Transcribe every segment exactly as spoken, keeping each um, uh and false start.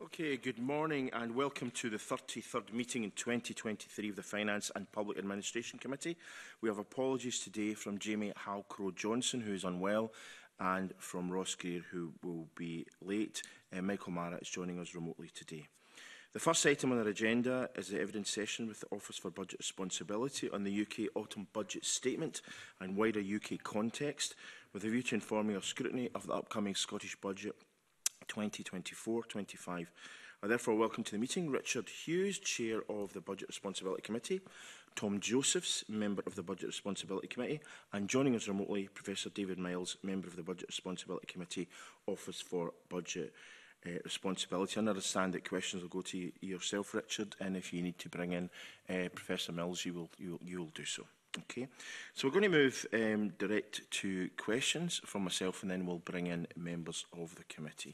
Okay, good morning and welcome to the thirty-third meeting in twenty twenty-three of the Finance and Public Administration Committee. We have apologies today from Jamie Halcrow-Johnson, who is unwell, and from Ross Greer, who will be late. Uh, Michael Marra is joining us remotely today. The first item on our agenda is the evidence session with the Office for Budget Responsibility on the U K Autumn Budget Statement and wider U K context, with a view to informing our scrutiny of the upcoming Scottish Budget twenty twenty-four twenty-five. I therefore welcome to the meeting Richard Hughes, Chair of the Budget Responsibility Committee, Tom Josephs, Member of the Budget Responsibility Committee, and joining us remotely, Professor David Miles, Member of the Budget Responsibility Committee, Office for Budget uh, Responsibility. I understand that questions will go to yourself, Richard, and if you need to bring in uh, Professor Mills, you will, you, you will do so. Okay, so we're going to move um, direct to questions from myself, and then we'll bring in members of the committee.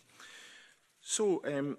So, um,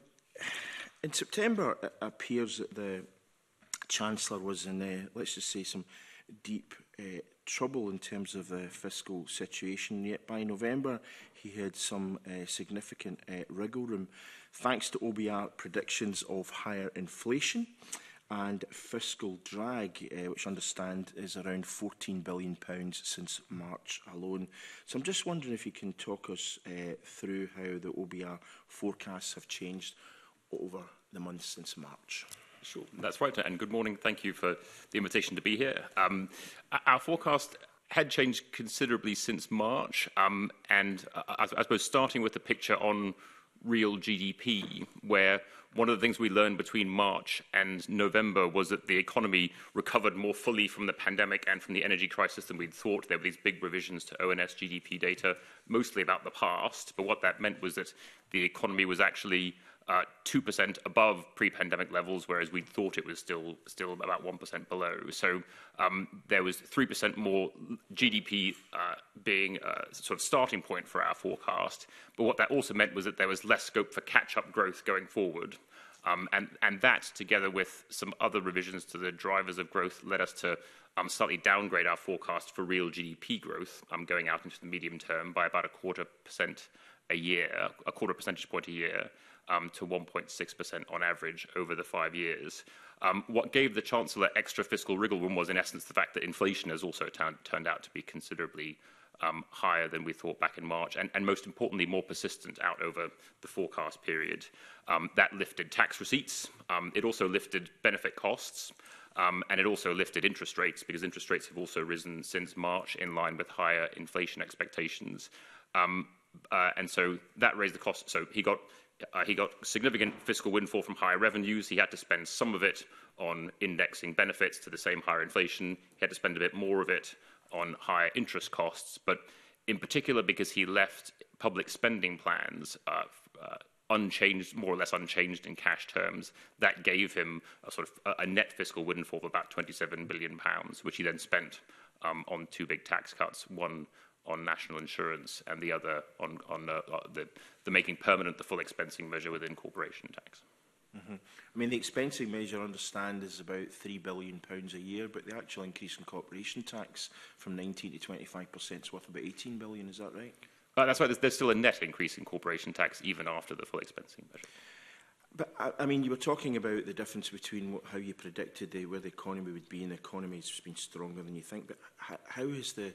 in September, it appears that the Chancellor was in, uh, let's just say, some deep uh, trouble in terms of the fiscal situation. Yet by November, he had some uh, significant uh, wriggle room, thanks to O B R predictions of higher inflation and fiscal drag, uh, which I understand is around fourteen billion pounds since March alone. So I'm just wondering if you can talk us uh, through how the O B R forecasts have changed over the months since March. Sure, that's right, and good morning. Thank you for the invitation to be here. Um, our forecast had changed considerably since March, um, and uh, I, I suppose starting with the picture on real G D P, where one of the things we learned between March and November was that the economy recovered more fully from the pandemic and from the energy crisis than we'd thought. There were these big revisions to O N S G D P data, mostly about the past, but what that meant was that the economy was actually uh, two percent above pre-pandemic levels, whereas we'd thought it was still still about one percent below. So um, there was three percent more G D P uh, being a sort of starting point for our forecast, but what that also meant was that there was less scope for catch-up growth going forward. Um, and, and that, together with some other revisions to the drivers of growth, led us to um, slightly downgrade our forecast for real G D P growth um, going out into the medium term by about a quarter percent a year, a quarter percentage point a year, um, to one point six percent on average over the five years. Um, what gave the Chancellor extra fiscal wriggle room was, in essence, the fact that inflation has also turned out to be considerably Um, higher than we thought back in March, and, and most importantly, more persistent out over the forecast period. Um, that lifted tax receipts, um, it also lifted benefit costs, um, and it also lifted interest rates, because interest rates have also risen since March in line with higher inflation expectations. Um, uh, and so that raised the cost. So he got, uh, he got significant fiscal windfall from higher revenues. He had to spend some of it on indexing benefits to the same higher inflation. He had to spend a bit more of it on higher interest costs, but in particular because he left public spending plans uh, uh, unchanged, more or less unchanged in cash terms, that gave him a sort of a, a net fiscal windfall of about twenty-seven billion pounds, which he then spent um, on two big tax cuts, one on national insurance and the other on, on uh, the, the making permanent the full expensing measure within corporation tax. Mm-hmm. I mean, the expensing measure, I understand, is about three billion pounds a year, but the actual increase in corporation tax from nineteen to twenty-five percent is worth about eighteen billion, is that right? Uh, that's right. There's, there's still a net increase in corporation tax even after the full expensing measure. But, I, I mean, you were talking about the difference between what, how you predicted the, where the economy would be, and the economy has been stronger than you think, but how, how is the...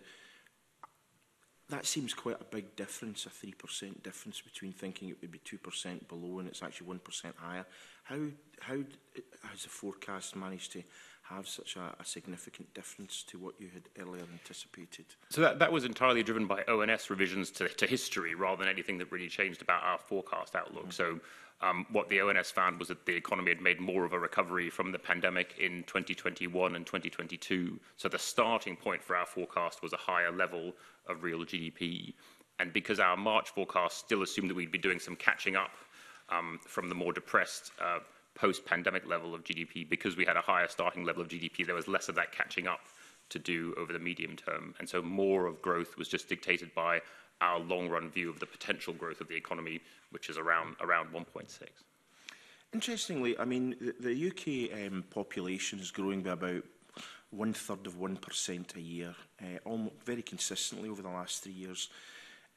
That seems quite a big difference, a three percent difference between thinking it would be two percent below and it's actually one percent higher. How, how has the forecast managed to have such a, a significant difference to what you had earlier anticipated? So that, that was entirely driven by O N S revisions to, to history rather than anything that really changed about our forecast outlook. Mm-hmm. So um, what the O N S found was that the economy had made more of a recovery from the pandemic in twenty twenty-one and twenty twenty-two. So the starting point for our forecast was a higher level of real G D P. And because our March forecast still assumed that we'd be doing some catching up um, from the more depressed uh, post-pandemic level of G D P, because we had a higher starting level of G D P, there was less of that catching up to do over the medium term. And so more of growth was just dictated by our long-run view of the potential growth of the economy, which is around, around one point six. Interestingly, I mean, the, the U K um, population is growing by about one-third of one percent a year, uh, almost very consistently over the last three years.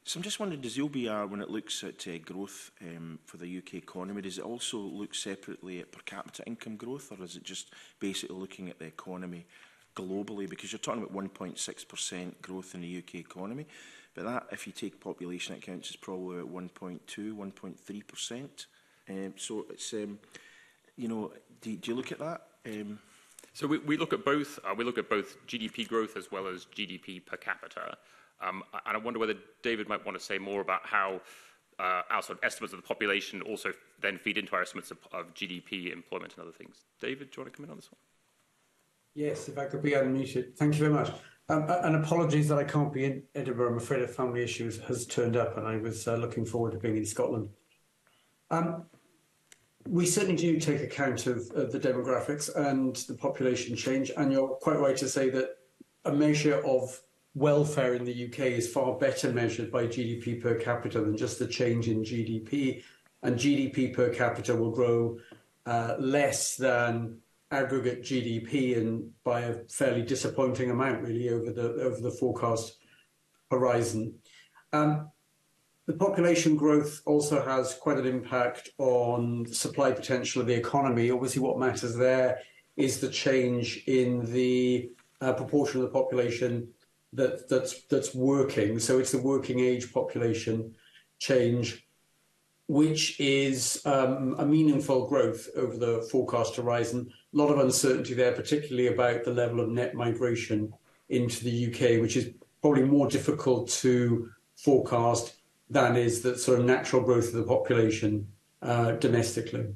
So I'm just wondering, does the O B R, when it looks at uh, growth um, for the U K economy, does it also look separately at per capita income growth, or is it just basically looking at the economy globally? Because you're talking about one point six percent growth in the U K economy, but that, if you take population accounts, is probably at one point two, one point three percent. Um, so it's, um, you know, do, do you look at that? Um, So we, we look at both. Uh, we look at both G D P growth as well as G D P per capita. Um, and I wonder whether David might want to say more about how uh, our sort of estimates of the population also then feed into our estimates of, of G D P, employment and other things. David, do you want to come in on this one? Yes, if I could be unmuted. Thank you very much. Um, and apologies that I can't be in Edinburgh. I'm afraid a family issue has turned up and I was uh, looking forward to being in Scotland. Um, we certainly do take account of, of the demographics and the population change. And you're quite right to say that a measure of welfare in the U K is far better measured by G D P per capita than just the change in G D P. And G D P per capita will grow uh, less than aggregate G D P, and by a fairly disappointing amount, really, over the over the forecast horizon. Um, the population growth also has quite an impact on the supply potential of the economy. Obviously, what matters there is the change in the uh, proportion of the population that that's that's working. So it's the working age population change, which is um, a meaningful growth over the forecast horizon. A lot of uncertainty there, particularly about the level of net migration into the U K, which is probably more difficult to forecast than is the sort of natural growth of the population uh, domestically.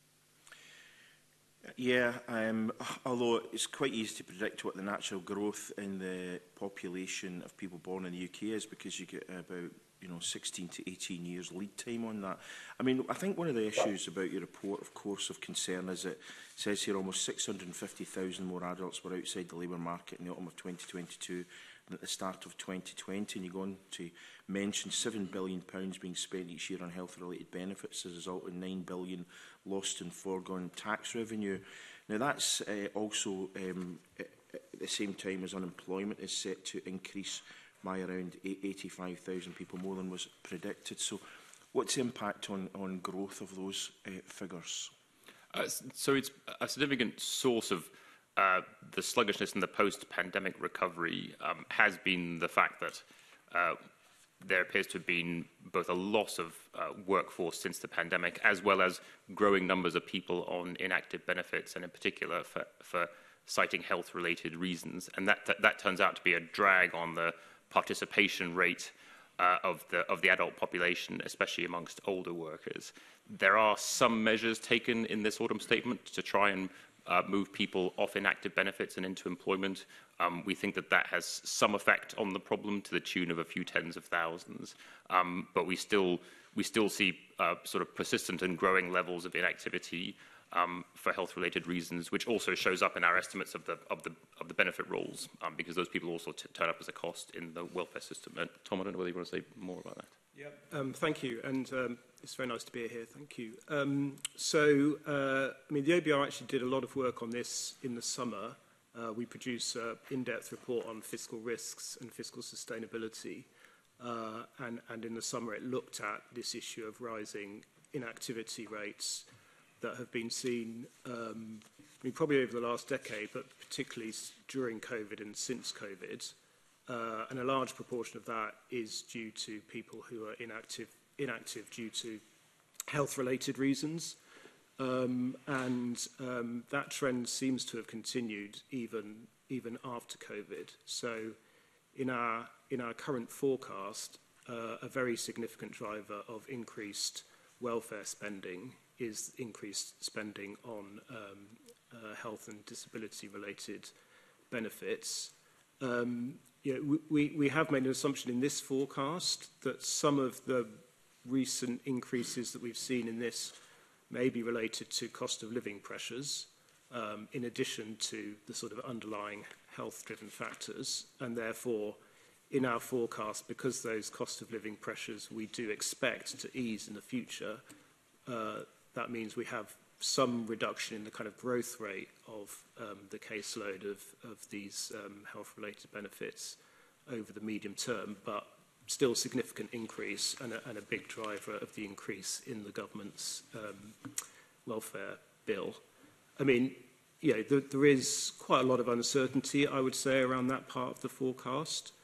Yeah, um, although it's quite easy to predict what the natural growth in the population of people born in the U K is, because you get about you know, sixteen to eighteen years lead time on that. I mean, I think one of the issues about your report, of course, of concern is it says here almost six hundred and fifty thousand more adults were outside the labour market in the autumn of twenty twenty-two than at the start of twenty twenty, and you go on to mention seven billion pounds being spent each year on health-related benefits as a result of nine billion pounds lost in foregone tax revenue. Now, that's uh, also um, at the same time as unemployment is set to increase by around eighty-five thousand people, more than was predicted. So what's the impact on, on growth of those uh, figures? Uh, so it's a significant source of uh, the sluggishness in the post-pandemic recovery um, has been the fact that uh, there appears to have been both a loss of uh, workforce since the pandemic, as well as growing numbers of people on inactive benefits, and in particular for, for citing health-related reasons. And that, that, that turns out to be a drag on the participation rate uh, of, the, of the adult population, especially amongst older workers. There are some measures taken in this autumn statement to try and uh, move people off inactive benefits and into employment. Um, we think that that has some effect on the problem to the tune of a few tens of thousands, um, but we still, we still see uh, sort of persistent and growing levels of inactivity Um, for health-related reasons, which also shows up in our estimates of the of the of the benefit rolls, um, because those people also t turn up as a cost in the welfare system. And Tom, I don't know whether you want to say more about that. Yeah, um, thank you, and um, it's very nice to be here. Thank you. Um, so, uh, I mean, the O B R actually did a lot of work on this in the summer. Uh, we produced an in-depth report on fiscal risks and fiscal sustainability, uh, and and in the summer it looked at this issue of rising inactivity rates that have been seen, um, I mean, probably over the last decade, but particularly during COVID and since COVID. Uh, and a large proportion of that is due to people who are inactive, inactive due to health-related reasons. Um, and um, that trend seems to have continued even, even after COVID. So in our, in our current forecast, uh, a very significant driver of increased welfare spending is increased spending on um, uh, health and disability-related benefits. Um, you know, we, we have made an assumption in this forecast that some of the recent increases that we've seen in this may be related to cost of living pressures, um, in addition to the sort of underlying health-driven factors, and therefore, in our forecast, because those cost of living pressures we do expect to ease in the future, uh, that means we have some reduction in the kind of growth rate of um, the caseload of, of these um, health-related benefits over the medium term. But still significant increase and a, and a big driver of the increase in the government's um, welfare bill. I mean, you know, there, there is quite a lot of uncertainty, I would say, around that part of the forecast.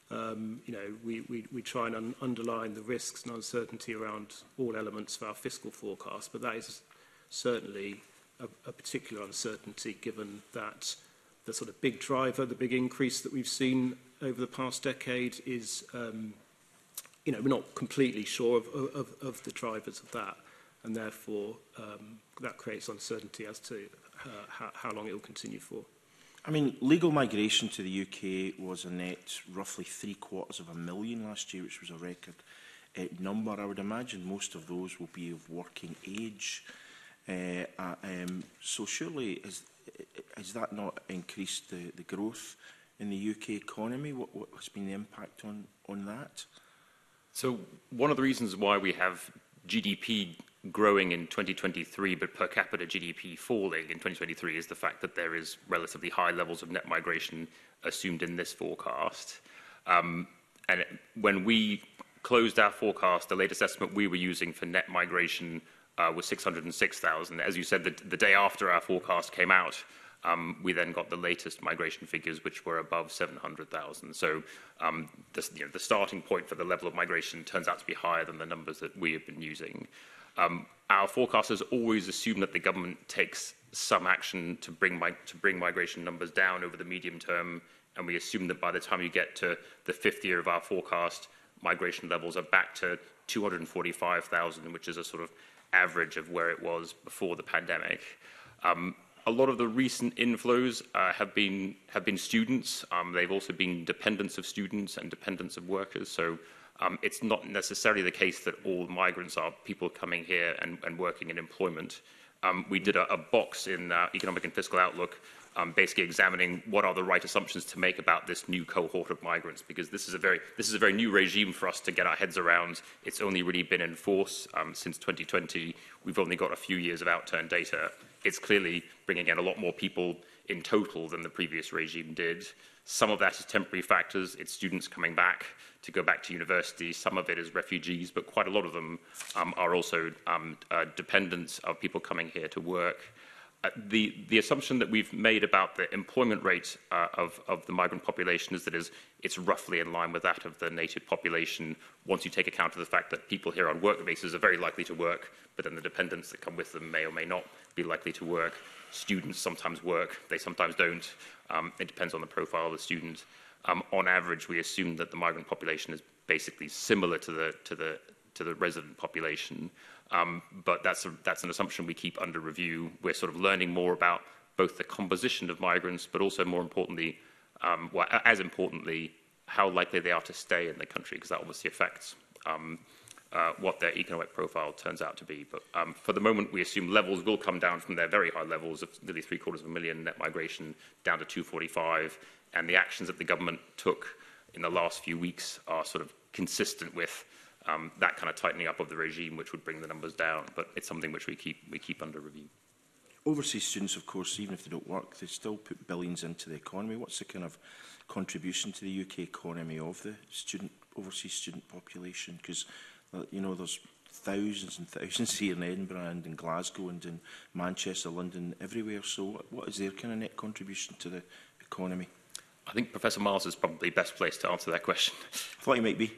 Um, you know, we, we, we try and un underline the risks and uncertainty around all elements of our fiscal forecast, but that is certainly a, a particular uncertainty given that the sort of big driver, the big increase that we've seen over the past decade is, um, you know, we're not completely sure of, of, of the drivers of that, and therefore um, that creates uncertainty as to uh, how, how long it will continue for. I mean, legal migration to the U K was a net roughly three quarters of a million last year, which was a record uh, number. I would imagine most of those will be of working age. Uh, uh, um, so surely, is, has that not increased the, the growth in the U K economy? What, what has been the impact on, on that? So one of the reasons why we have G D P growing in twenty twenty-three, but per capita G D P falling in twenty twenty-three is the fact that there is relatively high levels of net migration assumed in this forecast. Um, and when we closed our forecast, the latest estimate we were using for net migration uh, was six hundred and six thousand. As you said, the, the day after our forecast came out, um, we then got the latest migration figures, which were above seven hundred thousand. So um, the, you know, the starting point for the level of migration turns out to be higher than the numbers that we have been using. Um, our forecasters always assume that the government takes some action to bring, mi to bring migration numbers down over the medium term, and we assume that by the time you get to the fifth year of our forecast, migration levels are back to two hundred and forty-five thousand, which is a sort of average of where it was before the pandemic. Um, a lot of the recent inflows uh, have been have been students. Um, they've also been dependents of students and dependents of workers. So um, it's not necessarily the case that all migrants are people coming here and, and working in employment. Um, we did a, a box in uh, Economic and Fiscal Outlook, um, basically examining what are the right assumptions to make about this new cohort of migrants, because this is a very this is a very new regime for us to get our heads around. It's only really been in force um, since twenty twenty. We've only got a few years of outturned data. It's clearly bringing in a lot more people in total than the previous regime did. Some of that is temporary factors. It's students coming back to go back to university. Some of it is refugees, but quite a lot of them um, are also um, uh, dependents of people coming here to work. Uh, the, the assumption that we've made about the employment rate uh, of, of the migrant population is that is, it's roughly in line with that of the native population, once you take account of the fact that people here on work bases are very likely to work, but then the dependents that come with them may or may not be likely to work. Students sometimes work, they sometimes don't. Um, it depends on the profile of the student. Um, on average, we assume that the migrant population is basically similar to the, to the, to the resident population. Um, but that's, a, that's an assumption we keep under review. We're sort of learning more about both the composition of migrants, but also more importantly, um, well, as importantly, how likely they are to stay in the country, because that obviously affects um, uh, what their economic profile turns out to be. But um, for the moment, we assume levels will come down from their very high levels of nearly three quarters of a million net migration down to two forty-five, and the actions that the government took in the last few weeks are sort of consistent with Um, that kind of tightening up of the regime, which would bring the numbers down, but it's something which we keep we keep under review. Overseas students, of course, even if they don't work, they still put billions into the economy. What's the kind of contribution to the U K economy of the student overseas student population? Because uh, you know, there's thousands and thousands here in Edinburgh and in Glasgow and in Manchester, London, everywhere. So, what is their kind of net contribution to the economy? I think Professor Miles is probably best placed to answer that question. Thought you might be.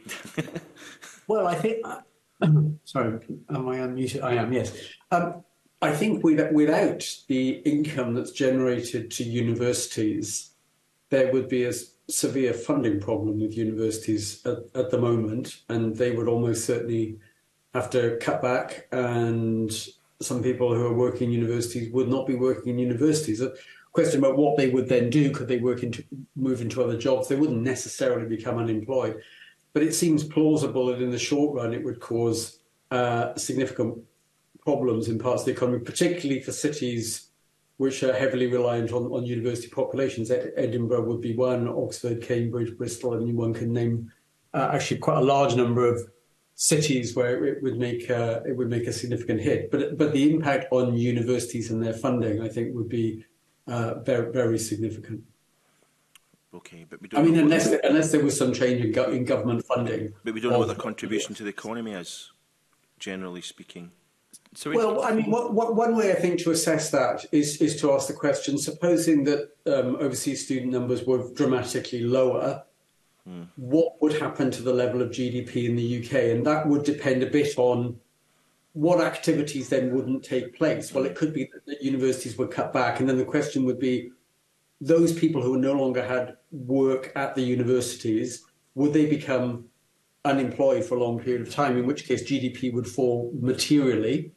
Well, I think. Uh, sorry, am I unmuted? I am. Yes. Um, I think with, without the income that's generated to universities, there would be a severe funding problem with universities at, at the moment, and they would almost certainly have to cut back. And some people who are working in universities would not be working in universities. Question about what they would then do. Could they work into, move into other jobs? They wouldn't necessarily become unemployed. But it seems plausible that in the short run it would cause uh, significant problems in parts of the economy, particularly for cities which are heavily reliant on, on university populations. Edinburgh would be one, Oxford, Cambridge, Bristol, and one can name uh, actually quite a large number of cities where it would make uh, it would make a significant hit. But but the impact on universities and their funding, I think, would be Uh, very, very significant. Okay, but we don't I mean, know unless what, unless there was some change in, go, in government funding. but we don't know what of- their contribution to the economy is, generally speaking. So Well, I mean, what, what, one way I think to assess that is is to ask the question: supposing that um, overseas student numbers were dramatically lower, hmm. what would happen to the level of G D P in the U K? And that would depend a bit on what activities then wouldn't take place. Well, it could be that universities were cut back, and then the question would be: those people who no longer had work at the universities, would they become unemployed for a long period of time? In which case, G D P would fall materially.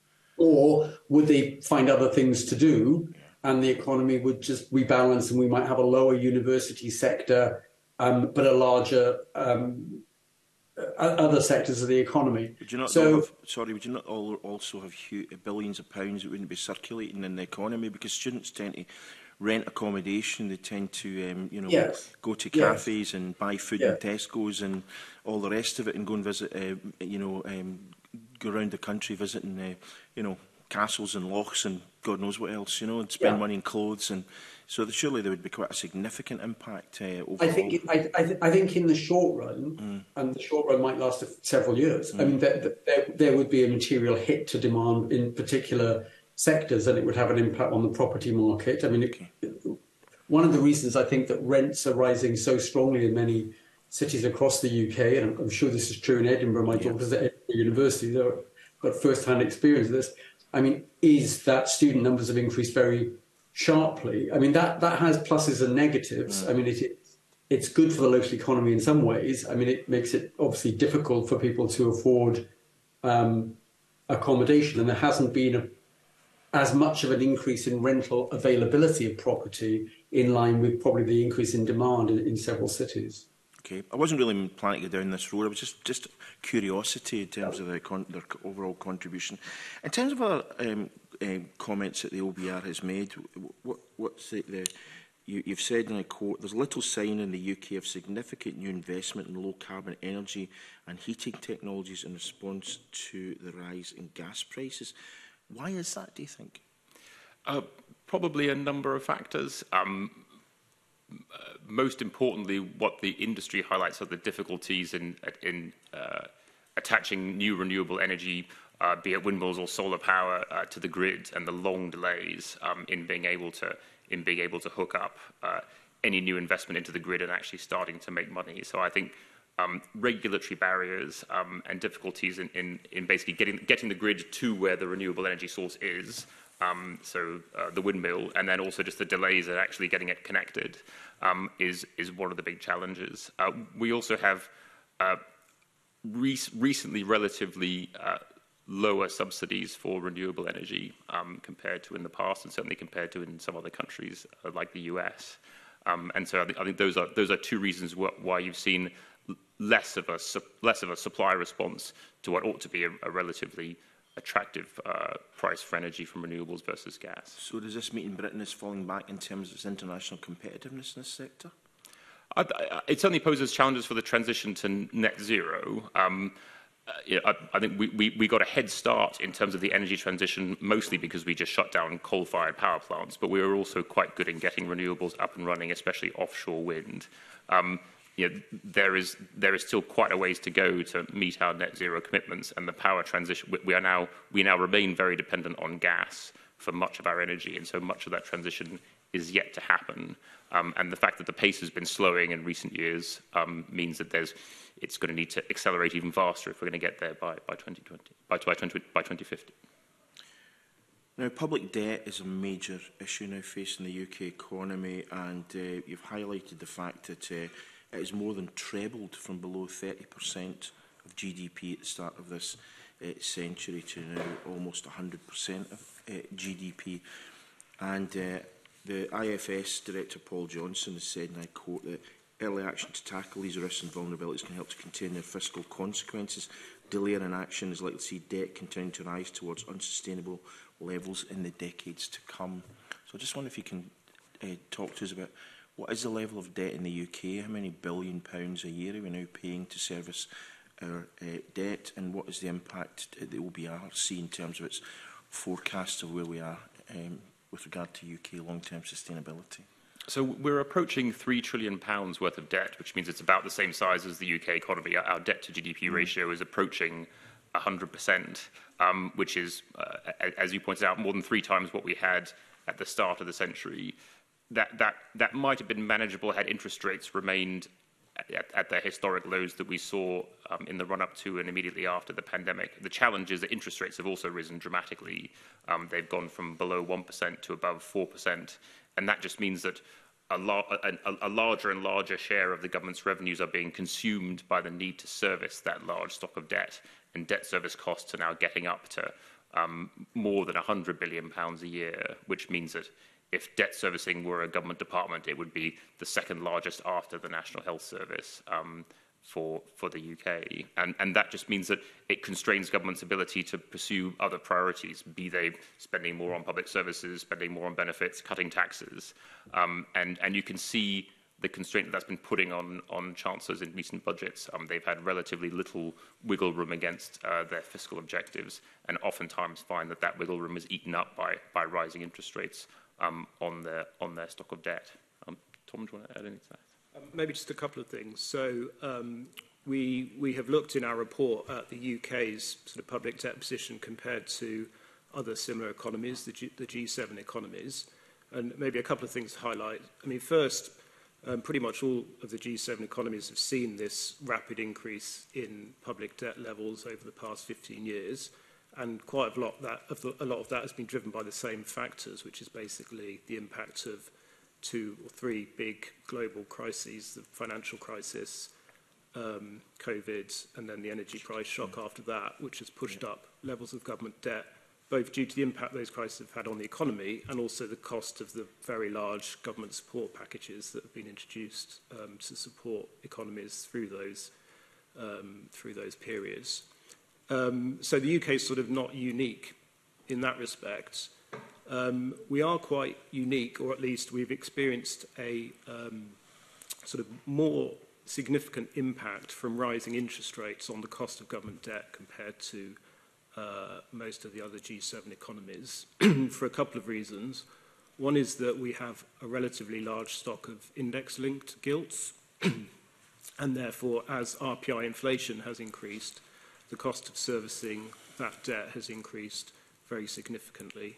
Or would they find other things to do, and the economy would just rebalance, and we might have a lower university sector, um, but a larger um, other sectors of the economy? Would you not so, have, sorry, would you not all, also have huge, billions of pounds that wouldn't be circulating in the economy? Because students tend to rent accommodation, they tend to, um, you know, yes. go to yes. cafes and buy food yes. in Tesco's and all the rest of it, and go and visit, uh, you know, um, go around the country visiting, uh, you know, castles and lochs and God knows what else, you know, and spend yeah. money in clothes. And so the, surely there would be quite a significant impact uh, overall. I think, it, I, I, th I think in the short run, mm. and the short run might last several years, mm. I mean, there, there, there would be a material hit to demand in particular sectors, and it would have an impact on the property market. I mean, it, it, one of the reasons I think that rents are rising so strongly in many cities across the U K, and I'm, I'm sure this is true in Edinburgh, my yes. daughter's at Edinburgh University, they've got first-hand experience of this, I mean, is that student numbers have increased very sharply. I mean, that, that has pluses and negatives. Mm. I mean, it, it, it's good for the local economy in some ways. I mean, it makes it obviously difficult for people to afford um, accommodation, and there hasn't been a, as much of an increase in rental availability of property in line with probably the increase in demand in, in several cities. Okay, I wasn't really planning to go down this road. I was just just curiosity in terms of the con their overall contribution. In terms of other um, um, comments that the O B R has made, what what's the, the you, you've said in a quote: "There's little sign in the U K of significant new investment in low carbon energy and heating technologies in response to the rise in gas prices." Why is that, do you think? Uh, probably a number of factors. Um, Uh, most importantly, what the industry highlights are the difficulties in, in uh, attaching new renewable energy, uh, be it windmills or solar power, uh, to the grid, and the long delays um, in being able to in being able to hook up uh, any new investment into the grid and actually starting to make money. So I think um, regulatory barriers um, and difficulties in, in, in basically getting getting the grid to where the renewable energy source is. Um, so uh, the windmill, and then also just the delays in actually getting it connected um, is, is one of the big challenges. Uh, we also have uh, re recently relatively uh, lower subsidies for renewable energy um, compared to in the past, and certainly compared to in some other countries uh, like the U S. Um, and so I think, I think those are those are two reasons wh why you've seen less of a less of a supply response to what ought to be a, a relatively attractive uh, price for energy from renewables versus gas. So does this mean Britain is falling back in terms of its international competitiveness in this sector? I, I, it certainly poses challenges for the transition to net zero. Um, uh, you know, I, I think we, we, we got a head start in terms of the energy transition, mostly because we just shut down coal-fired power plants, but we were also quite good in getting renewables up and running, especially offshore wind. Um, You know, there is there is still quite a ways to go to meet our net zero commitments, and the power transition. We are now we now remain very dependent on gas for much of our energy, and so much of that transition is yet to happen. Um, and the fact that the pace has been slowing in recent years um, means that there's it's going to need to accelerate even faster if we're going to get there by by twenty twenty by by twenty fifty. Now, public debt is a major issue now facing the U K economy, and uh, you've highlighted the fact that. Uh, It has more than trebled from below thirty percent of G D P at the start of this uh, century to now almost one hundred percent of uh, G D P. And uh, the I F S Director Paul Johnson has said, and I quote, that early action to tackle these risks and vulnerabilities can help to contain their fiscal consequences. Delay in action is likely to see debt continue to rise towards unsustainable levels in the decades to come. So I just wonder if you can uh, talk to us about what is the level of debt in the U K? How many billion pounds a year are we now paying to service our uh, debt? And what is the impact that the O B R see in terms of its forecast of where we are um, with regard to U K long-term sustainability? So we're approaching three trillion pounds worth of debt, which means it's about the same size as the U K economy. Our debt to G D P mm. ratio is approaching one hundred percent, um, which is, uh, as you pointed out, more than three times what we had at the start of the century. That, that, that might have been manageable had interest rates remained at, at their historic lows that we saw um, in the run-up to and immediately after the pandemic. The challenge is that interest rates have also risen dramatically. Um, they've gone from below one percent to above four percent, and that just means that a, lar a, a larger and larger share of the government's revenues are being consumed by the need to service that large stock of debt, and debt service costs are now getting up to um, more than one hundred billion pounds a year, which means that if debt servicing were a government department, it would be the second largest after the National Health Service um, for, for the U K. And, and that just means that it constrains government's ability to pursue other priorities, be they spending more on public services, spending more on benefits, cutting taxes. Um, and, and you can see the constraint that that's been putting on, on chancellors in recent budgets. Um, they've had relatively little wiggle room against uh, their fiscal objectives, and oftentimes find that that wiggle room is eaten up by, by rising interest rates Um, on their on their stock of debt. Um, Tom, do you want to add anything to that? Um, maybe just a couple of things. So um, we we have looked in our report at the U K's sort of public debt position compared to other similar economies, the, G, the G seven economies, and maybe a couple of things to highlight. I mean, first, um, pretty much all of the G seven economies have seen this rapid increase in public debt levels over the past fifteen years. And quite a lot, that, of the, a lot of that has been driven by the same factors, which is basically the impact of two or three big global crises, the financial crisis, um, COVID, and then the energy price shock yeah. after that, which has pushed yeah. up levels of government debt, both due to the impact those crises have had on the economy and also the cost of the very large government support packages that have been introduced um, to support economies through those, um, through those periods. Um, so the U K is sort of not unique in that respect. Um, we are quite unique, or at least we've experienced a um, sort of more significant impact from rising interest rates on the cost of government debt compared to uh, most of the other G seven economies for a couple of reasons. One is that we have a relatively large stock of index-linked gilts, and therefore, as R P I inflation has increased, the cost of servicing that debt has increased very significantly.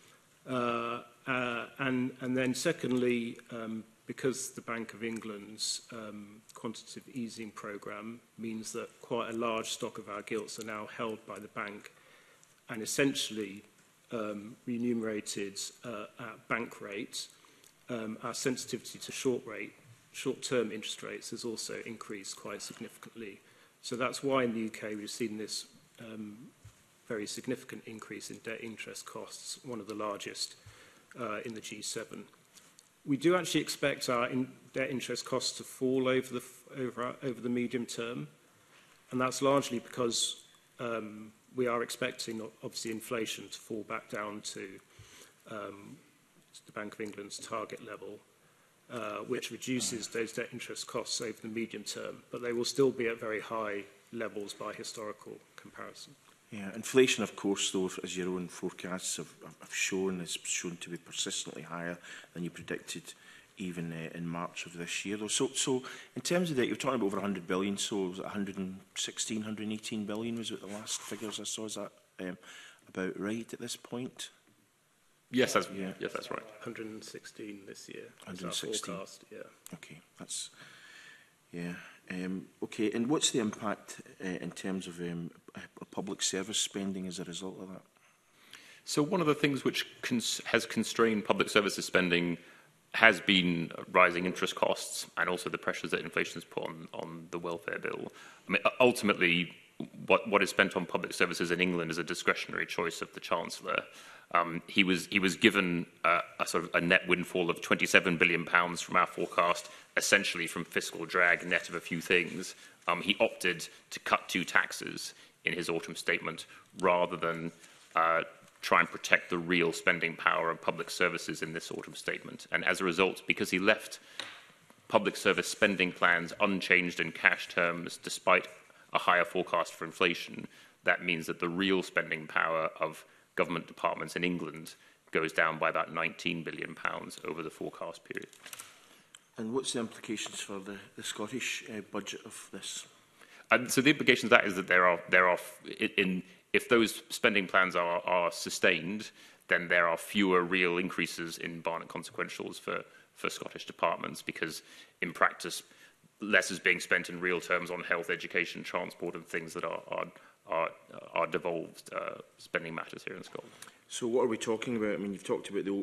Uh, uh, and, and then secondly, um, because the Bank of England's um, quantitative easing programme means that quite a large stock of our gilts are now held by the bank and essentially um, remunerated uh, at bank rates, um, our sensitivity to short rate, short-term interest rates has also increased quite significantly. So that's why in the U K we've seen this um, very significant increase in debt interest costs, one of the largest uh, in the G seven. We do actually expect our in debt interest costs to fall over the, over, over the medium term, and that's largely because um, we are expecting, obviously, inflation to fall back down to um, the Bank of England's target level, Uh, which reduces those debt interest costs over the medium term, but they will still be at very high levels by historical comparison. Yeah, inflation, of course, though, as your own forecasts have, have shown, is shown to be persistently higher than you predicted even uh, in March of this year. So, so in terms of that, you're talking about over one hundred billion, so was it one hundred sixteen, one hundred eighteen billion was it the last figures I saw? Is that um, about right at this point? Yes, that's, yeah. yes, that's right. one hundred sixteen this year. one hundred sixteen. Forecast, yeah. Okay, that's yeah. Um, okay, and what's the impact uh, in terms of um, public service spending as a result of that? So one of the things which cons has constrained public services spending has been rising interest costs and also the pressures that inflation has put on, on the welfare bill. I mean, ultimately, what, what is spent on public services in England is a discretionary choice of the Chancellor. Um, he was he was given uh, a sort of a net windfall of twenty-seven billion pounds from our forecast, essentially from fiscal drag, net of a few things. Um, he opted to cut two taxes in his autumn statement rather than uh, try and protect the real spending power of public services in this autumn statement. And as a result, because he left public service spending plans unchanged in cash terms, despite a higher forecast for inflation, that means that the real spending power of government departments in England goes down by about nineteen billion pounds over the forecast period. And what's the implications for the, the Scottish uh, budget of this? And so the implications of that is that there are, there are in, if those spending plans are, are sustained, then there are fewer real increases in Barnett consequentials for, for Scottish departments, because in practice, less is being spent in real terms on health, education, transport, and things that are, are, are, are devolved uh, spending matters here in Scotland. So what are we talking about? I mean, you've talked about the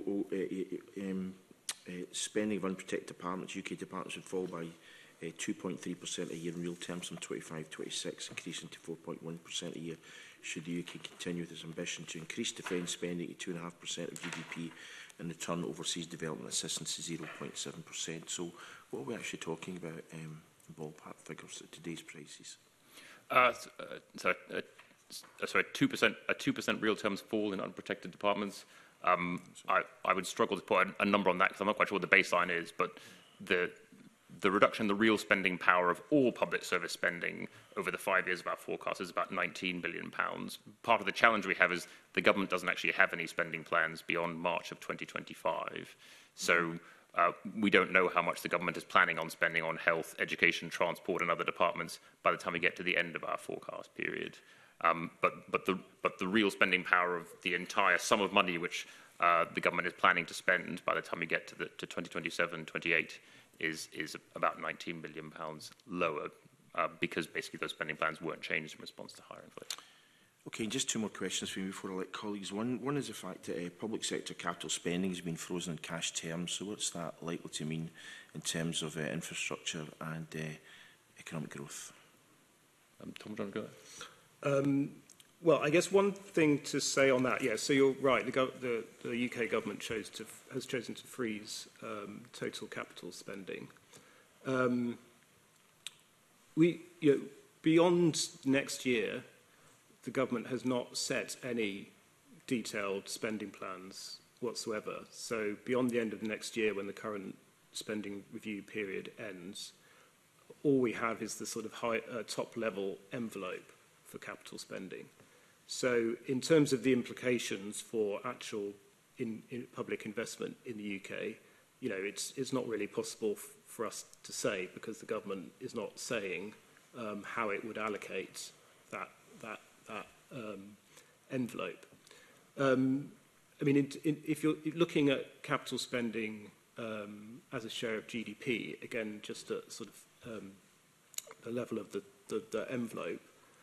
uh, um, uh, spending of unprotected departments. U K departments would fall by uh, two point three percent a year in real terms from twenty-five twenty-six, increasing to four point one percent a year. Should the U K continue with its ambition to increase defence spending to two point five percent of G D P and return overseas development assistance to zero point seven percent? So what are we actually talking about um, in ballpark figures at today's prices? Uh, uh, so, uh, uh, sorry, two percent, a two percent real terms fall in unprotected departments. Um, I, I would struggle to put a, a number on that because I'm not quite sure what the baseline is, but the the reduction in the real spending power of all public service spending over the five years of our forecast is about nineteen billion pounds. Part of the challenge we have is the government doesn't actually have any spending plans beyond March of twenty twenty-five. So uh, we don't know how much the government is planning on spending on health, education, transport and other departments by the time we get to the end of our forecast period. Um, but, but, the, but the real spending power of the entire sum of money which uh, the government is planning to spend by the time we get to, the, to twenty twenty-seven twenty-eight is, is about nineteen billion pounds lower uh, because basically those spending plans weren't changed in response to higher inflation. Okay, just two more questions for me before I let colleagues. One, one is the fact that uh, public sector capital spending has been frozen in cash terms. So what's that likely to mean in terms of uh, infrastructure and uh, economic growth? Um, Tom, do you want to go? Um, well, I guess one thing to say on that, yeah, so you're right, the, gov the, the U K government chose to, has chosen to freeze um, total capital spending. Um, we, you know, beyond next year, the government has not set any detailed spending plans whatsoever. So beyond the end of next year, when the current spending review period ends, all we have is the sort of high, uh, top-level envelope for capital spending. So in terms of the implications for actual in, in public investment in the U K, you know, it's, it's not really possible f for us to say because the government is not saying um, how it would allocate that, that, that um, envelope. Um, I mean, in, in, if you're looking at capital spending um, as a share of G D P, again, just at sort of um, the level of the, the, the envelope,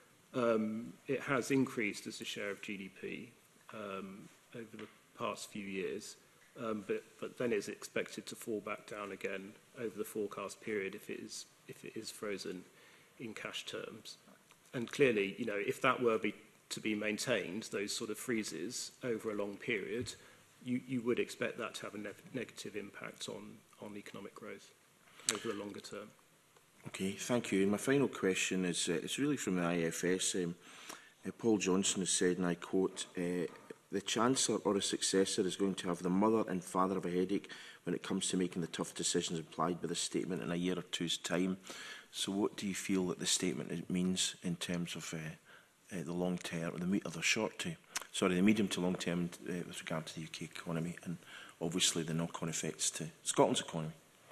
Um, it has increased as a share of G D P um, over the past few years, um, but, but then it's expected to fall back down again over the forecast period if it is, if it is frozen in cash terms. And clearly, you know, if that were be, to be maintained, those sort of freezes over a long period, you, you would expect that to have a ne negative impact on, on economic growth over the longer term. Okay, thank you. And my final question is, uh, it's really from the I F S. Um, uh, Paul Johnson has said, and I quote, uh, the Chancellor or a successor is going to have the mother and father of a headache when it comes to making the tough decisions implied by this statement in a year or two's time. So what do you feel that this statement means in terms of uh, uh, the long term, or the, me or the short to, sorry, the medium to long term uh, with regard to the U K economy and obviously the knock-on effects to Scotland's economy?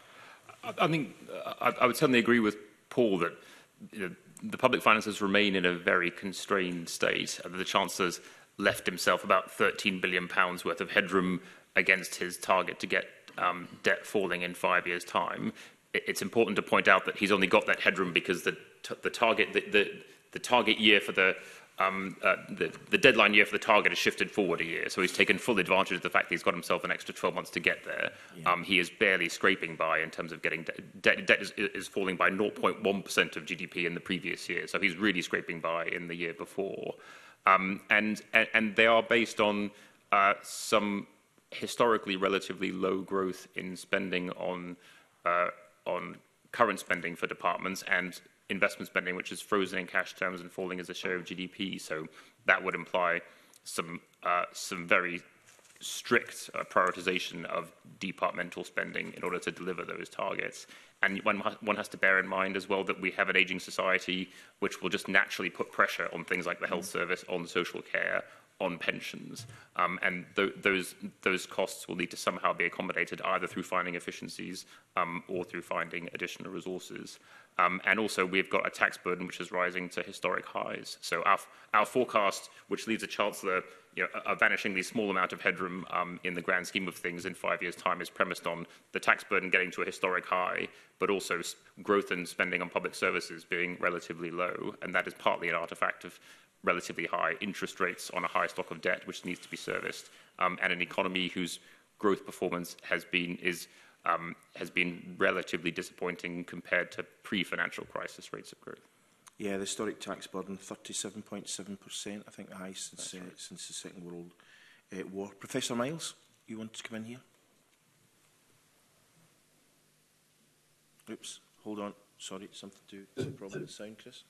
I think I, I would certainly agree with Paul that you know, the public finances remain in a very constrained state. The Chancellor's left himself about thirteen billion pounds worth of headroom against his target to get um, debt falling in five years' time. It, it's important to point out that he's only got that headroom because the, t the, target, the, the, the target year for the Um, uh, the, the deadline year for the target has shifted forward a year, so he's taken full advantage of the fact that he's got himself an extra twelve months to get there. Yeah. Um, he is barely scraping by in terms of getting de debt. Debt is, is falling by zero point one percent of G D P in the previous year, so he's really scraping by in the year before. Um, and, and, and they are based on uh, some historically relatively low growth in spending on, uh, on current spending for departments and investment spending, which is frozen in cash terms and falling as a share of G D P. So that would imply some uh, some very strict uh, prioritization of departmental spending in order to deliver those targets. And one, one has to bear in mind as well that we have an aging society, which will just naturally put pressure on things like the health service, on social care, on pensions. Um, and th those, those costs will need to somehow be accommodated either through finding efficiencies um, or through finding additional resources. Um, and also, we've got a tax burden which is rising to historic highs. So our, our forecast, which leaves the Chancellor you know, a, a vanishingly small amount of headroom um, in the grand scheme of things in five years' time, is premised on the tax burden getting to a historic high, but also growth and spending on public services being relatively low. And that is partly an artifact of relatively high interest rates on a high stock of debt, which needs to be serviced, um, and an economy whose growth performance has been is um, has been relatively disappointing compared to pre-financial crisis rates of growth. Yeah, the historic tax burden, thirty-seven point seven percent, I think the highest since, uh, right. since the Second World uh, War. Professor Miles, you want to come in here? Oops, hold on. Sorry, something to do with the problem with the sound, Chris.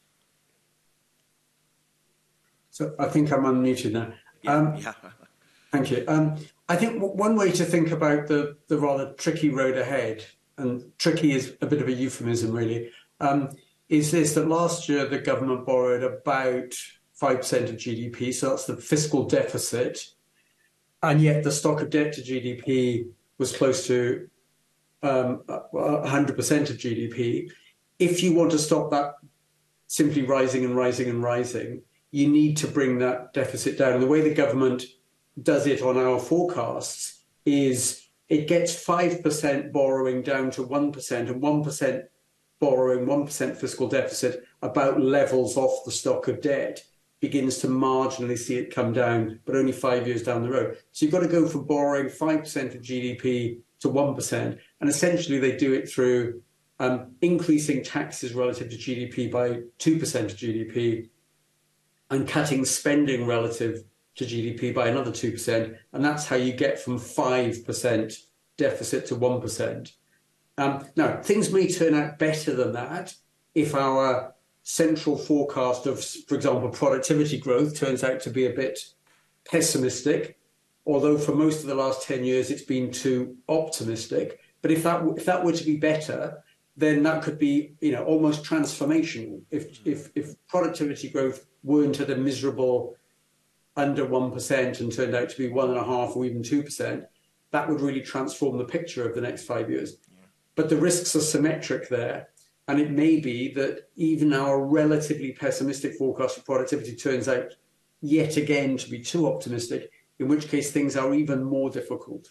So I think I'm unmuted now. Yeah, um, yeah. Thank you. Um, I think w one way to think about the, the rather tricky road ahead, and tricky is a bit of a euphemism really, um, is this, that last year the government borrowed about five percent of G D P, so that's the fiscal deficit, and yet the stock of debt to G D P was close to um, one hundred percent of G D P. If you want to stop that simply rising and rising and rising, you need to bring that deficit down. And the way the government does it on our forecasts is it gets five percent borrowing down to one percent, and one percent borrowing, one percent fiscal deficit about levels off the stock of debt, begins to marginally see it come down, but only five years down the road. So you've got to go from borrowing five percent of G D P to one percent, and essentially they do it through um, increasing taxes relative to G D P by two percent of G D P, and cutting spending relative to G D P by another two percent, and that's how you get from five percent deficit to one percent. Um, now, things may turn out better than that if our central forecast of, for example, productivity growth turns out to be a bit pessimistic, although for most of the last ten years it's been too optimistic. But if that, if that were to be better, then that could be, you know, almost transformational. If, if, if productivity growth weren't at a miserable under one percent and turned out to be one and a half or even two percent, that would really transform the picture of the next five years. Yeah. But the risks are symmetric there. And it may be that even our relatively pessimistic forecast of productivity turns out yet again to be too optimistic, in which case things are even more difficult.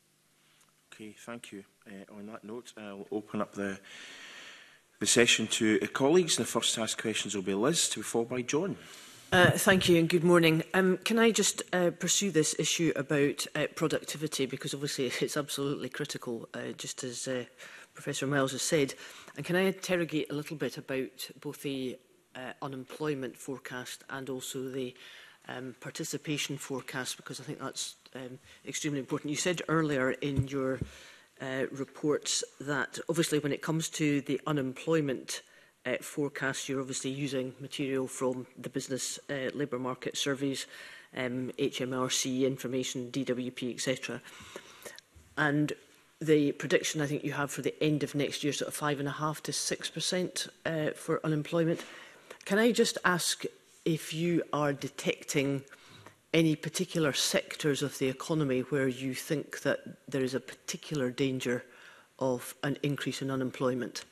Okay, thank you. Uh, on that note, I'll open up the, the session to uh, colleagues. The first to ask questions will be Liz, to be followed by John. Uh, thank you and good morning. Um, can I just uh, pursue this issue about uh, productivity, because obviously it's absolutely critical, uh, just as uh, Professor Miles has said. And can I interrogate a little bit about both the uh, unemployment forecast and also the um, participation forecast, because I think that's um, extremely important. You said earlier in your uh, reports that obviously when it comes to the unemployment Uh, forecast, you're obviously using material from the business uh, labour market surveys, um, H M R C information, D W P, et cetera. And the prediction I think you have for the end of next year, sort of five and a half to six percent uh, for unemployment. Can I just ask if you are detecting any particular sectors of the economy where you think that there is a particular danger of an increase in unemployment?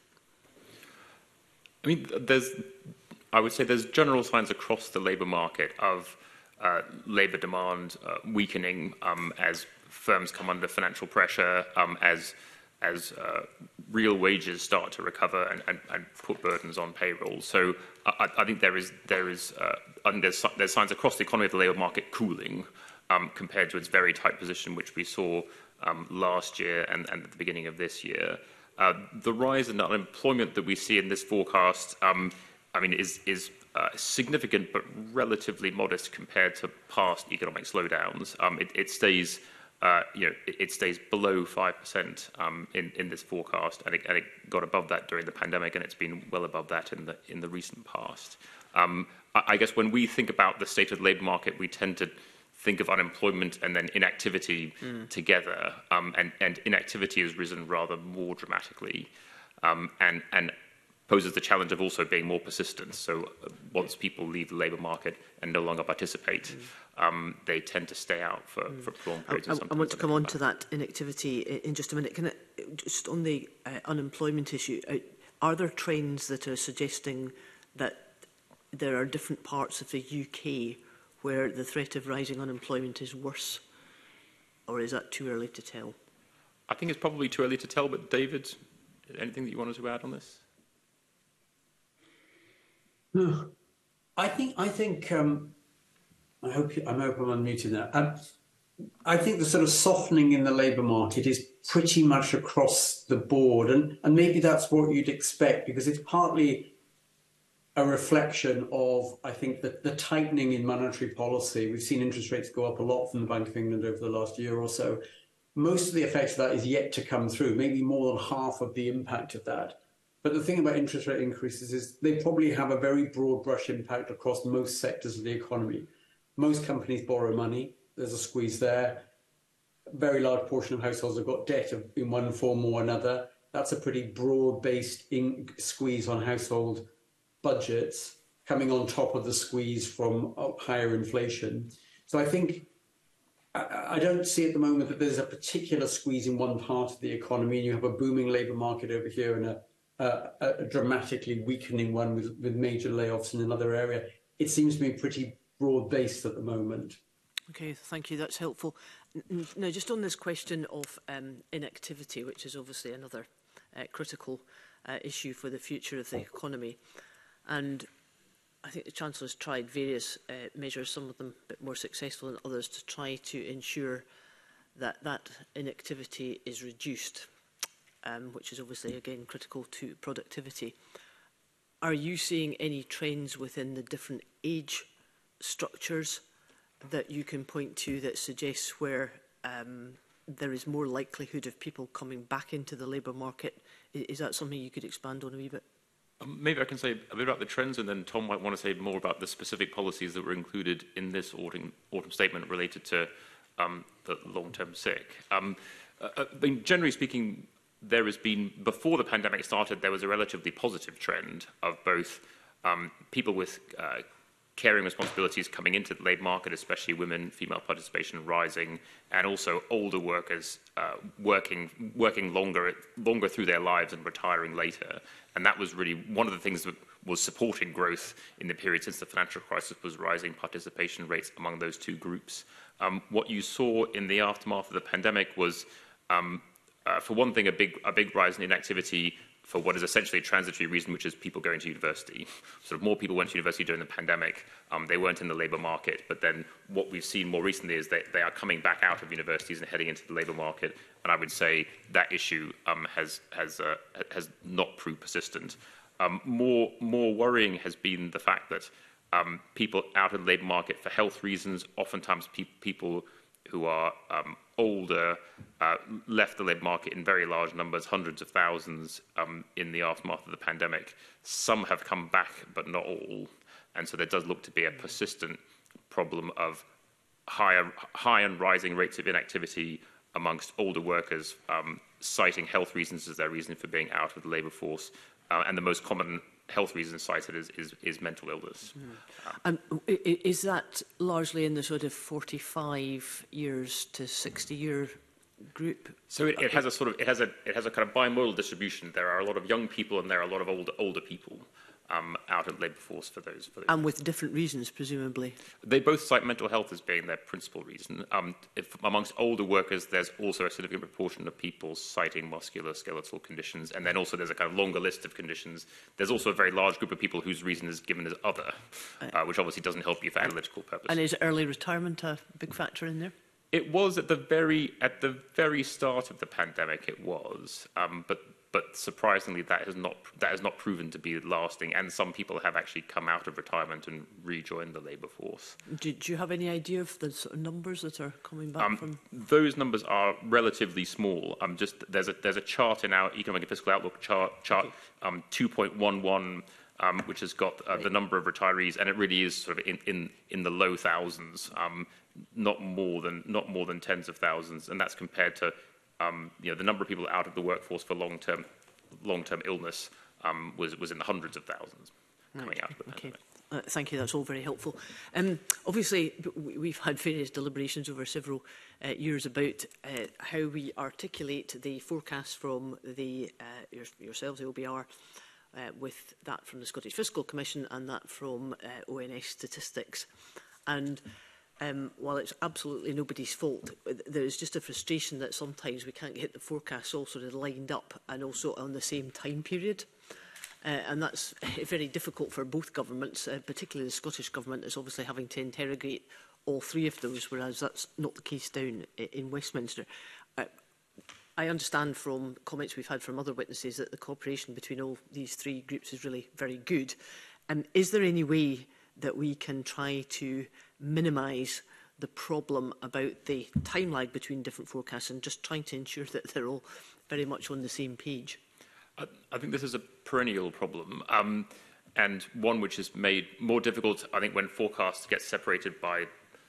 I mean, there's, I would say there's general signs across the labour market of uh, labour demand uh, weakening um, as firms come under financial pressure, um, as as uh, real wages start to recover and, and, and put burdens on payroll. So I, I think there is there is uh, I think there's there's signs across the economy of the labour market cooling um, compared to its very tight position which we saw um, last year and, and at the beginning of this year. Uh, the rise in unemployment that we see in this forecast, um, I mean, is, is uh, significant but relatively modest compared to past economic slowdowns. Um, it, it stays, uh, you know, it, it stays below five percent um, in, in this forecast, and it, and it got above that during the pandemic, and it's been well above that in the in the recent past. Um, I, I guess when we think about the state of the labour market, we tend to think of unemployment and then inactivity mm. together, um, and, and inactivity has risen rather more dramatically. Um, and, and poses the challenge of also being more persistent. So uh, once people leave the labour market and no longer participate, mm. um, they tend to stay out for, mm. for prolonged periods. I, I, I want to come on to that inactivity in just a minute. Can I, just on the uh, unemployment issue, uh, are there trends that are suggesting that there are different parts of the U K where the threat of rising unemployment is worse? Or is that too early to tell? I think it's probably too early to tell, but David, anything that you wanted to add on this? No, I think I think um, I hope you, I'm hoping I'm unmuted now. Um, I think the sort of softening in the labour market is pretty much across the board, and and maybe that's what you'd expect because it's partly a reflection of, I think, the, the tightening in monetary policy. We've seen interest rates go up a lot from the Bank of England over the last year or so. Most of the effects of that is yet to come through, maybe more than half of the impact of that. But the thing about interest rate increases is they probably have a very broad brush impact across most sectors of the economy. Most companies borrow money. There's a squeeze there. A very large portion of households have got debt in one form or another. That's a pretty broad-based in squeeze on household budgets coming on top of the squeeze from higher inflation. So I think I don't see at the moment that there's a particular squeeze in one part of the economy and you have a booming labour market over here and a, a, a dramatically weakening one with, with major layoffs in another area. It seems to be pretty broad-based at the moment. Okay, thank you. That's helpful. Now, just on this question of um, inactivity, which is obviously another uh, critical uh, issue for the future of the economy, and I think the Chancellor's tried various uh, measures, some of them a bit more successful than others, to try to ensure that that inactivity is reduced, um, which is obviously, again, critical to productivity. Are you seeing any trends within the different age structures that you can point to that suggests where um, there is more likelihood of people coming back into the labour market? Is, is that something you could expand on a wee bit? Um, maybe I can say a bit about the trends, and then Tom might want to say more about the specific policies that were included in this autumn, autumn statement related to um, the long-term sick. Um, uh, I mean, generally speaking, there has been, before the pandemic started, there was a relatively positive trend of both um, people with uh, caring responsibilities coming into the labour market, especially women, female participation rising, and also older workers uh, working working longer longer through their lives and retiring later. And that was really one of the things that was supporting growth in the period since the financial crisis, was rising participation rates among those two groups. Um, what you saw in the aftermath of the pandemic was, um, uh, for one thing, a big a big rise in inactivity for what is essentially a transitory reason, which is people going to university. Sort of more people went to university during the pandemic. Um, they weren't in the labour market. But then what we've seen more recently is that they are coming back out of universities and heading into the labour market. And I would say that issue um, has, has, uh, has not proved persistent. Um, more, more worrying has been the fact that um, people out of the labour market for health reasons, oftentimes pe people who are um, older, uh, left the labour market in very large numbers, hundreds of thousands um, in the aftermath of the pandemic. Some have come back, but not all. And so there does look to be a persistent problem of higher, high and rising rates of inactivity amongst older workers, um, citing health reasons as their reason for being out of the labour force. Uh, and the most common health reason cited is, is, is mental illness. Mm. Um, um, is that largely in the sort of forty-five years to sixty year group? So it, it has a sort of it has a it has a kind of bimodal distribution. There are a lot of young people and there are a lot of older older people um, out of the labour force for those, for those. And with different reasons, presumably. They both cite mental health as being their principal reason. Um, if amongst older workers, there's also a significant proportion of people citing musculoskeletal conditions, and then also there's a kind of longer list of conditions. There's also a very large group of people whose reason is given as other, uh, which obviously doesn't help you for analytical purposes. And is early retirement a big factor in there? It was at the very at the very start of the pandemic. It was, um, but but surprisingly, that has not that has not proven to be lasting. And some people have actually come out of retirement and rejoined the labour force. Do, do you have any idea of the sort of numbers that are coming back um, from? Those numbers are relatively small. Um, just there's a there's a chart in our economic and fiscal outlook chart chart okay. um, two point one one. Um, which has got uh, right. the number of retirees, and it really is sort of in, in, in the low thousands, um, not more than not more than tens of thousands, and that's compared to um, you know the number of people out of the workforce for long-term long-term illness, um, was, was in the hundreds of thousands coming right. out of the okay. pandemic. Uh, thank you. That's all very helpful. Um, obviously, we- we've had various deliberations over several uh, years about uh, how we articulate the forecasts from the uh, your, yourselves, the O B R, uh, with that from the Scottish Fiscal Commission and that from uh, O N S Statistics. And um, while it's absolutely nobody's fault, there is just a frustration that sometimes we can't get the forecasts all sort of lined up and also on the same time period. Uh, and that's very difficult for both governments, uh, particularly the Scottish Government is obviously having to interrogate all three of those, whereas that's not the case down in Westminster. Uh, I understand from comments we've had from other witnesses that the cooperation between all these three groups is really very good. Um, is there any way that we can try to minimise the problem about the time lag between different forecasts and just trying to ensure that they're all very much on the same page? I think this is a perennial problem, um, and one which is made more difficult, I think, when forecasts get separated by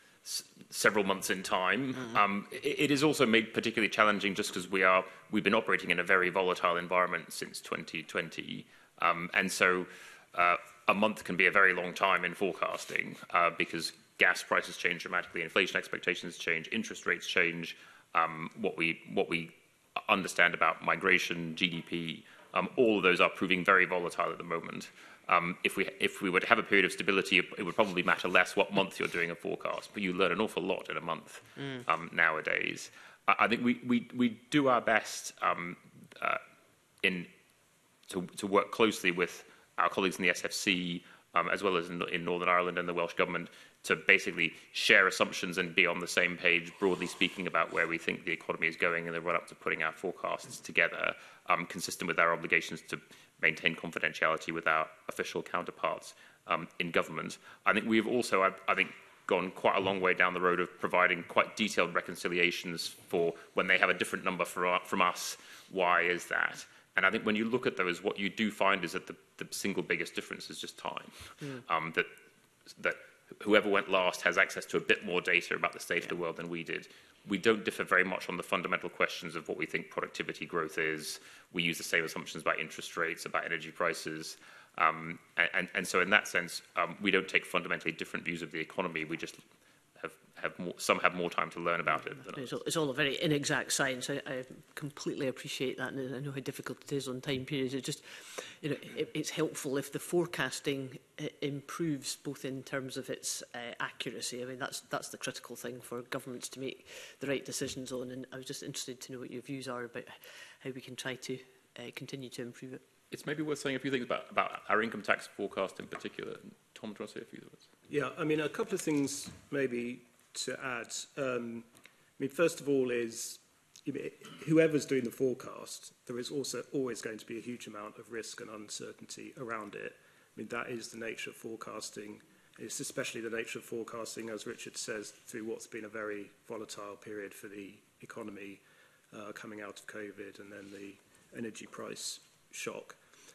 s several months in time. Mm-hmm. um, it, it is also made particularly challenging just because we are, we've been operating in a very volatile environment since twenty twenty, um, and so uh, a month can be a very long time in forecasting uh, because gas prices change dramatically, inflation expectations change, interest rates change, um, what we what we understand about migration, G D P. Um, all of those are proving very volatile at the moment. Um, if we if we were to have a period of stability, it, it would probably matter less what month you're doing a forecast, but you learn an awful lot in a month mm. um, nowadays. I, I think we, we, we do our best um, uh, in to, to work closely with our colleagues in the S F C, um, as well as in, in Northern Ireland and the Welsh Government, to basically share assumptions and be on the same page, broadly speaking, about where we think the economy is going in the run-up to putting our forecasts together, um, consistent with our obligations to maintain confidentiality with our official counterparts um, in government. I think we've also, I, I think, gone quite a long way down the road of providing quite detailed reconciliations for when they have a different number for our, from us, why is that? And I think when you look at those, what you do find is that the, the single biggest difference is just time. Mm. Um, that, that whoever went last has access to a bit more data about the state yeah. of the world than we did. We don't differ very much on the fundamental questions of what we think productivity growth is. We use the same assumptions about interest rates, about energy prices. Um, and, and so in that sense, um, we don't take fundamentally different views of the economy. We just have, have more, some have more time to learn about it than it's all, it's all a very inexact science. I, I completely appreciate that, and I know how difficult it is on time periods. It's just, you know, it, it's helpful if the forecasting uh, improves both in terms of its uh, accuracy. I mean, that's that's the critical thing for governments to make the right decisions on. And I was just interested to know what your views are about how we can try to uh, continue to improve it. It's maybe worth saying a few things about, about our income tax forecast in particular. Tom, do you want to say a few words? Yeah, I mean, a couple of things maybe to add. Um, I mean, first of all is, you know, whoever's doing the forecast, there is also always going to be a huge amount of risk and uncertainty around it. I mean, that is the nature of forecasting. It's especially the nature of forecasting, as Richard says, through what's been a very volatile period for the economy uh, coming out of COVID and then the energy price shock.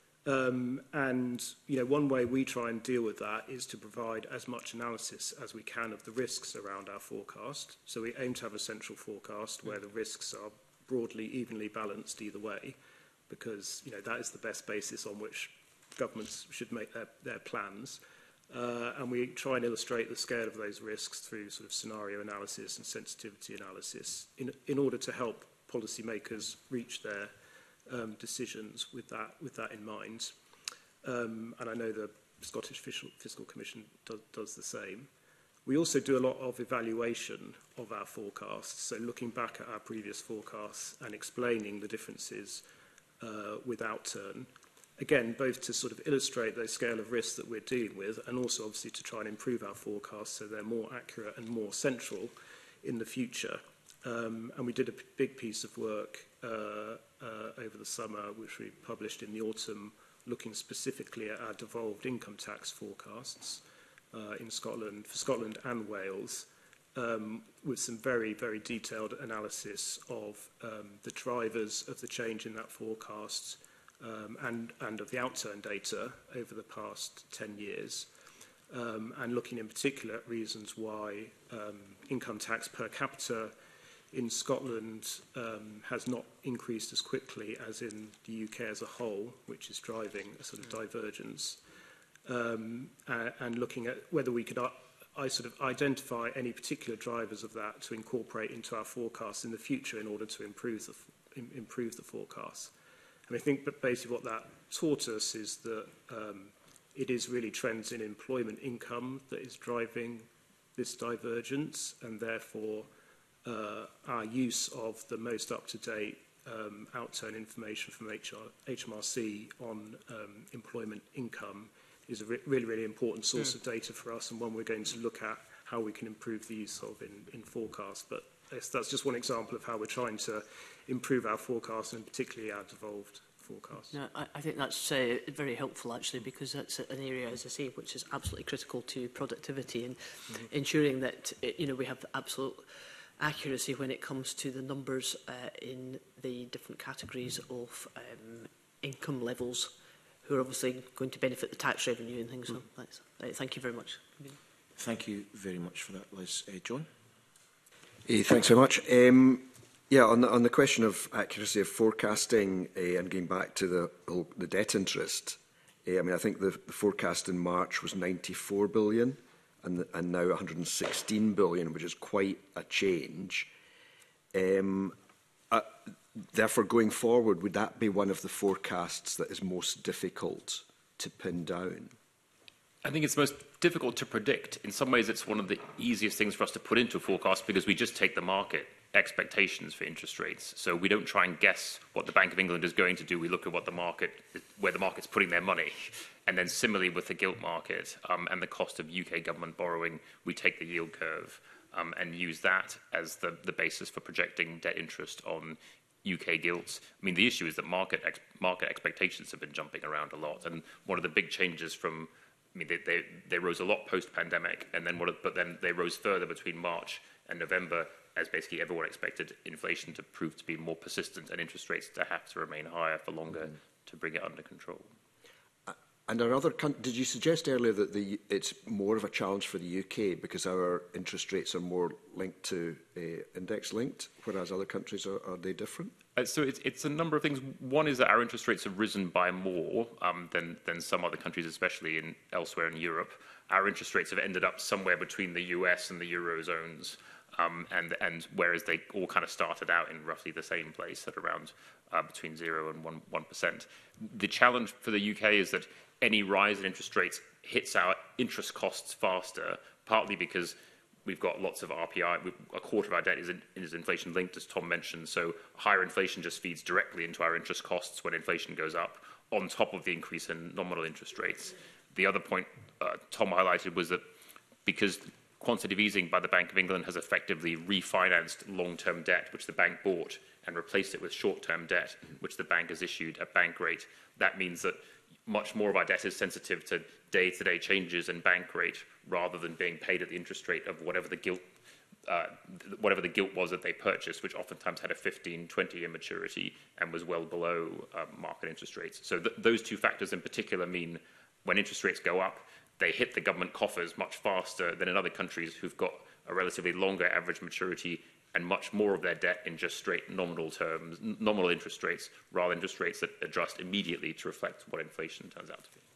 Um, and, you know, one way we try and deal with that is to provide as much analysis as we can of the risks around our forecast. So we aim to have a central forecast where the risks are broadly evenly balanced either way, because, you know, that is the best basis on which governments should make their, their plans. Uh, and we try and illustrate the scale of those risks through sort of scenario analysis and sensitivity analysis in, in order to help policymakers reach their Um, decisions with that with that in mind, um, and I know the Scottish Fiscal, Fiscal Commission do, does the same. We also do a lot of evaluation of our forecasts, so looking back at our previous forecasts and explaining the differences uh, with outturn. Again, both to sort of illustrate the scale of risks that we're dealing with, and also obviously to try and improve our forecasts so they're more accurate and more central in the future. Um, and we did a p big piece of work uh, uh, over the summer, which we published in the autumn, looking specifically at our devolved income tax forecasts uh, in Scotland, for Scotland and Wales, um, with some very, very detailed analysis of um, the drivers of the change in that forecast um, and, and of the outturn data over the past ten years, um, and looking in particular at reasons why um, income tax per capita in Scotland um, has not increased as quickly as in the U K as a whole, which is driving a sort of divergence. Um, uh, and looking at whether we could uh, I sort of identify any particular drivers of that to incorporate into our forecasts in the future in order to improve the, im improve the forecasts. And I think that basically what that taught us is that um, it is really trends in employment income that is driving this divergence, and therefore uh, our use of the most up-to-date um, outturn information from H M R C on um, employment income is a re really, really important source mm. of data for us, and one we're going to look at how we can improve the use of in, in forecasts. But that's, that's just one example of how we're trying to improve our forecasts, and particularly our devolved forecasts. No, I, I think that's uh, very helpful, actually, because that's an area, as I say, which is absolutely critical to productivity and mm-hmm. ensuring that it, you know, we have absolute accuracy when it comes to the numbers uh, in the different categories of um, income levels, who are obviously going to benefit the tax revenue and things. Mm. So that's, uh, thank you very much. Thank you very much for that, Liz. Uh, John? Uh, thanks very much. Um, yeah, on the, on the question of accuracy of forecasting uh, and going back to the, the debt interest, uh, I mean, I think the, the forecast in March was ninety-four billion and, and now one hundred and sixteen billion, which is quite a change. Um, uh, Therefore, going forward, would that be one of the forecasts that is most difficult to pin down? I think it's most difficult to predict. In some ways, it's one of the easiest things for us to put into a forecast because we just take the market expectations for interest rates. So we don't try and guess what the Bank of England is going to do. We look at what the market, where the market's putting their money. And then similarly with the gilt market um, and the cost of U K government borrowing, we take the yield curve um, and use that as the, the basis for projecting debt interest on U K gilts. I mean, the issue is that market ex market expectations have been jumping around a lot, and one of the big changes from, I mean, they they, they rose a lot post-pandemic, and then what, but then they rose further between March and November, as basically everyone expected inflation to prove to be more persistent and interest rates to have to remain higher for longer mm-hmm. to bring it under control. And are other did you suggest earlier that the, it's more of a challenge for the U K because our interest rates are more linked to uh, index linked, whereas other countries are, are they different? Uh, so it's, it's a number of things. One is that our interest rates have risen by more um, than, than some other countries, especially in elsewhere in Europe. Our interest rates have ended up somewhere between the U S and the Eurozones, um, and, and whereas they all kind of started out in roughly the same place at around uh, between zero and one, one percent. The challenge for the U K is that any rise in interest rates hits our interest costs faster, partly because we've got lots of R P I. A quarter of our debt is, in, is inflation linked, as Tom mentioned, so higher inflation just feeds directly into our interest costs when inflation goes up, on top of the increase in nominal interest rates. The other point uh, Tom highlighted was that because quantitative easing by the Bank of England has effectively refinanced long-term debt, which the bank bought, and replaced it with short-term debt, which the bank has issued at bank rate, that means that much more of our debt is sensitive to day-to-day changes in bank rate rather than being paid at the interest rate of whatever the gilt, uh, whatever the gilt was that they purchased, which oftentimes had a fifteen, twenty year maturity and was well below uh, market interest rates. So th those two factors in particular mean when interest rates go up, they hit the government coffers much faster than in other countries who've got a relatively longer average maturity and much more of their debt in just straight nominal terms, nominal interest rates, rather than interest rates that adjust immediately to reflect what inflation turns out to be.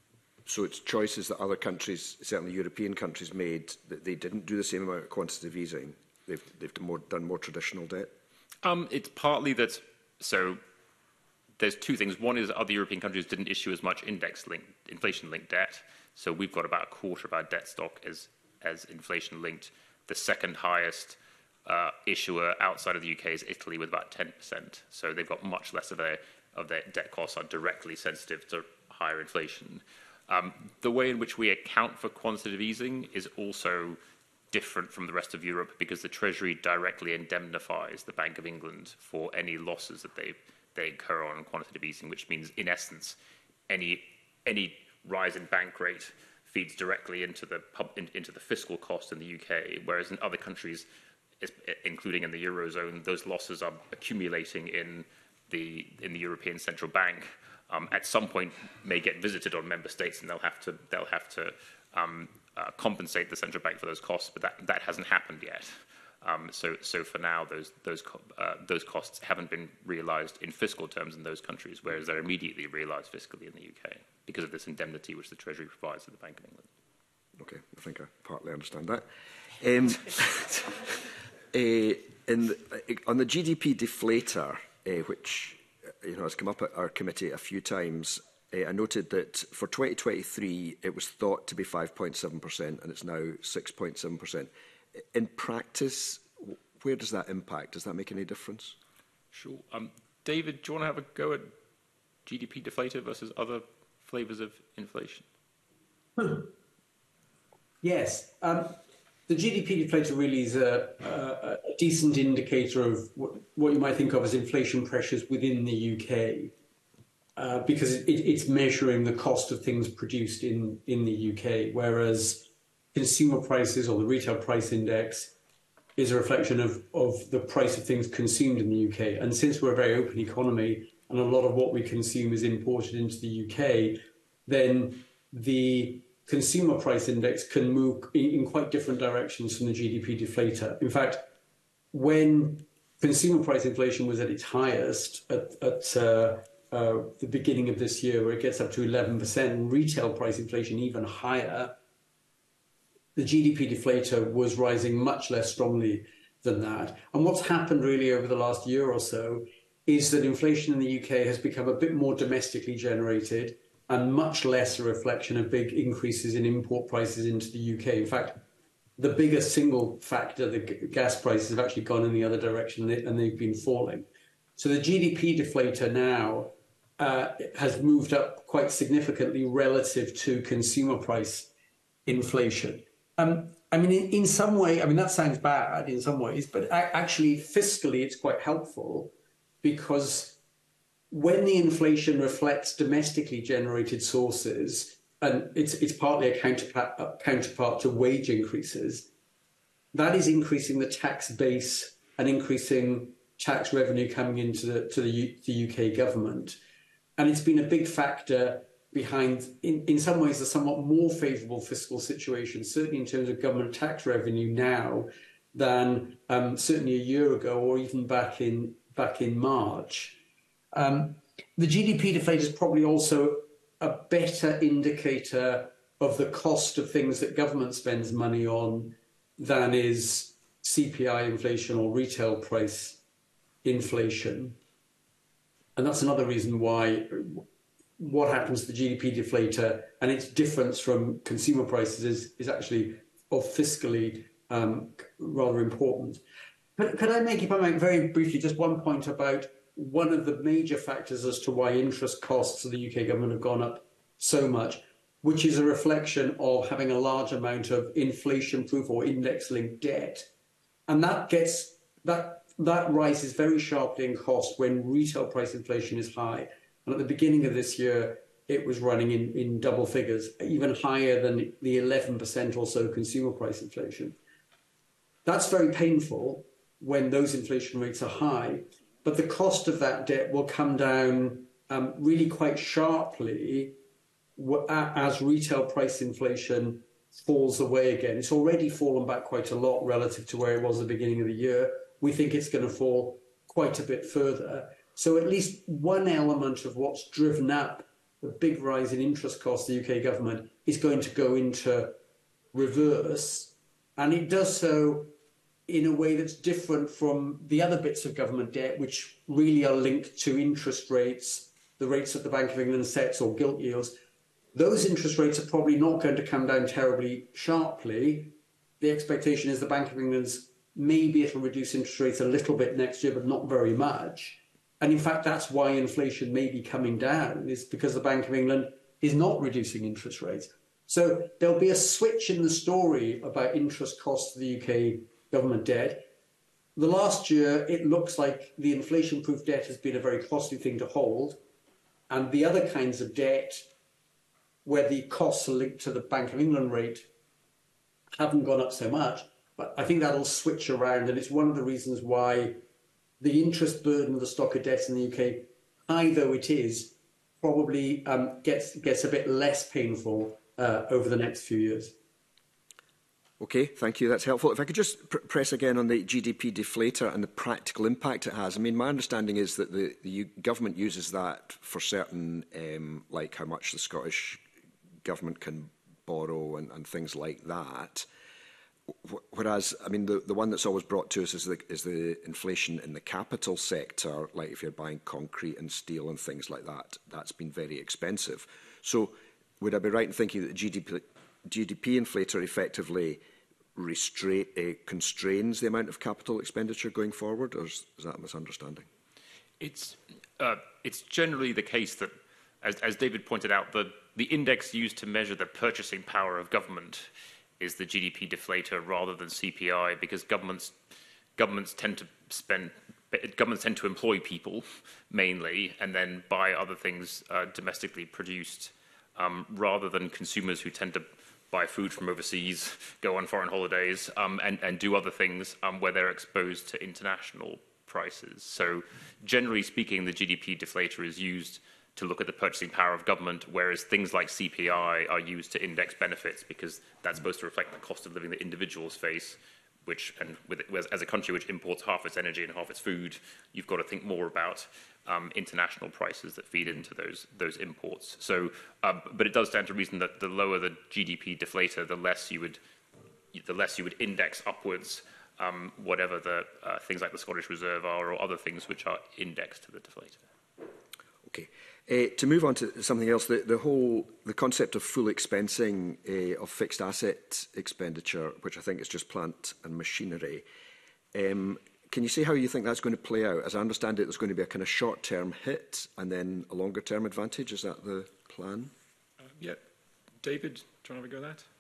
So it's choices that other countries, certainly European countries, made, that they didn't do the same amount of quantitative easing. They've, they've done, more, done more traditional debt? Um, it's partly that, so there's two things. One is other European countries didn't issue as much index-linked, inflation-linked debt. So we've got about a quarter of our debt stock as, as inflation-linked. The second highest Uh, issuer outside of the U K is Italy with about ten percent. So they've got much less of their, of their debt costs are directly sensitive to higher inflation. Um, the way in which we account for quantitative easing is also different from the rest of Europe because the Treasury directly indemnifies the Bank of England for any losses that they, they incur on quantitative easing, which means, in essence, any, any rise in bank rate feeds directly into the, pub, in, into the fiscal cost in the U K, whereas in other countries, including in the Eurozone, those losses are accumulating in the, in the European Central Bank. Um, at some point may get visited on member states and they'll have to, they'll have to um, uh, compensate the central bank for those costs, but that, that hasn't happened yet. Um, so, so for now, those those co uh, those costs haven't been realised in fiscal terms in those countries, whereas they're immediately realised fiscally in the U K because of this indemnity which the Treasury provides to the Bank of England. Okay, I think I partly understand that. Um, uh, in the, uh, on the G D P deflator, uh, which uh, you know has come up at our committee a few times, uh, I noted that for twenty twenty-three it was thought to be five point seven percent, and it's now six point seven percent. In practice, where does that impact? Does that make any difference? Sure. Um, David, do you want to have a go at G D P deflator versus other flavours of inflation? Hmm. Yes. Um, the G D P deflator really is a, a, a decent indicator of what, what you might think of as inflation pressures within the U K, uh, because it, it's measuring the cost of things produced in, in the U K, whereas consumer prices or the retail price index is a reflection of, of the price of things consumed in the U K. And since we're a very open economy and a lot of what we consume is imported into the U K, then the consumer price index can move in, in quite different directions from the G D P deflator. In fact, when consumer price inflation was at its highest at, at uh, uh, the beginning of this year, where it gets up to eleven percent, and retail price inflation even higher, the G D P deflator was rising much less strongly than that. And what's happened really over the last year or so is that inflation in the U K has become a bit more domestically generated and much less a reflection of big increases in import prices into the U K. In fact, the biggest single factor, the gas prices, have actually gone in the other direction, and they've been falling. So the G D P deflator now uh, has moved up quite significantly relative to consumer price inflation. Um, I mean, in, in some way, I mean, that sounds bad in some ways, but a- actually fiscally it's quite helpful, because when the inflation reflects domestically generated sources, and it's, it's partly a counterpart, a counterpart to wage increases, that is increasing the tax base and increasing tax revenue coming into the, to the, U, the U K government. And it's been a big factor behind, in, in some ways, a somewhat more favourable fiscal situation, certainly in terms of government tax revenue now, than um, certainly a year ago or even back in back in March. Um, the G D P deflator is probably also a better indicator of the cost of things that government spends money on than is C P I inflation or retail price inflation. And that's another reason why what happens to the G D P deflator and its difference from consumer prices is, is actually of fiscally um, rather important. But could I make, if I might, very briefly, just one point about one of the major factors as to why interest costs of the U K government have gone up so much, which is a reflection of having a large amount of inflation-proof or index-linked debt. And that gets, that, that rises very sharply in cost when retail price inflation is high. And at the beginning of this year, it was running in, in double figures, even higher than the eleven percent or so consumer price inflation. That's very painful when those inflation rates are high, but the cost of that debt will come down um, really quite sharply as retail price inflation falls away again. It's already fallen back quite a lot relative to where it was at the beginning of the year. We think it's going to fall quite a bit further. So at least one element of what's driven up the big rise in interest costs of the U K government is going to go into reverse. And it does so in a way that's different from the other bits of government debt, which really are linked to interest rates, the rates that the Bank of England sets or gilt yields. Those interest rates are probably not going to come down terribly sharply. The expectation is the Bank of England's maybe it'll reduce interest rates a little bit next year, but not very much. And in fact, that's why inflation may be coming down, is because the Bank of England is not reducing interest rates. So there'll be a switch in the story about interest costs of the U K government debt. The last year, it looks like the inflation-proof debt has been a very costly thing to hold. And the other kinds of debt, where the costs are linked to the Bank of England rate, haven't gone up so much. But I think that'll switch around. And it's one of the reasons why the interest burden of the stock of debt in the U K, high though it is, probably um, gets, gets a bit less painful uh, over the next few years. Okay, thank you. That's helpful. If I could just pr press again on the G D P deflator and the practical impact it has. I mean, my understanding is that the, the U government uses that for certain, um, like how much the Scottish government can borrow and, and things like that. Whereas, I mean, the, the one that's always brought to us is the, is the inflation in the capital sector, like if you're buying concrete and steel and things like that, that's been very expensive. So would I be right in thinking that the G D P, G D P inflator effectively restrain, uh, constrains the amount of capital expenditure going forward, or is, is that a misunderstanding? It's, uh, it's generally the case that, as, as David pointed out, the, the index used to measure the purchasing power of government is the G D P deflator rather than C P I, because governments, governments tend to spend, governments tend to employ people mainly, and then buy other things uh, domestically produced, um, rather than consumers who tend to buy food from overseas, go on foreign holidays, um, and, and do other things um, where they're exposed to international prices. So generally speaking, the G D P deflator is used to look at the purchasing power of government, whereas things like C P I are used to index benefits because that's supposed to reflect the cost of living that individuals face, which, and with, as a country which imports half its energy and half its food, you've got to think more about um, international prices that feed into those those imports. So, um, but it does stand to reason that the lower the G D P deflator, the less you would, the less you would index upwards um, whatever the uh, things like the Scottish Reserve are, or other things which are indexed to the deflator. Okay. Uh, to move on to something else, the, the whole the concept of full expensing uh, of fixed asset expenditure, which I think is just plant and machinery. Um, can you say how you think that's going to play out? As I understand it, there's going to be a kind of short-term hit and then a longer-term advantage. Is that the plan? Uh, yeah. David, do you want to have a go at that?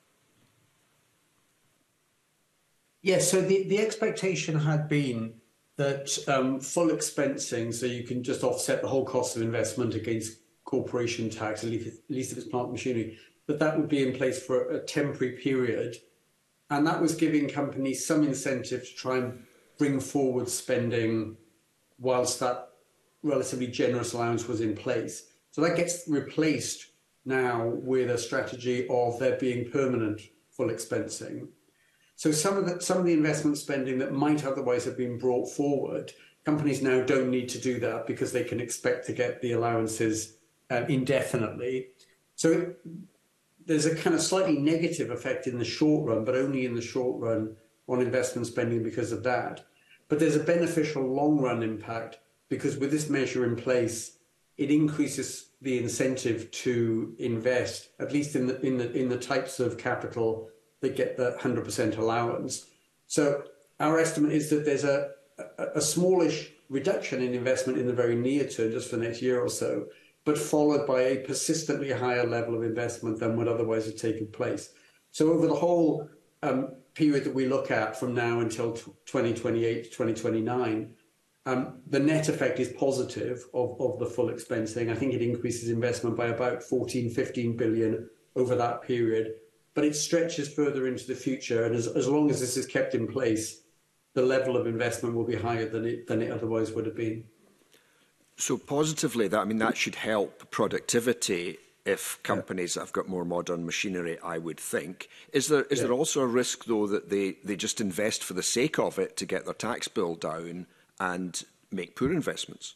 Yes, so the, the expectation had been that um, full expensing, so you can just offset the whole cost of investment against corporation tax, at least, at least if it's plant machinery, that that would be in place for a, a temporary period. And that was giving companies some incentive to try and bring forward spending whilst that relatively generous allowance was in place. So that gets replaced now with a strategy of there being permanent full expensing. So some of the some of the investment spending that might otherwise have been brought forward, companies now don't need to do that because they can expect to get the allowances uh, indefinitely. So it, there's a kind of slightly negative effect in the short run, but only in the short run on investment spending because of that. But there's a beneficial long run impact because with this measure in place, it increases the incentive to invest, at least in the in the in the types of capital that get the one hundred percent allowance. So our estimate is that there's a, a, a smallish reduction in investment in the very near term, just for the next year or so, but followed by a persistently higher level of investment than would otherwise have taken place. So over the whole um, period that we look at from now until twenty twenty-eight to twenty twenty-nine, um, the net effect is positive of, of the full expensing. I think it increases investment by about fourteen, fifteen billion over that period. But it stretches further into the future, and as, as long as this is kept in place, the level of investment will be higher than it than it otherwise would have been. So positively, that I mean that should help productivity if companies yeah. have got more modern machinery, I would think. Is there is yeah. there also a risk though that they they just invest for the sake of it to get their tax bill down and make poor investments?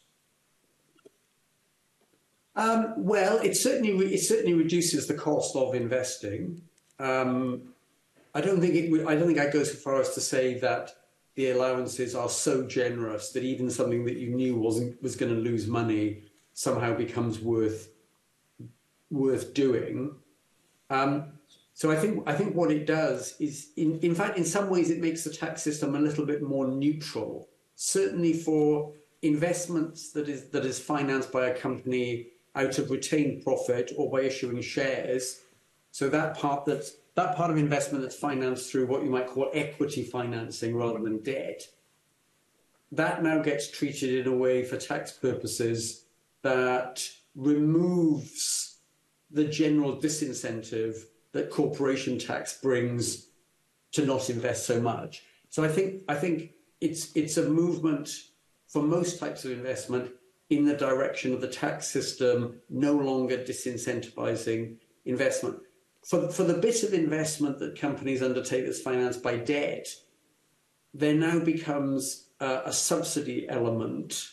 Um, well, it certainly re it certainly reduces the cost of investing. Um, I don't think it would, I don't think I'd go so far as to say that the allowances are so generous that even something that you knew wasn't was going to lose money somehow becomes worth worth doing. Um, so I think I think what it does is, in in fact, in some ways, it makes the tax system a little bit more neutral. Certainly for investments that is that is financed by a company out of retained profit or by issuing shares. So that part that's that part of investment that's financed through what you might call equity financing rather than debt, that now gets treated in a way for tax purposes that removes the general disincentive that corporation tax brings to not invest so much. So I think I think it's it's a movement for most types of investment in the direction of the tax system no longer disincentivizing investment. for, for the bit of investment that companies undertake that's financed by debt, there now becomes uh, a subsidy element.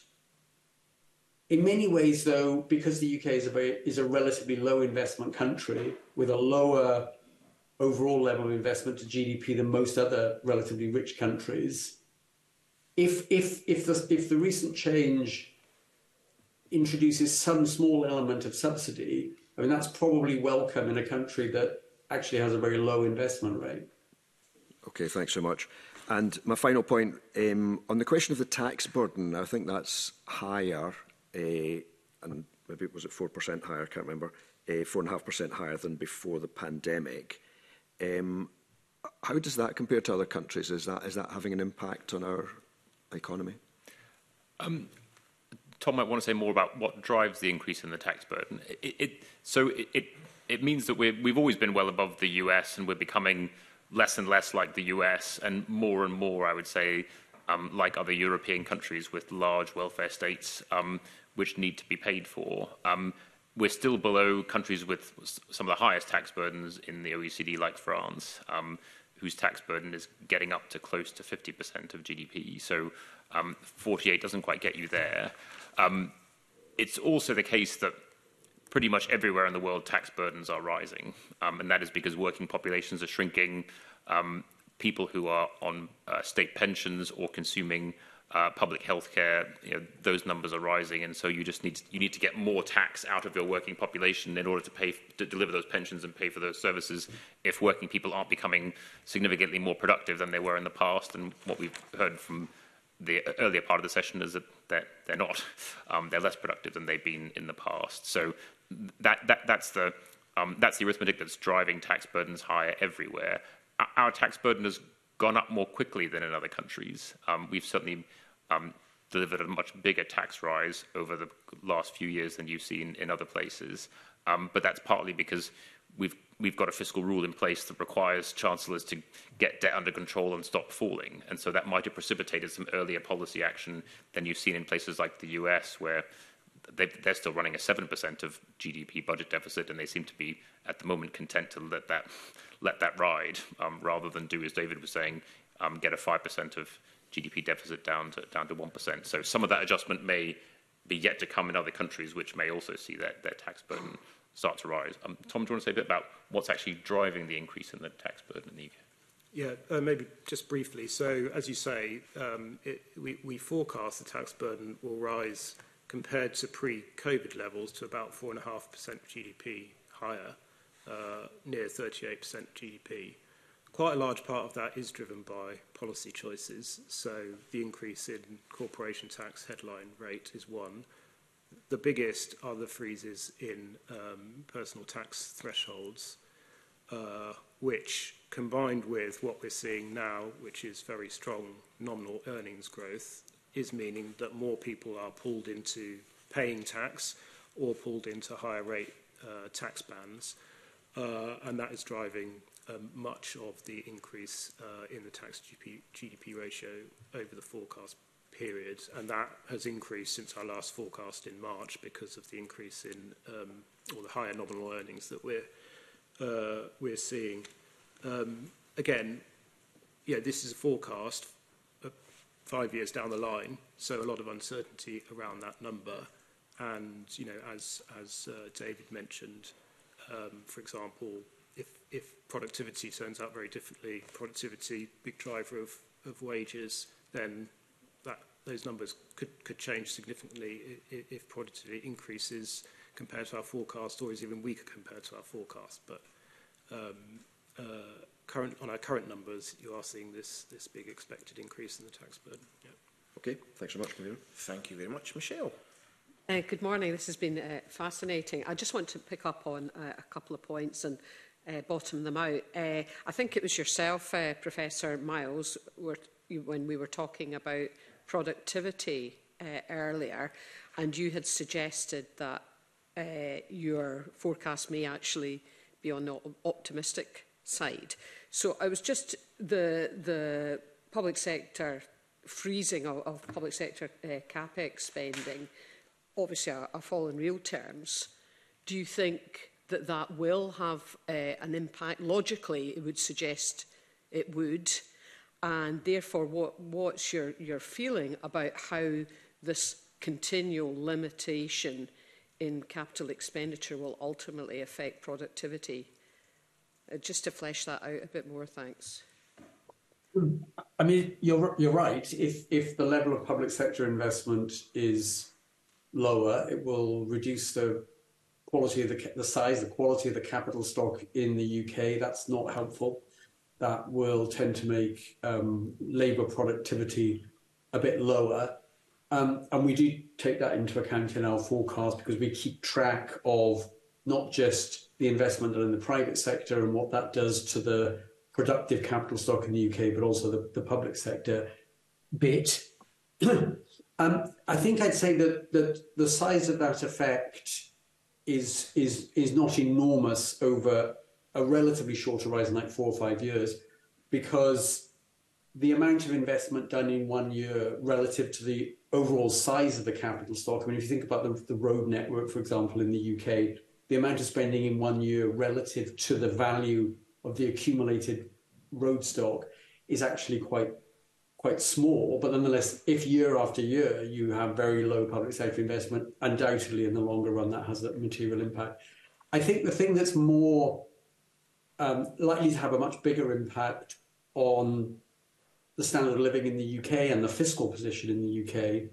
In many ways, though, because the U K is a, very, is a relatively low investment country with a lower overall level of investment to G D P than most other relatively rich countries, if, if, if, the, if the recent change introduces some small element of subsidy, I mean, that's probably welcome in a country that actually has a very low investment rate. Okay, thanks so much. And my final point, um, on the question of the tax burden, I think that's higher, uh, and maybe was it four percent higher, I can't remember, uh, four point five percent higher than before the pandemic. Um, how does that compare to other countries? Is that, is that having an impact on our economy? Um, Tom might want to say more about what drives the increase in the tax burden. It, it, so it, it, it means that we're, we've always been well above the U S, and we're becoming less and less like the U S, and more and more, I would say, um, like other European countries with large welfare states, um, which need to be paid for. Um, we're still below countries with some of the highest tax burdens in the O E C D, like France, um, whose tax burden is getting up to close to fifty percent of G D P. So um, forty-eight doesn't quite get you there. Um, it's also the case that pretty much everywhere in the world tax burdens are rising, um, and that is because working populations are shrinking. Um, people who are on uh, state pensions or consuming uh, public health care, you know, those numbers are rising, and so you just need to, you need to get more tax out of your working population in order to pay to deliver those pensions and pay for those services. If working people aren't becoming significantly more productive than they were in the past, and what we've heard from the earlier part of the session is that they're, they're not. Um, they're less productive than they've been in the past. So that, that, that's, the, um, that's the arithmetic that's driving tax burdens higher everywhere. Our tax burden has gone up more quickly than in other countries. Um, we've certainly um, delivered a much bigger tax rise over the last few years than you've seen in other places. Um, but that's partly because we've we've got a fiscal rule in place that requires chancellors to get debt under control and stop falling. And so that might have precipitated some earlier policy action than you've seen in places like the U S, where they're still running a seven percent of G D P budget deficit, and they seem to be, at the moment, content to let that let that ride, um, rather than do, as David was saying, um, get a five percent of G D P deficit down to down to one percent. So some of that adjustment may be yet to come in other countries, which may also see their, their tax burden start to rise. Um, Tom, do you want to say a bit about what's actually driving the increase in the tax burden in the U K? Yeah, uh, maybe just briefly. So, as you say, um, it, we, we forecast the tax burden will rise compared to pre-COVID levels to about four point five percent of G D P higher, uh, near thirty-eight percent of G D P. Quite a large part of that is driven by policy choices. So the increase in corporation tax headline rate is one. The biggest are the freezes in um, personal tax thresholds, uh, which, combined with what we're seeing now, which is very strong nominal earnings growth, is meaning that more people are pulled into paying tax or pulled into higher rate uh, tax bands, uh, and that is driving um, much of the increase uh, in the tax G D P ratio over the forecast period, and that has increased since our last forecast in March because of the increase in um, or the higher nominal earnings that we're uh, we're seeing. Um, again, yeah, this is a forecast five years down the line, so a lot of uncertainty around that number. And, you know, as, as uh, David mentioned, um, for example, if, if productivity turns out very differently, productivity, big driver of, of wages, then that, those numbers could, could change significantly if, if productivity increases compared to our forecast, or is even weaker compared to our forecast. But um, uh, Current, on our current numbers, you are seeing this, this big expected increase in the tax burden. Yeah. Okay, thanks so much, Camille. Thank you very much. Michelle. Uh, good morning. This has been uh, fascinating. I just want to pick up on uh, a couple of points and uh, bottom them out. Uh, I think it was yourself, uh, Professor Miles, were, you, when we were talking about productivity uh, earlier, and you had suggested that uh, your forecast may actually be on the optimistic side. So I was just, the, the public sector freezing of, of public sector uh, capex spending, obviously a, a fall in real terms. Do you think that that will have uh, an impact. Logically, it would suggest it would. And therefore, what, what's your, your feeling about how this continual limitation in capital expenditure will ultimately affect productivity? Uh, just to flesh that out a bit more, thanks. I mean, you're, you're right. If, if the level of public sector investment is lower, it will reduce the quality of the, the size, the quality of the capital stock in the U K. That's not helpful. That will tend to make um, labour productivity a bit lower. Um, and we do take that into account in our forecast because we keep track of not just the investment in the private sector and what that does to the productive capital stock in the U K, but also the, the public sector bit. um, I think I'd say that, that the size of that effect is, is, is not enormous over a relatively short horizon, like four or five years, because the amount of investment done in one year relative to the overall size of the capital stock, I mean, if you think about the, the road network, for example, in the U K, the amount of spending in one year relative to the value of the accumulated road stock is actually quite quite small. But nonetheless, if year after year you have very low public sector investment, undoubtedly in the longer run that has a material impact. I think the thing that's more um, likely to have a much bigger impact on the standard of living in the U K and the fiscal position in the U K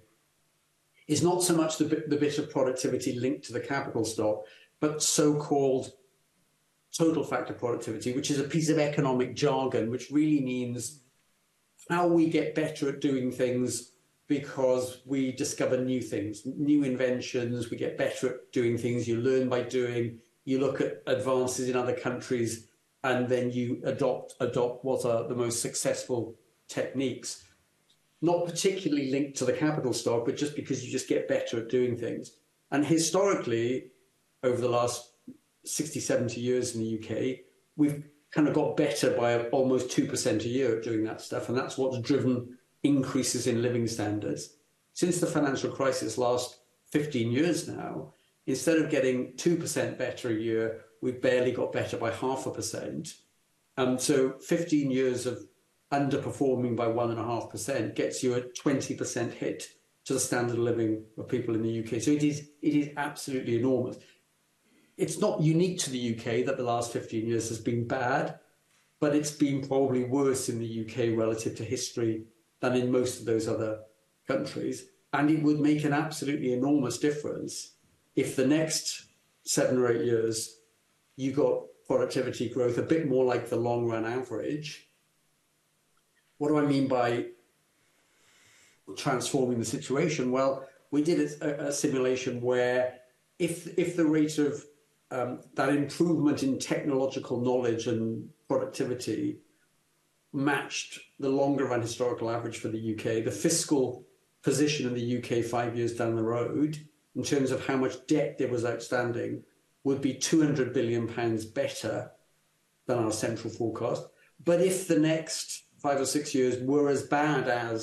is not so much the bit, the bit of productivity linked to the capital stock, but so-called total factor productivity, which is a piece of economic jargon, which really means how we get better at doing things because we discover new things, new inventions, we get better at doing things, you learn by doing, you look at advances in other countries, and then you adopt, adopt what are the most successful techniques. Not particularly linked to the capital stock, but just because you just get better at doing things. And historically, over the last sixty, seventy years in the U K, we've kind of got better by almost two percent a year at doing that stuff. And that's what's driven increases in living standards. Since the financial crisis last fifteen years now, instead of getting two percent better a year, we've barely got better by half a percent. And so fifteen years of underperforming by one and a half percent gets you a twenty percent hit to the standard of living of people in the U K. So it is, it is absolutely enormous. It's not unique to the U K that the last fifteen years has been bad, but it's been probably worse in the U K relative to history than in most of those other countries. And it would make an absolutely enormous difference if the next seven or eight years you got productivity growth a bit more like the long run average. What do I mean by transforming the situation? Well, we did a, a simulation where if, if the rate of Um, that improvement in technological knowledge and productivity matched the longer run historical average for the U K, the fiscal position in the U K five years down the road, in terms of how much debt there was outstanding, would be two hundred billion pounds better than our central forecast. But if the next five or six years were as bad as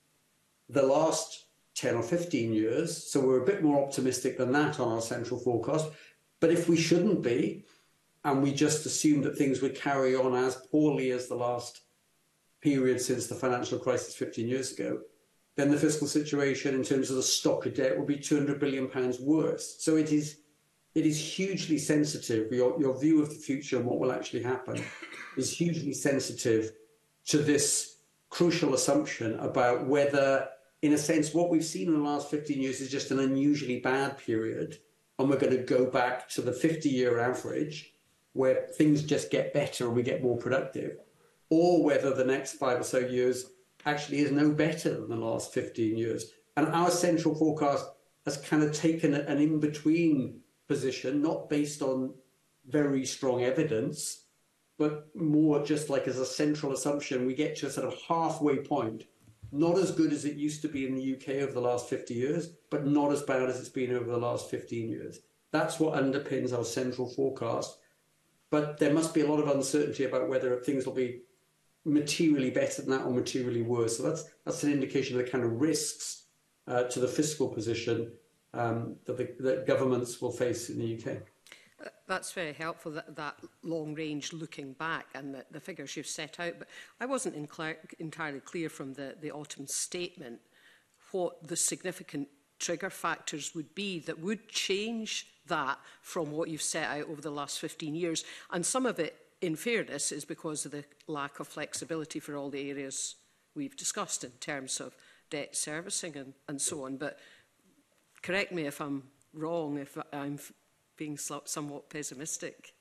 the last ten or fifteen years, so we're a bit more optimistic than that on our central forecast. But if we shouldn't be, and we just assume that things would carry on as poorly as the last period since the financial crisis fifteen years ago, then the fiscal situation in terms of the stock of debt will be two hundred billion pounds worse. So it is, it is hugely sensitive. Your, your view of the future and what will actually happen is hugely sensitive to this crucial assumption about whether, in a sense, what we've seen in the last fifteen years is just an unusually bad period, and we're going to go back to the fifty-year average where things just get better and we get more productive, or whether the next five or so years actually is no better than the last fifteen years. And our central forecast has kind of taken an in-between position, not based on very strong evidence, but more just like as a central assumption. We get to a sort of halfway point, not as good as it used to be in the U K over the last fifty years, but not as bad as it's been over the last fifteen years. That's what underpins our central forecast. But there must be a lot of uncertainty about whether things will be materially better than that or materially worse. So that's, that's an indication of the kind of risks uh, to the fiscal position um, that, the, that governments will face in the U K. That's very helpful, that, that long range looking back and the, the figures you've set out. But I wasn't entirely clear from the, the autumn statement what the significant trigger factors would be that would change that from what you've set out over the last fifteen years. And some of it, in fairness, is because of the lack of flexibility for all the areas we've discussed in terms of debt servicing and, and so on. But correct me if I'm wrong, if I'm being somewhat pessimistic.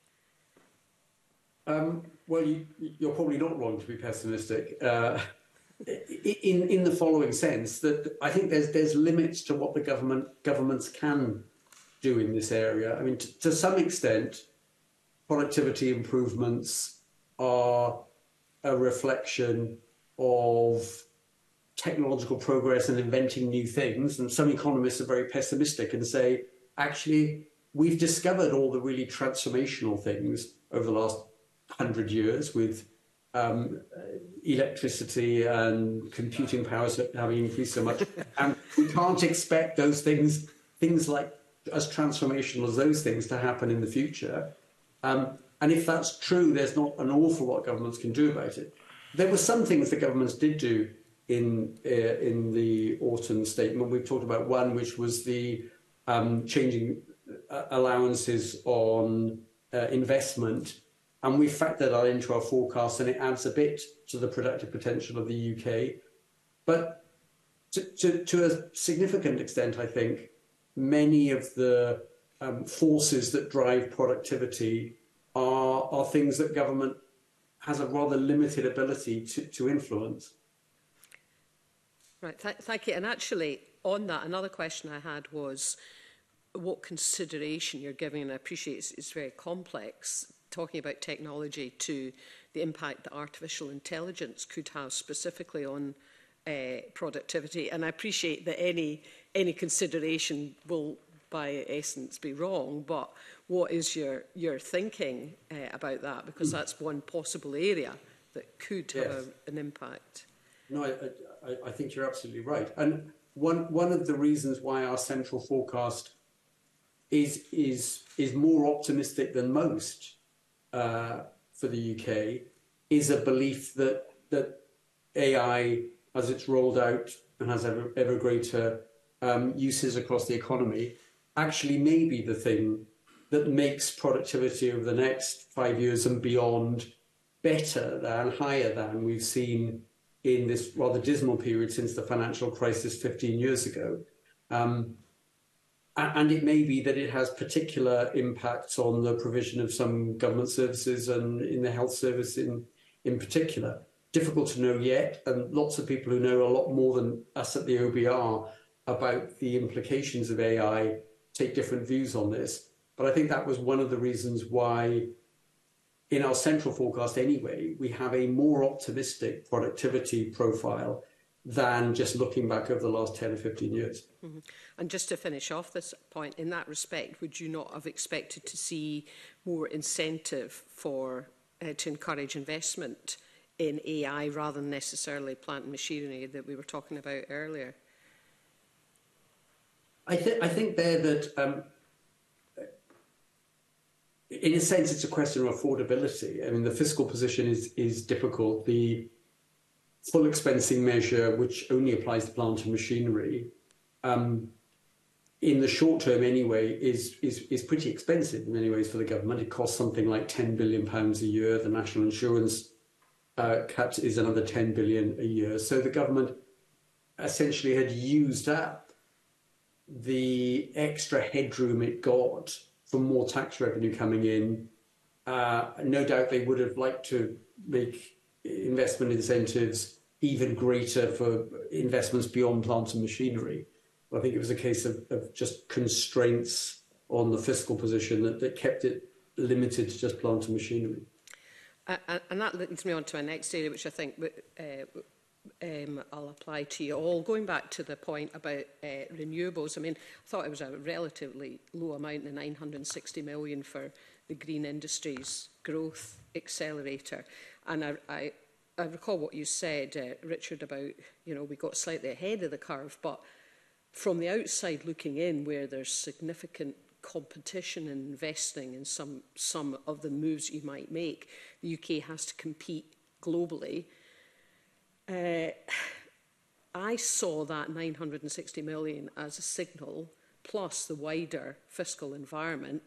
Um, well, you, you're probably not wrong to be pessimistic. Uh, in in the following sense, that I think there's there's limits to what the government governments can do in this area. I mean, t to some extent, productivity improvements are a reflection of technological progress and inventing new things. And some economists are very pessimistic and say, actually, we've discovered all the really transformational things over the last hundred years with um, electricity and computing powers having increased so much. And we can't expect those things, things like as transformational as those things to happen in the future. Um, and if that's true, there's not an awful lot governments can do about it. There were some things that governments did do in, uh, in the autumn statement. We've talked about one, which was the um, changing uh, allowances on uh, investment. And we factored that into our forecast, and it adds a bit to the productive potential of the U K. But to, to, to a significant extent, I think, many of the um, forces that drive productivity are, are things that government has a rather limited ability to, to influence. Right, th thank you. And actually, on that, another question I had was what consideration you're giving, and I appreciate it's, it's very complex, talking about technology, to the impact that artificial intelligence could have specifically on uh, productivity. And I appreciate that any, any consideration will, by essence, be wrong, but what is your, your thinking uh, about that? Because that's one possible area that could yes. have a, an impact. No, I, I, I think you're absolutely right. And one, one of the reasons why our central forecast is, is, is more optimistic than most uh, for the U K is a belief that, that A I, as it's rolled out and has ever, ever greater um, uses across the economy, actually may be the thing that makes productivity over the next five years and beyond better than, higher than we've seen in this rather dismal period since the financial crisis fifteen years ago. Um, and it may be that it has particular impacts on the provision of some government services and in the health service in, in particular. Difficult to know yet, and lots of people who know a lot more than us at the O B R about the implications of A I take different views on this. But I think that was one of the reasons why, in our central forecast anyway, we have a more optimistic productivity profile than just looking back over the last ten or fifteen years. Mm-hmm. And just to finish off this point, in that respect, would you not have expected to see more incentive for uh, to encourage investment in A I rather than necessarily plant and machinery that we were talking about earlier? I, th I think there that, um, in a sense, it's a question of affordability. I mean, the fiscal position is, is difficult. The full expensing measure, which only applies to plant and machinery, um, in the short term anyway, is, is, is pretty expensive in many ways for the government. It costs something like ten billion pounds a year. The national insurance uh, cut is another ten billion pounds a year. So the government essentially had used up the extra headroom it got from more tax revenue coming in. Uh, no doubt they would have liked to make investment incentives even greater for investments beyond plant and machinery. But I think it was a case of, of just constraints on the fiscal position that, that kept it limited to just plant and machinery. Uh, and that leads me on to my next area, which I think uh, um, I'll apply to you all. Going back to the point about uh, renewables, I mean, I thought it was a relatively low amount, the nine hundred and sixty million for the Green Industries Growth Accelerator. And I, I, I recall what you said, uh, Richard, about, you know, we got slightly ahead of the curve, but from the outside looking in, where there's significant competition and investing in some, some of the moves you might make. The U K has to compete globally. Uh, I saw that nine hundred and sixty million as a signal, plus the wider fiscal environment,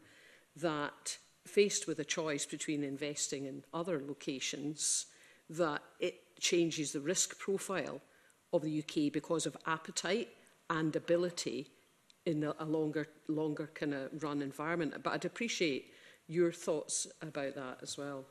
that faced with a choice between investing in other locations, that it changes the risk profile of the U K because of appetite and ability in a, a longer, longer kind of run environment. But I'd appreciate your thoughts about that as well.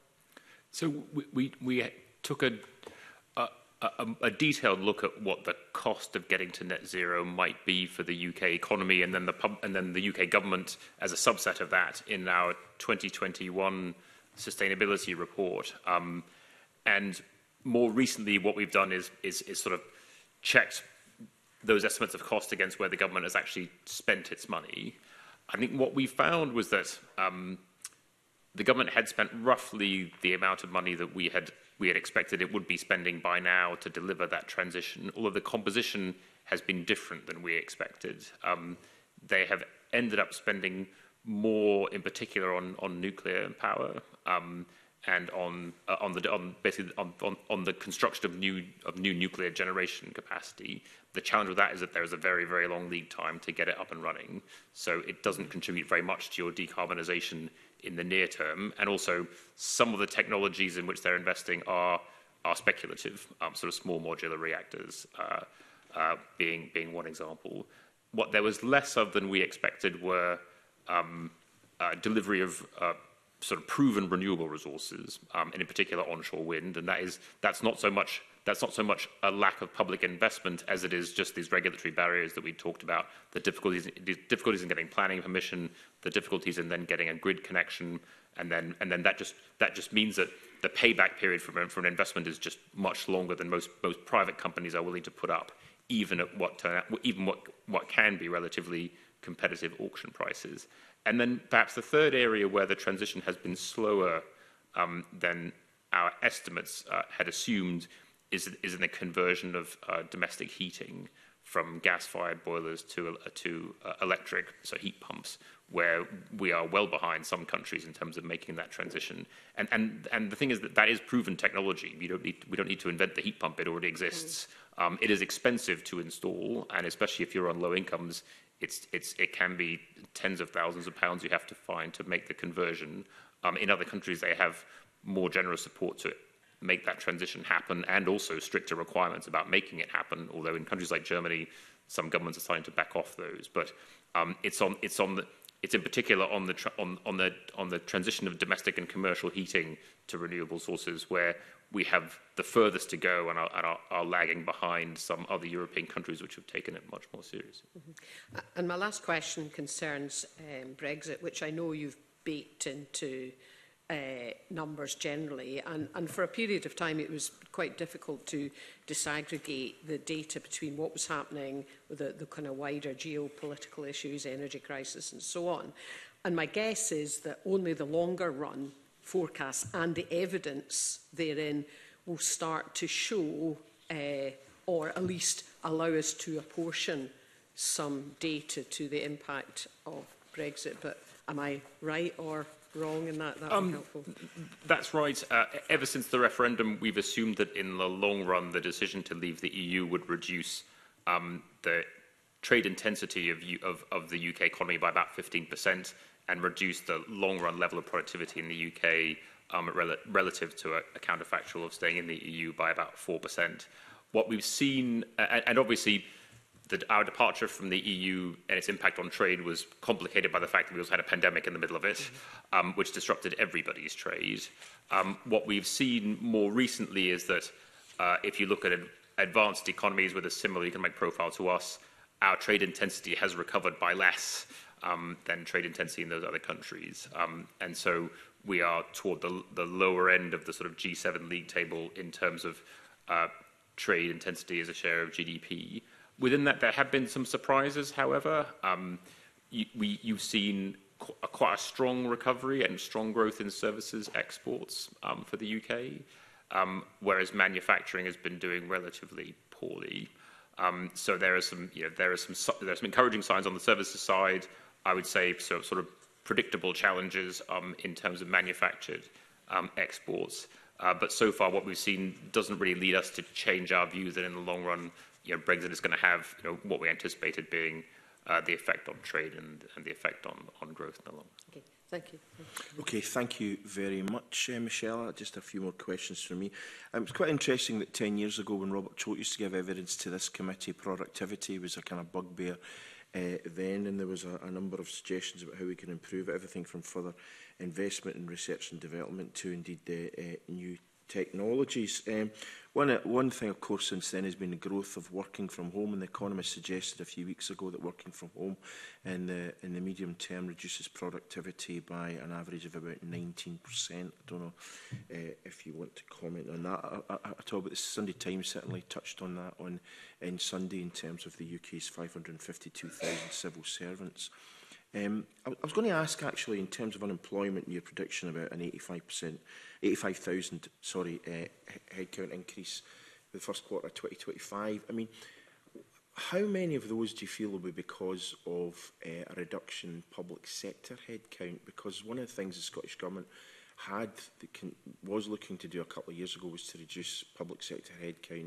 So we, we, we took a, a, a, a detailed look at what the cost of getting to net zero might be for the U K economy, and then the, pub, and then the U K government as a subset of that in our twenty twenty-one sustainability report. Um, and more recently, what we've done is, is, is sort of checked those estimates of cost against where the government has actually spent its money. I think what we found was that um, the government had spent roughly the amount of money that we had we had expected it would be spending by now to deliver that transition, although the composition has been different than we expected. Um, they have ended up spending more, in particular, on, on nuclear power, um, and on uh, on the on basically on, on on the construction of new of new nuclear generation capacity. The challenge with that is that there is a very very long lead time to get it up and running, so it doesn't contribute very much to your decarbonisation in the near term. And also, some of the technologies in which they're investing are are speculative, um, sort of small modular reactors uh, uh, being being one example. What there was less of than we expected were um, uh, delivery of uh, sort of proven renewable resources, um, and in particular onshore wind, and that is that's not so much that's not so much a lack of public investment as it is just these regulatory barriers that we talked about, the difficulties the difficulties in getting planning permission, the difficulties in then getting a grid connection, and then and then that just that just means that the payback period for, for an investment is just much longer than most most private companies are willing to put up, even at what turn out, even what what can be relatively competitive auction prices. And then perhaps the third area where the transition has been slower um, than our estimates uh, had assumed is, is in the conversion of uh, domestic heating from gas-fired boilers to, uh, to uh, electric, so heat pumps, where we are well behind some countries in terms of making that transition. And, and, and the thing is that that is proven technology. We don't need, we don't need to invent the heat pump. It already exists. Um, it is expensive to install, and especially if you're on low incomes, It's, it's, it can be tens of thousands of pounds you have to find to make the conversion. Um, in other countries, they have more generous support to make that transition happen, and also stricter requirements about making it happen. Although in countries like Germany, some governments are starting to back off those. But um, it's on, it's on the, it's in particular on the tra on, on the on the transition of domestic and commercial heating to renewable sources where we have the furthest to go and are, and are, are lagging behind some other European countries which have taken it much more seriously. Mm-hmm. And my last question concerns um, Brexit, which I know you've baked into uh, numbers generally. And, and for a period of time, it was quite difficult to disaggregate the data between what was happening with the, the kind of wider geopolitical issues, energy crisis, and so on. And my guess is that only the longer run forecasts and the evidence therein will start to show, uh, or at least allow us to apportion some data to the impact of Brexit. But am I right or wrong in that? That would um, be helpful. That's right. Uh, ever since the referendum, we've assumed that in the long run, the decision to leave the E U would reduce um, the trade intensity of, of, of the U K economy by about fifteen percent. And reduce the long-run level of productivity in the U K um, rel relative to a, a counterfactual of staying in the E U by about four percent. What we've seen, uh, and obviously the, our departure from the E U and its impact on trade was complicated by the fact that we also had a pandemic in the middle of it, mm-hmm. um, which disrupted everybody's trade. Um, what we've seen more recently is that uh, if you look at ad advanced economies with a similar economic profile to us, our trade intensity has recovered by less Um, than trade intensity in those other countries. Um, and so we are toward the, the lower end of the sort of G seven league table in terms of uh, trade intensity as a share of G D P. Within that, there have been some surprises, however. Um, you, we, you've seen qu a, quite a strong recovery and strong growth in services exports um, for the U K, um, whereas manufacturing has been doing relatively poorly. Um, so there are some, you know, there are some, there are some encouraging signs on the services side. I would say, so, sort of predictable challenges um, in terms of manufactured um, exports. Uh, but so far, what we've seen doesn't really lead us to change our view that in the long run, you know, Brexit is going to have, you know, what we anticipated being uh, the effect on trade and, and the effect on, on growth in the long run. Okay, thank you. Thank you. Okay, thank you very much, uh, Michelle. Just a few more questions from me. Um, it's quite interesting that ten years ago, when Robert Choate used to give evidence to this committee, productivity was a kind of bugbear uh, then, and there was a, a number of suggestions about how we can improve it, everything from further investment in research and development to indeed the uh, new technologies. Um, one, uh, one thing, of course, since then has been the growth of working from home, and The Economist suggested a few weeks ago that working from home in the, in the medium term reduces productivity by an average of about nineteen percent. I don't know uh, if you want to comment on that at all, but the Sunday Times certainly touched on that on in Sunday in terms of the U K's five hundred and fifty-two thousand civil servants. Um, I, I was going to ask, actually, in terms of unemployment, your prediction about an eighty-five percent, eighty-five thousand, sorry, uh, headcount increase for the first quarter of twenty twenty-five. I mean, how many of those do you feel will be because of uh, a reduction in public sector headcount? Because one of the things the Scottish Government had, can, was looking to do a couple of years ago was to reduce public sector headcount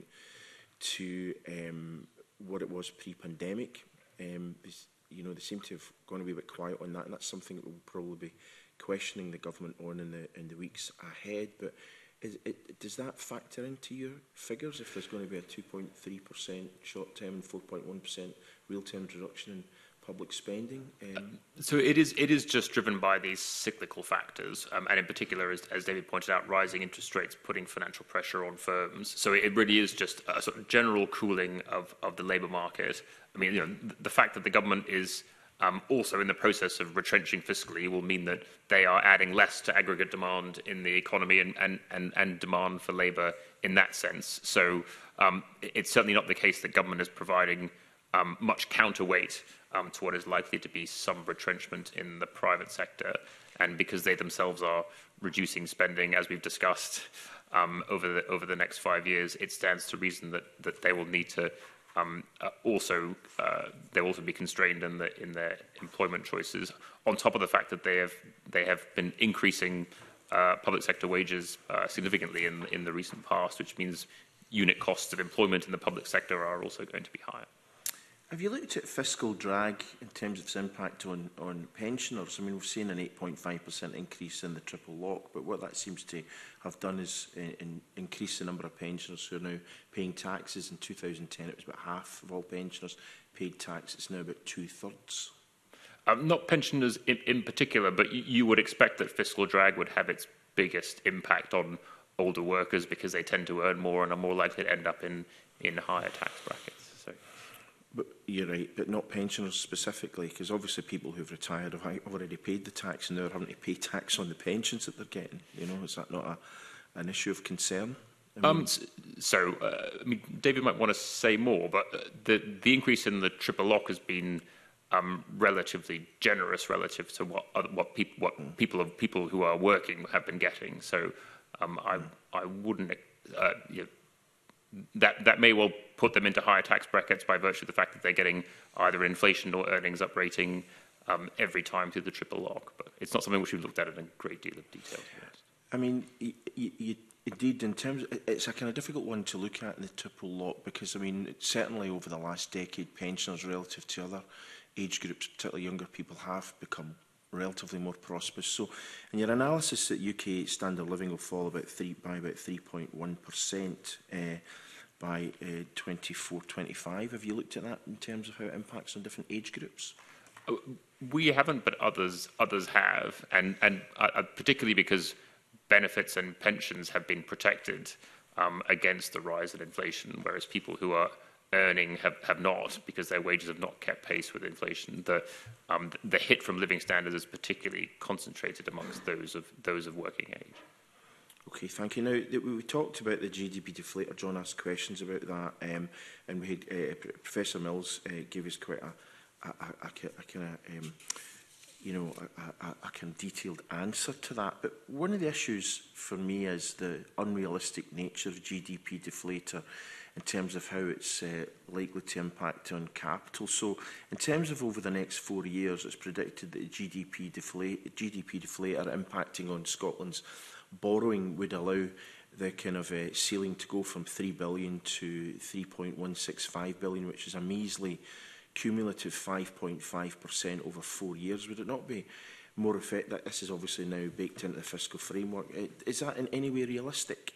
to um, what it was pre-pandemic. Um, You know, they seem to have gone a wee bit quiet on that, and that's something that we'll probably be questioning the government on in the in the weeks ahead. But is it, does that factor into your figures if there's going to be a two point three percent short-term and four point one percent real-term reduction in public spending? Um, so it is it is just driven by these cyclical factors, um, and in particular, as, as David pointed out, rising interest rates putting financial pressure on firms. So it really is just a sort of general cooling of, of the labour market. I mean, you know, the fact that the government is um, also in the process of retrenching fiscally will mean that they are adding less to aggregate demand in the economy and, and, and, and demand for labour in that sense. So um, it's certainly not the case that government is providing um, much counterweight um, to what is likely to be some retrenchment in the private sector. And because they themselves are reducing spending, as we've discussed, um, over, the, over the next five years, it stands to reason that, that they will need to Um, uh, also, uh, they'll also be constrained in, the, in their employment choices. On top of the fact that they have they have been increasing uh, public sector wages uh, significantly in in the recent past, which means unit costs of employment in the public sector are also going to be higher. Have you looked at fiscal drag in terms of its impact on, on pensioners? I mean, we've seen an eight point five percent increase in the triple lock, but what that seems to have done is in, in increase the number of pensioners who are now paying taxes. In two thousand ten, it was about half of all pensioners paid tax. It's now about two-thirds. Um, not pensioners in, in particular, but you, you would expect that fiscal drag would have its biggest impact on older workers because they tend to earn more and are more likely to end up in, in higher tax brackets. So. But you're right, but not pensioners specifically, because obviously people who've retired have already paid the tax and they're having to pay tax on the pensions that they're getting. You know, is that not a, an issue of concern? I mean, um, so, uh, I mean, David might want to say more, but the the increase in the triple lock has been um, relatively generous relative to what other, what people what mm. people of people who are working have been getting. So, um, I mm. I wouldn't. Uh, you know, That, that may well put them into higher tax brackets by virtue of the fact that they're getting either inflation or earnings uprating um, every time through the triple lock. But it's not something which we've looked at in a great deal of detail. I mean, you, you, indeed, in terms, of, it's a kind of difficult one to look at in the triple lock because, I mean, certainly over the last decade, pensioners relative to other age groups, particularly younger people, have become relatively more prosperous. So, in your analysis that U K standard living will fall about three by about three point one percent. Uh, by uh, twenty-four twenty-five. Have you looked at that in terms of how it impacts on different age groups? We haven't, but others others have, and and uh, particularly because benefits and pensions have been protected um, against the rise in inflation, whereas people who are earning have, have not, because their wages have not kept pace with inflation. The um, the hit from living standards is particularly concentrated amongst those of those of working age. Okay, thank you. Now, we talked about the G D P deflator. John asked questions about that, um, and we had uh, Professor Mills uh, gave us quite a, a, a, a kind of um, you know, a, a, a kind of detailed answer to that. But one of the issues for me is the unrealistic nature of G D P deflator in terms of how it's uh, likely to impact on capital. So in terms of over the next four years, it's predicted that the G D P, deflate, G D P deflator impacting on Scotland's borrowing would allow the kind of uh, ceiling to go from three billion to three point one six five billion, which is a measly cumulative five point five percent over four years. Would it not be more effect that this is obviously now baked into the fiscal framework? Is that in any way realistic?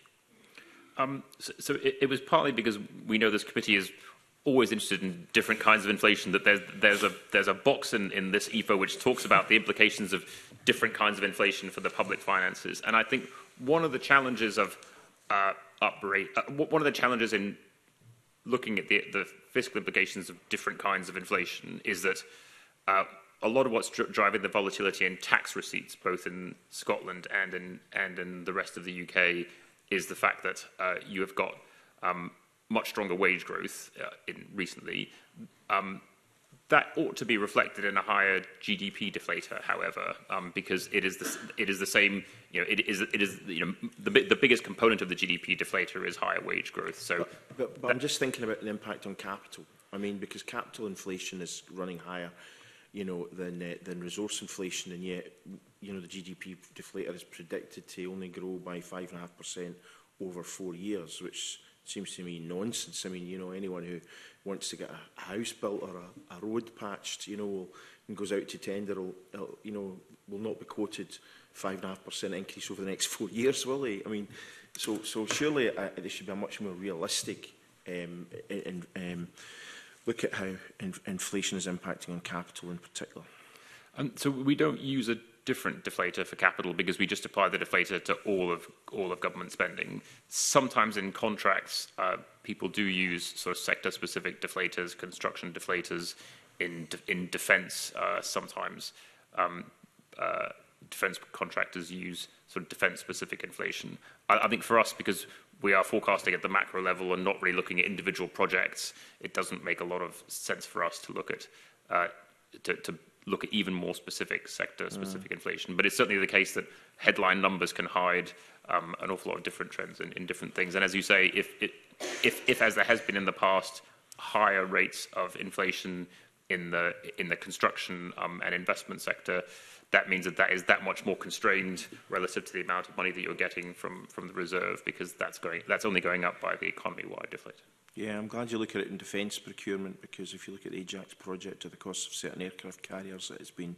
Um, so so it, it was partly because we know this committee is always interested in different kinds of inflation, that there's, there's, a, there's a box in, in this E F O which talks about the implications of different kinds of inflation for the public finances. And I think one of the challenges of uh, uprate, uh, one of the challenges in looking at the, the fiscal implications of different kinds of inflation is that uh, a lot of what's dr driving the volatility in tax receipts, both in Scotland and in, and in the rest of the U K, is the fact that uh, you have got um, much stronger wage growth uh, in recently. Um, that ought to be reflected in a higher G D P deflator, however, um, because it is the it is the same. You know, it is it is you know the the biggest component of the G D P deflator is higher wage growth. So, but, but, but I'm just thinking about the impact on capital. I mean, because capital inflation is running higher, you know, than uh, than resource inflation, and yet, you know, the G D P deflator is predicted to only grow by five and a half percent over four years, which seems to me nonsense. I mean, you know, anyone who wants to get a house built or a, a road patched, you know, will, and goes out to tender, will, will, you know, will not be quoted five and a half percent increase over the next four years, will they? I mean, so so surely uh, there should be a much more realistic um, in, um, look at how in, inflation is impacting on capital in particular. And so we don't use a different deflator for capital because we just apply the deflator to all of all of government spending. Sometimes in contracts, uh, people do use sort of sector-specific deflators, construction deflators. In de in defence, uh, sometimes um, uh, defence contractors use sort of defence-specific inflation. I, I think for us, because we are forecasting at the macro level and not really looking at individual projects, it doesn't make a lot of sense for us to look at uh, to, to look at even more specific sector-specific mm. inflation. But it's certainly the case that headline numbers can hide um, an awful lot of different trends in, in different things. And as you say, if, it, if, if, as there has been in the past, higher rates of inflation in the in the construction um, and investment sector, that means that that is that much more constrained relative to the amount of money that you're getting from from the reserve, because that's going that's only going up by the economy-wide deflator. Yeah, I'm glad you look at it in defence procurement, because if you look at the Ajax project or the cost of certain aircraft carriers, it has been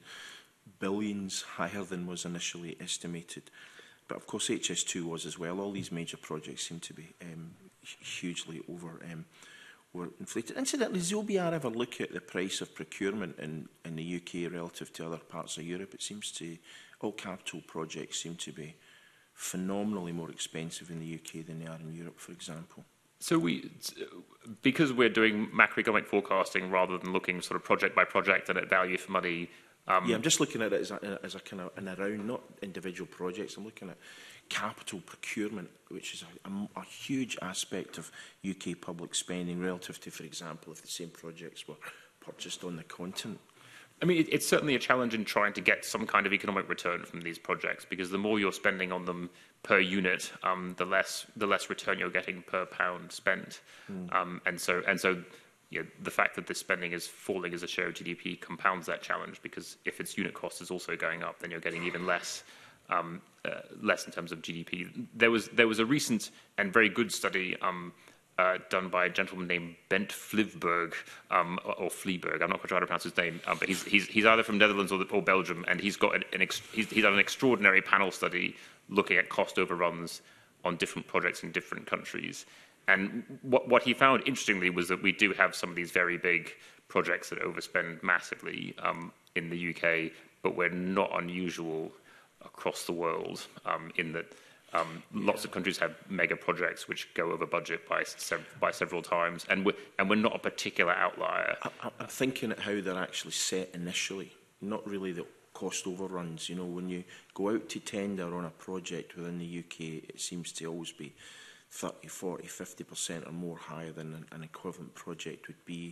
billions higher than was initially estimated. But of course H S two was as well. All these major projects seem to be um, hugely over um, were inflated. Incidentally, does the O B R ever look at the price of procurement in, in the U K relative to other parts of Europe? It seems to, all capital projects seem to be phenomenally more expensive in the U K than they are in Europe, for example. So we, because we're doing macroeconomic forecasting rather than looking sort of project by project and at value for money. Um, yeah, I'm just looking at it as a, as a kind of an around, not individual projects. I'm looking at capital procurement, which is a, a, a huge aspect of U K public spending relative to, for example, if the same projects were purchased on the continent. I mean, it, it's certainly a challenge in trying to get some kind of economic return from these projects, because the more you're spending on them per unit, um, the less the less return you're getting per pound spent. Mm. Um, and so, and so, you know, the fact that this spending is falling as a share of G D P compounds that challenge, because if its unit cost is also going up, then you're getting even less. Um, uh, less in terms of G D P. There was there was a recent and very good study um, uh, done by a gentleman named Bent Flivberg, um, or, or Fleeberg. I'm not quite sure how to pronounce his name, uh, but he's, he's he's either from Netherlands or, the, or Belgium, and he's got an, an ex he's, he's done an extraordinary panel study looking at cost overruns on different projects in different countries. And what what he found interestingly was that we do have some of these very big projects that overspend massively um, in the U K, but we're not unusual across the world, um, in that um, yeah. lots of countries have mega projects which go over budget by sev by several times, and we're, and we're not a particular outlier. I, I'm thinking at how they're actually set initially, not really the cost overruns. You know, when you go out to tender on a project within the U K, it seems to always be thirty, forty, fifty percent or more higher than an, an equivalent project would be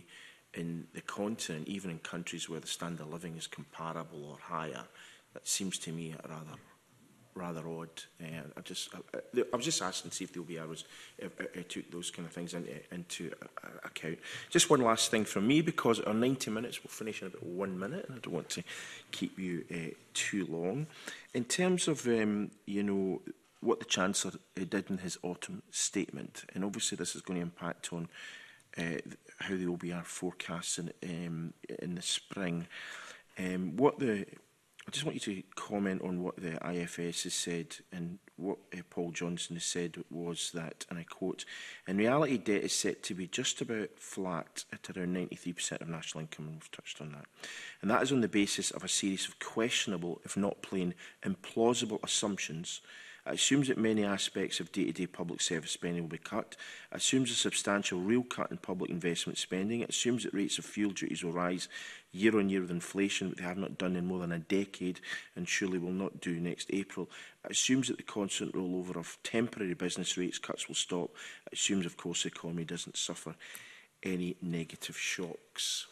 in the continent, even in countries where the standard of living is comparable or higher, that seems to me rather rather odd. Uh, I just, I, I was just asking to see if the O B R was uh, uh, took those kind of things into, into uh, account. Just one last thing from me, because our ninety minutes will finish in about one minute, and I don't want to keep you uh, too long. In terms of, um, you know, what the Chancellor uh, did in his autumn statement, and obviously this is going to impact on uh, how the O B R forecasts in, um, in the spring. Um, what the I just want you to comment on what the I F S has said, and what uh, Paul Johnson has said was that, and I quote, "In reality, debt is set to be just about flat at around ninety-three percent of national income," and we've touched on that. "And that is on the basis of a series of questionable, if not plain implausible assumptions. It assumes that many aspects of day-to-day public service spending will be cut. It assumes a substantial real cut in public investment spending. It assumes that rates of fuel duties will rise year on year with inflation, but they have not done in more than a decade, and surely will not do next April. It assumes that the constant rollover of temporary business rates cuts will stop. It assumes, of course, the economy doesn't suffer any negative shocks."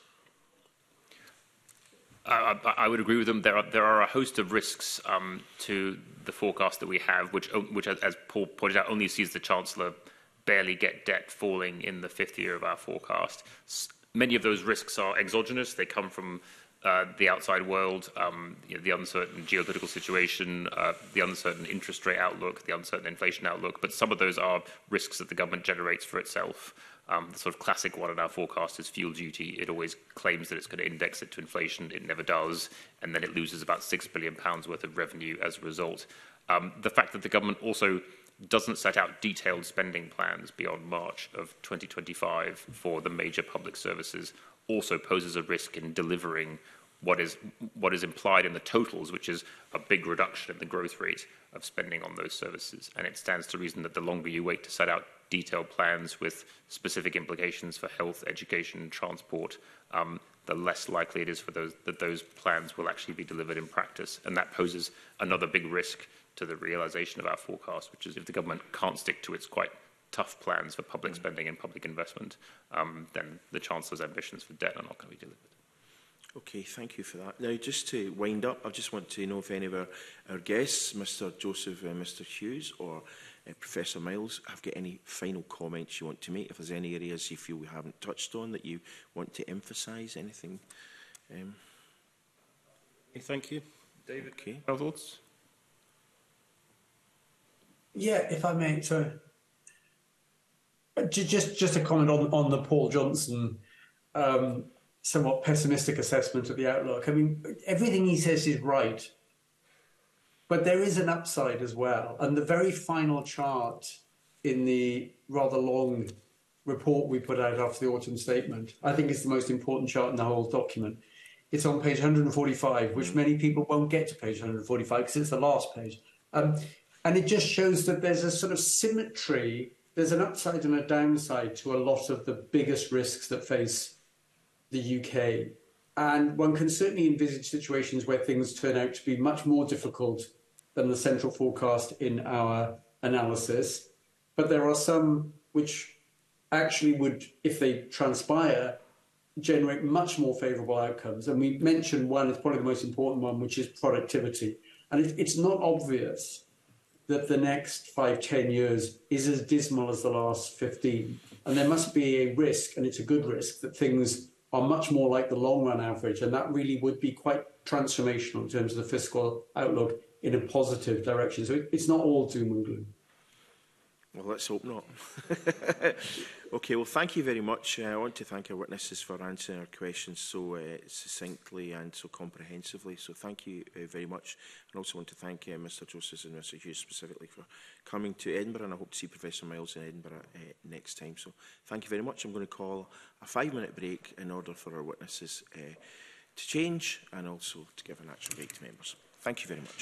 I, I would agree with them. There are, there are a host of risks um, to the forecast that we have, which, which, as Paul pointed out, only sees the Chancellor barely get debt falling in the fifth year of our forecast. S many of those risks are exogenous. They come from uh, the outside world, um, you know, the uncertain geopolitical situation, uh, the uncertain interest rate outlook, the uncertain inflation outlook. But some of those are risks that the government generates for itself. Um, the sort of classic one in our forecast is fuel duty. It always claims that it's going to index it to inflation. It never does. And then it loses about six billion pounds worth of revenue as a result. Um, the fact that the government also doesn't set out detailed spending plans beyond March of twenty twenty-five for the major public services also poses a risk in delivering what is, what is implied in the totals, which is a big reduction in the growth rate of spending on those services. And it stands to reason that the longer you wait to set out detailed plans with specific implications for health, education, and transport, um, the less likely it is for those that those plans will actually be delivered in practice. And that poses another big risk to the realisation of our forecast, which is if the government can't stick to its quite tough plans for public spending and public investment, um, then the Chancellor's ambitions for debt are not going to be delivered. Okay, thank you for that. Now, just to wind up, I just want to know if any of our, our guests, Mr Joseph and Mr Hughes, or uh, Professor Miles, have got any final comments you want to make. If there's any areas you feel we haven't touched on that you want to emphasise, anything. Um, okay, thank you. David, okay. Final thoughts? Yeah, if I may, so just just a comment on on the Paul Johnson um, somewhat pessimistic assessment of the outlook. I mean, everything he says is right, but there is an upside as well. And the very final chart in the rather long report we put out after the autumn statement, I think is the most important chart in the whole document. It's on page one hundred forty-five, which many people won't get to page one hundred forty-five because it's the last page. Um, and it just shows that there's a sort of symmetry, there's an upside and a downside to a lot of the biggest risks that face the U K. And one can certainly envisage situations where things turn out to be much more difficult than the central forecast in our analysis. But there are some which actually would, if they transpire, generate much more favourable outcomes. And we mentioned one, it's probably the most important one, which is productivity. And it, it's not obvious that the next five, ten years is as dismal as the last fifteen. And there must be a risk, and it's a good risk, that things are much more like the long-run average. And that really would be quite transformational in terms of the fiscal outlook in a positive direction. So it, it's not all doom and gloom. Well, let's hope not. Okay, well, thank you very much. Uh, I want to thank our witnesses for answering our questions so uh, succinctly and so comprehensively. So thank you uh, very much. And also want to thank uh, Mr Joseph and Mr Hughes specifically for coming to Edinburgh, and I hope to see Professor Miles in Edinburgh uh, next time. So thank you very much. I'm going to call a five-minute break in order for our witnesses uh, to change and also to give an actual break to members. Thank you very much.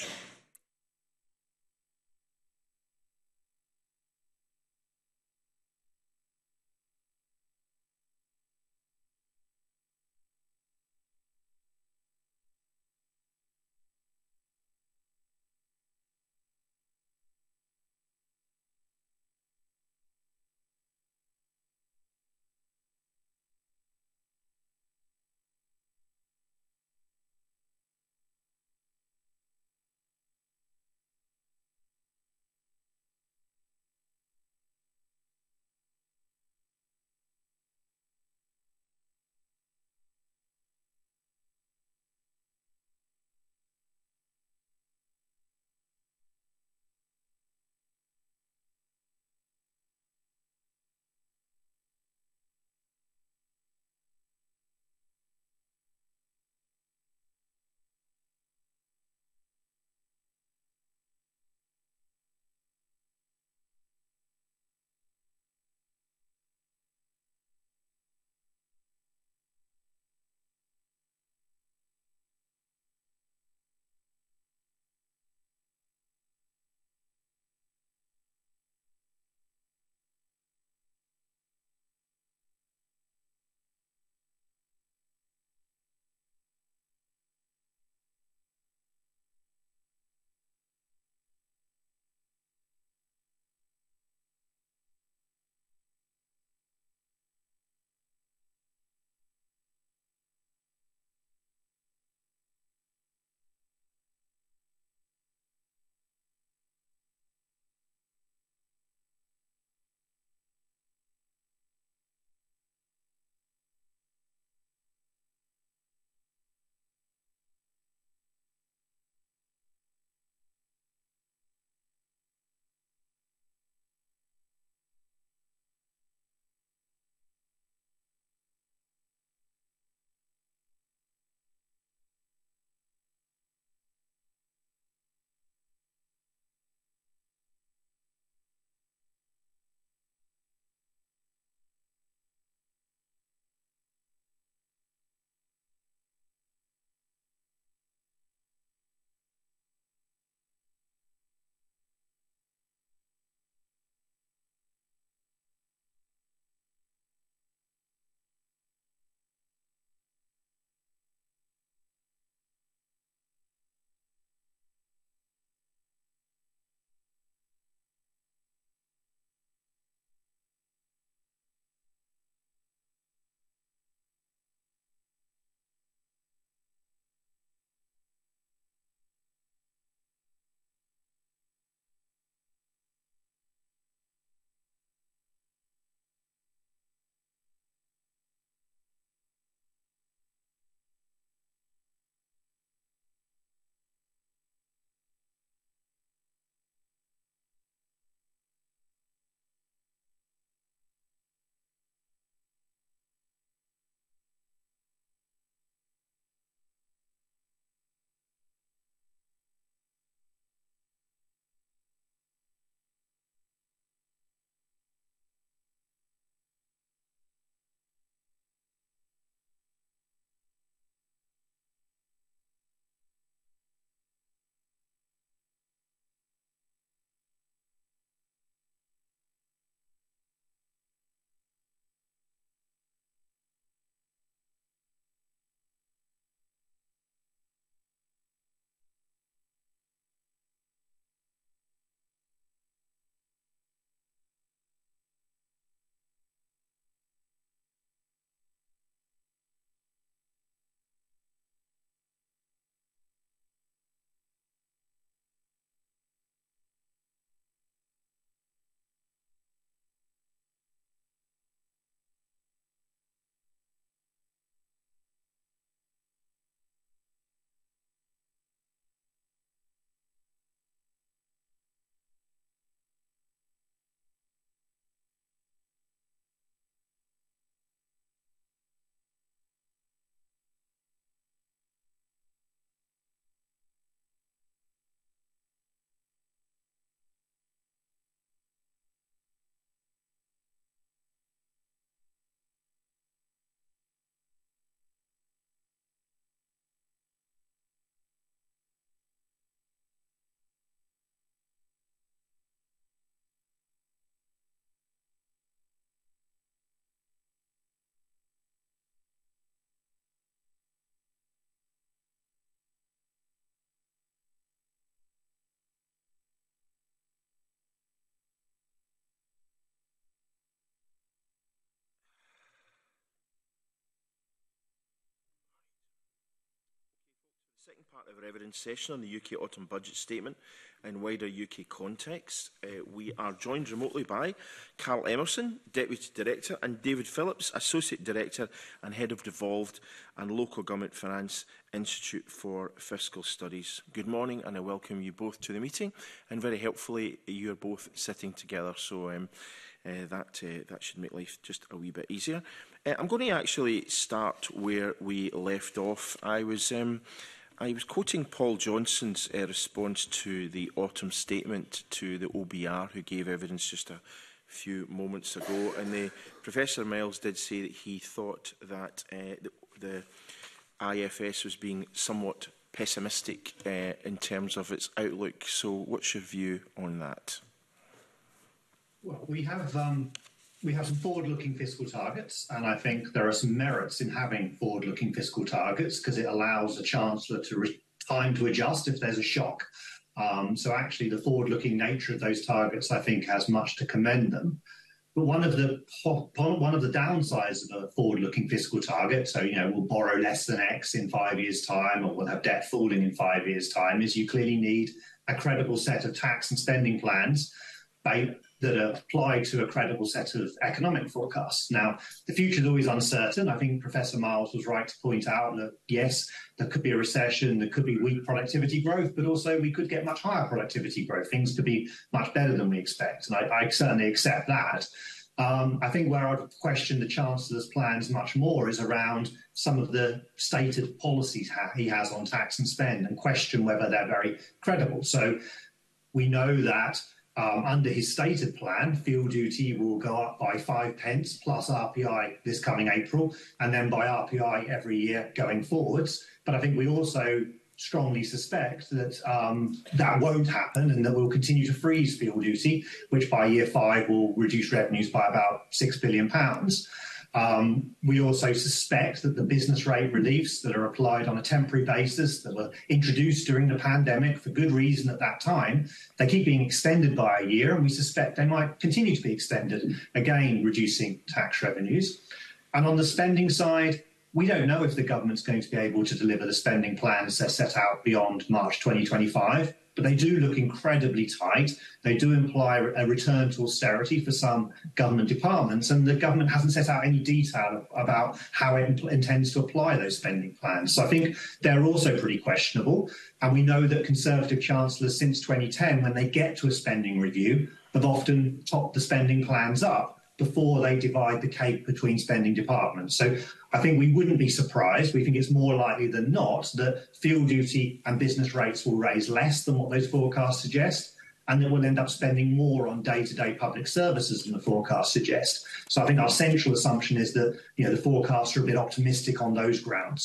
Second part of our evidence session on the U K Autumn Budget Statement in wider U K context. Uh, we are joined remotely by Carl Emerson, Deputy Director, and David Phillips, Associate Director and Head of Devolved and Local Government Finance Institute for Fiscal Studies. Good morning, and I welcome you both to the meeting. And very helpfully, you are both sitting together, so um, uh, that, uh, that should make life just a wee bit easier. Uh, I'm going to actually start where we left off. I was... Um, I was quoting Paul Johnson's uh, response to the autumn statement to the O B R, who gave evidence just a few moments ago, and the, Professor Miles did say that he thought that uh, the, the I F S was being somewhat pessimistic uh, in terms of its outlook. So what's your view on that? Well, we have... Um We have some forward-looking fiscal targets, and I think there are some merits in having forward-looking fiscal targets because it allows a Chancellor to re time to adjust if there's a shock. Um, so actually the forward-looking nature of those targets, I think, has much to commend them. But one of the one of the downsides of a forward-looking fiscal target, so, you know, we'll borrow less than X in five years' time, or we'll have debt falling in five years' time, is you clearly need a credible set of tax and spending plans that are applied to a credible set of economic forecasts. Now, the future is always uncertain. I think Professor Miles was right to point out that, yes, there could be a recession, there could be weak productivity growth, but also we could get much higher productivity growth. Things could be much better than we expect, and I, I certainly accept that. Um, I think where I'd question the Chancellor's plans much more is around some of the stated policies ha he has on tax and spend, and question whether they're very credible. So we know that Um, under his stated plan, fuel duty will go up by five pence plus R P I this coming April, and then by R P I every year going forwards. But I think we also strongly suspect that um, that won't happen, and that we'll continue to freeze fuel duty, which by year five will reduce revenues by about six billion pounds. Um, we also suspect that the business rate reliefs that are applied on a temporary basis, that were introduced during the pandemic for good reason at that time, they keep being extended by a year, and we suspect they might continue to be extended, again reducing tax revenues. And on the spending side, we don't know if the government's going to be able to deliver the spending plans they're set out beyond March twenty twenty-five, but they do look incredibly tight. They do imply a return to austerity for some government departments, and the government hasn't set out any detail about how it intends to apply those spending plans. So I think they're also pretty questionable, and we know that Conservative Chancellors since twenty ten, when they get to a spending review, have often topped the spending plans up before they divide the cake between spending departments. So I think we wouldn't be surprised. We think it's more likely than not that fuel duty and business rates will raise less than what those forecasts suggest, and that we'll end up spending more on day-to-day public services than the forecasts suggest. So I think our central assumption is that, you know, the forecasts are a bit optimistic on those grounds.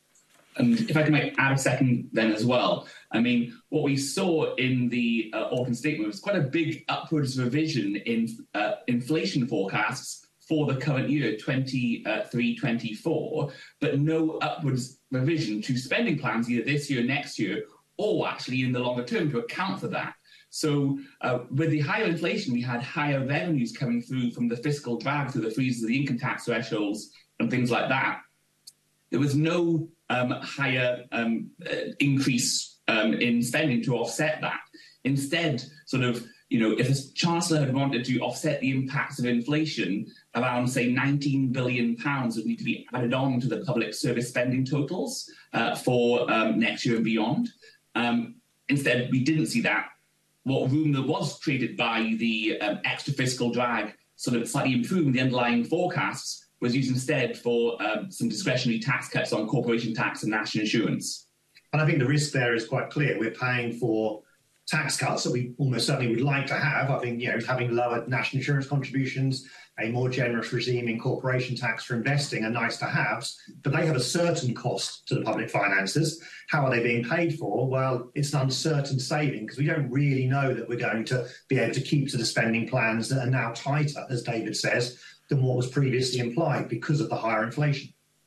And if I can make, add a second then as well, I mean, what we saw in the uh, autumn statement was quite a big upwards revision in uh, inflation forecasts for the current year, twenty-three twenty-four, but no upwards revision to spending plans either this year, next year, or actually in the longer term to account for that. So uh, with the higher inflation, we had higher revenues coming through from the fiscal drag through the freezes of the income tax thresholds and things like that. There was no um, higher um, uh, increase um, in spending to offset that. Instead, sort of, you know, if a Chancellor had wanted to offset the impacts of inflation, around, say, nineteen billion pounds would need to be added on to the public service spending totals uh, for um, next year and beyond. Um, instead, we didn't see that. What room there was created by the um, extra fiscal drag, sort of slightly improving the underlying forecasts, was used instead for um, some discretionary tax cuts on corporation tax and national insurance. And I think the risk there is quite clear. We're paying for tax cuts that we almost certainly would like to have. I think, you know, having lowered national insurance contributions, a more generous regime in corporation tax for investing are nice to haves, but they have a certain cost to the public finances. How are they being paid for? Well, it's an uncertain saving because we don't really know that we're going to be able to keep to the spending plans that are now tighter, as David says, than what was previously implied because of the higher inflation.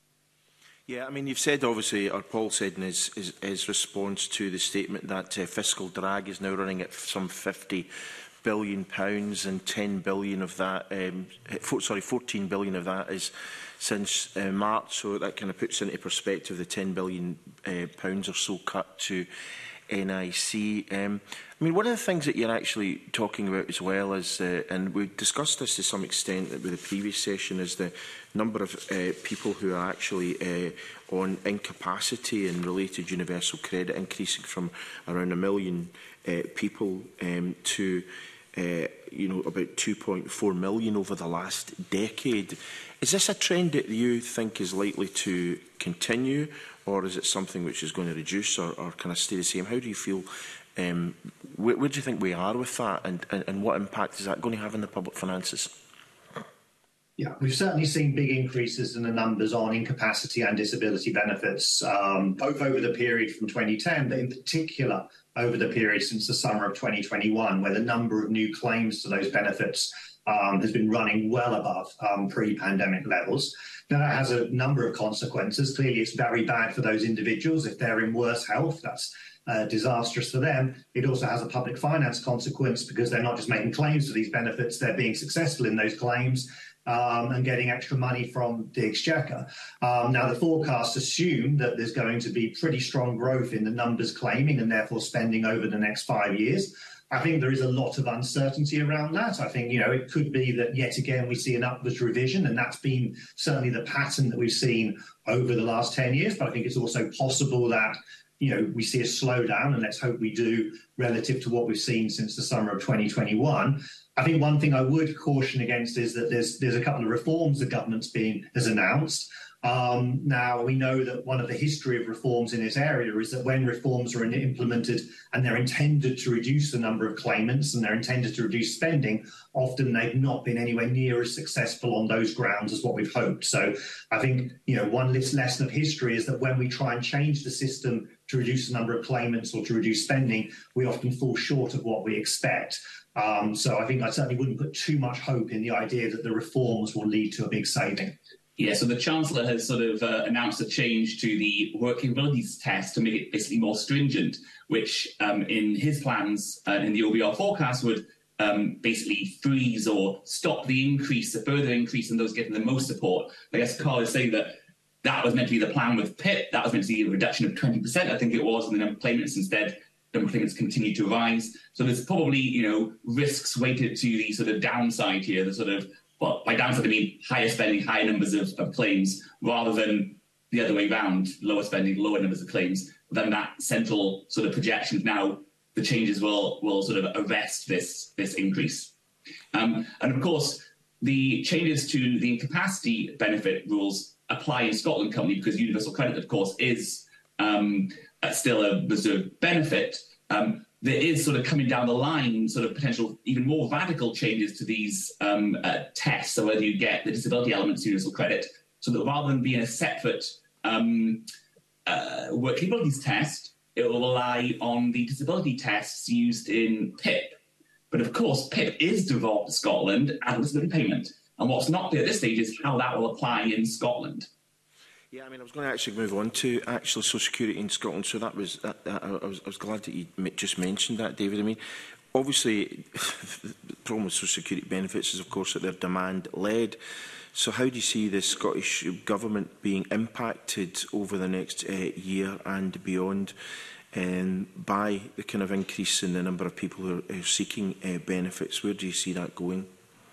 Yeah, I mean, you've said, obviously, or Paul said in his, his, his response to the statement that uh, fiscal drag is now running at some fifty billion pounds, and ten billion of that, um, sorry, fourteen billion of that is since uh, March, so that kind of puts into perspective the ten billion uh, pounds or so cut to N I C. Um, I mean, one of the things that you're actually talking about as well is, uh, and we discussed this to some extent with the previous session, is the number of uh, people who are actually uh, on incapacity and related universal credit increasing from around a million uh, people um, to uh, you know, about two point four million over the last decade. Is this a trend that you think is likely to continue, or is it something which is going to reduce or, or kind of stay the same? How do you feel? Um, where, where do you think we are with that, and, and, and what impact is that going to have on the public finances? Yeah, we've certainly seen big increases in the numbers on incapacity and disability benefits, um, both over the period from twenty ten, but in particular over the period since the summer of twenty twenty-one, where the number of new claims to those benefits um, has been running well above um, pre-pandemic levels. Now, that has a number of consequences. Clearly, it's very bad for those individuals if they're in worse health. That's uh, disastrous for them. It also has a public finance consequence because they're not just making claims for these benefits, they're being successful in those claims. Um, and getting extra money from the Exchequer. Um, now, the forecasts assume that there's going to be pretty strong growth in the numbers claiming and therefore spending over the next five years. I think there is a lot of uncertainty around that. I think, you know, it could be that yet again we see an upwards revision, and that's been certainly the pattern that we've seen over the last ten years. But I think it's also possible that, you know, we see a slowdown, and let's hope we do, relative to what we've seen since the summer of twenty twenty-one. I think one thing I would caution against is that there's there's a couple of reforms the government's been has announced. Um, now, we know that one of the history of reforms in this area is that when reforms are implemented and they're intended to reduce the number of claimants and they're intended to reduce spending, often they've not been anywhere near as successful on those grounds as what we've hoped. So I think, you know, one lesson of history is that when we try and change the system to reduce the number of claimants or to reduce spending, we often fall short of what we expect. Um, so I think I certainly wouldn't put too much hope in the idea that the reforms will lead to a big saving. Yeah, so the Chancellor has sort of uh, announced a change to the work capabilities test to make it basically more stringent, which um, in his plans uh, in the O B R forecast would um, basically freeze or stop the increase, the further increase in those getting the most support. I guess Carl is saying that that was meant to be the plan with P I P. That was meant to be a reduction of twenty percent, I think it was, and the number of claimants instead, number of claimants continue to rise. So there's probably, you know, risks weighted to the sort of downside here, the sort of, well, by downside I mean higher spending, higher numbers of, of claims, rather than the other way round, lower spending, lower numbers of claims. Then that central sort of projection, now the changes will will sort of arrest this this increase. Um, and of course, the changes to the incapacity benefit rules apply in Scotland currently because universal credit, of course, is um, still a reserved benefit. Um, there is sort of coming down the line sort of potential even more radical changes to these um, uh, tests, so whether you get the disability elements of universal credit, so that rather than being a separate um, uh, work capabilities test, it will rely on the disability tests used in P I P. But of course, P I P is devolved to Scotland as a disability payment. And what's not clear at this stage is how that will apply in Scotland. Yeah, I mean, I was going to actually move on to actual social security in Scotland, so that was, that, that, I, was I was glad that you just mentioned that, David. I mean, obviously, the problem with social security benefits is, of course, that they're demand-led. So how do you see the Scottish Government being impacted over the next uh, year and beyond um, by the kind of increase in the number of people who are, who are seeking uh, benefits? Where do you see that going?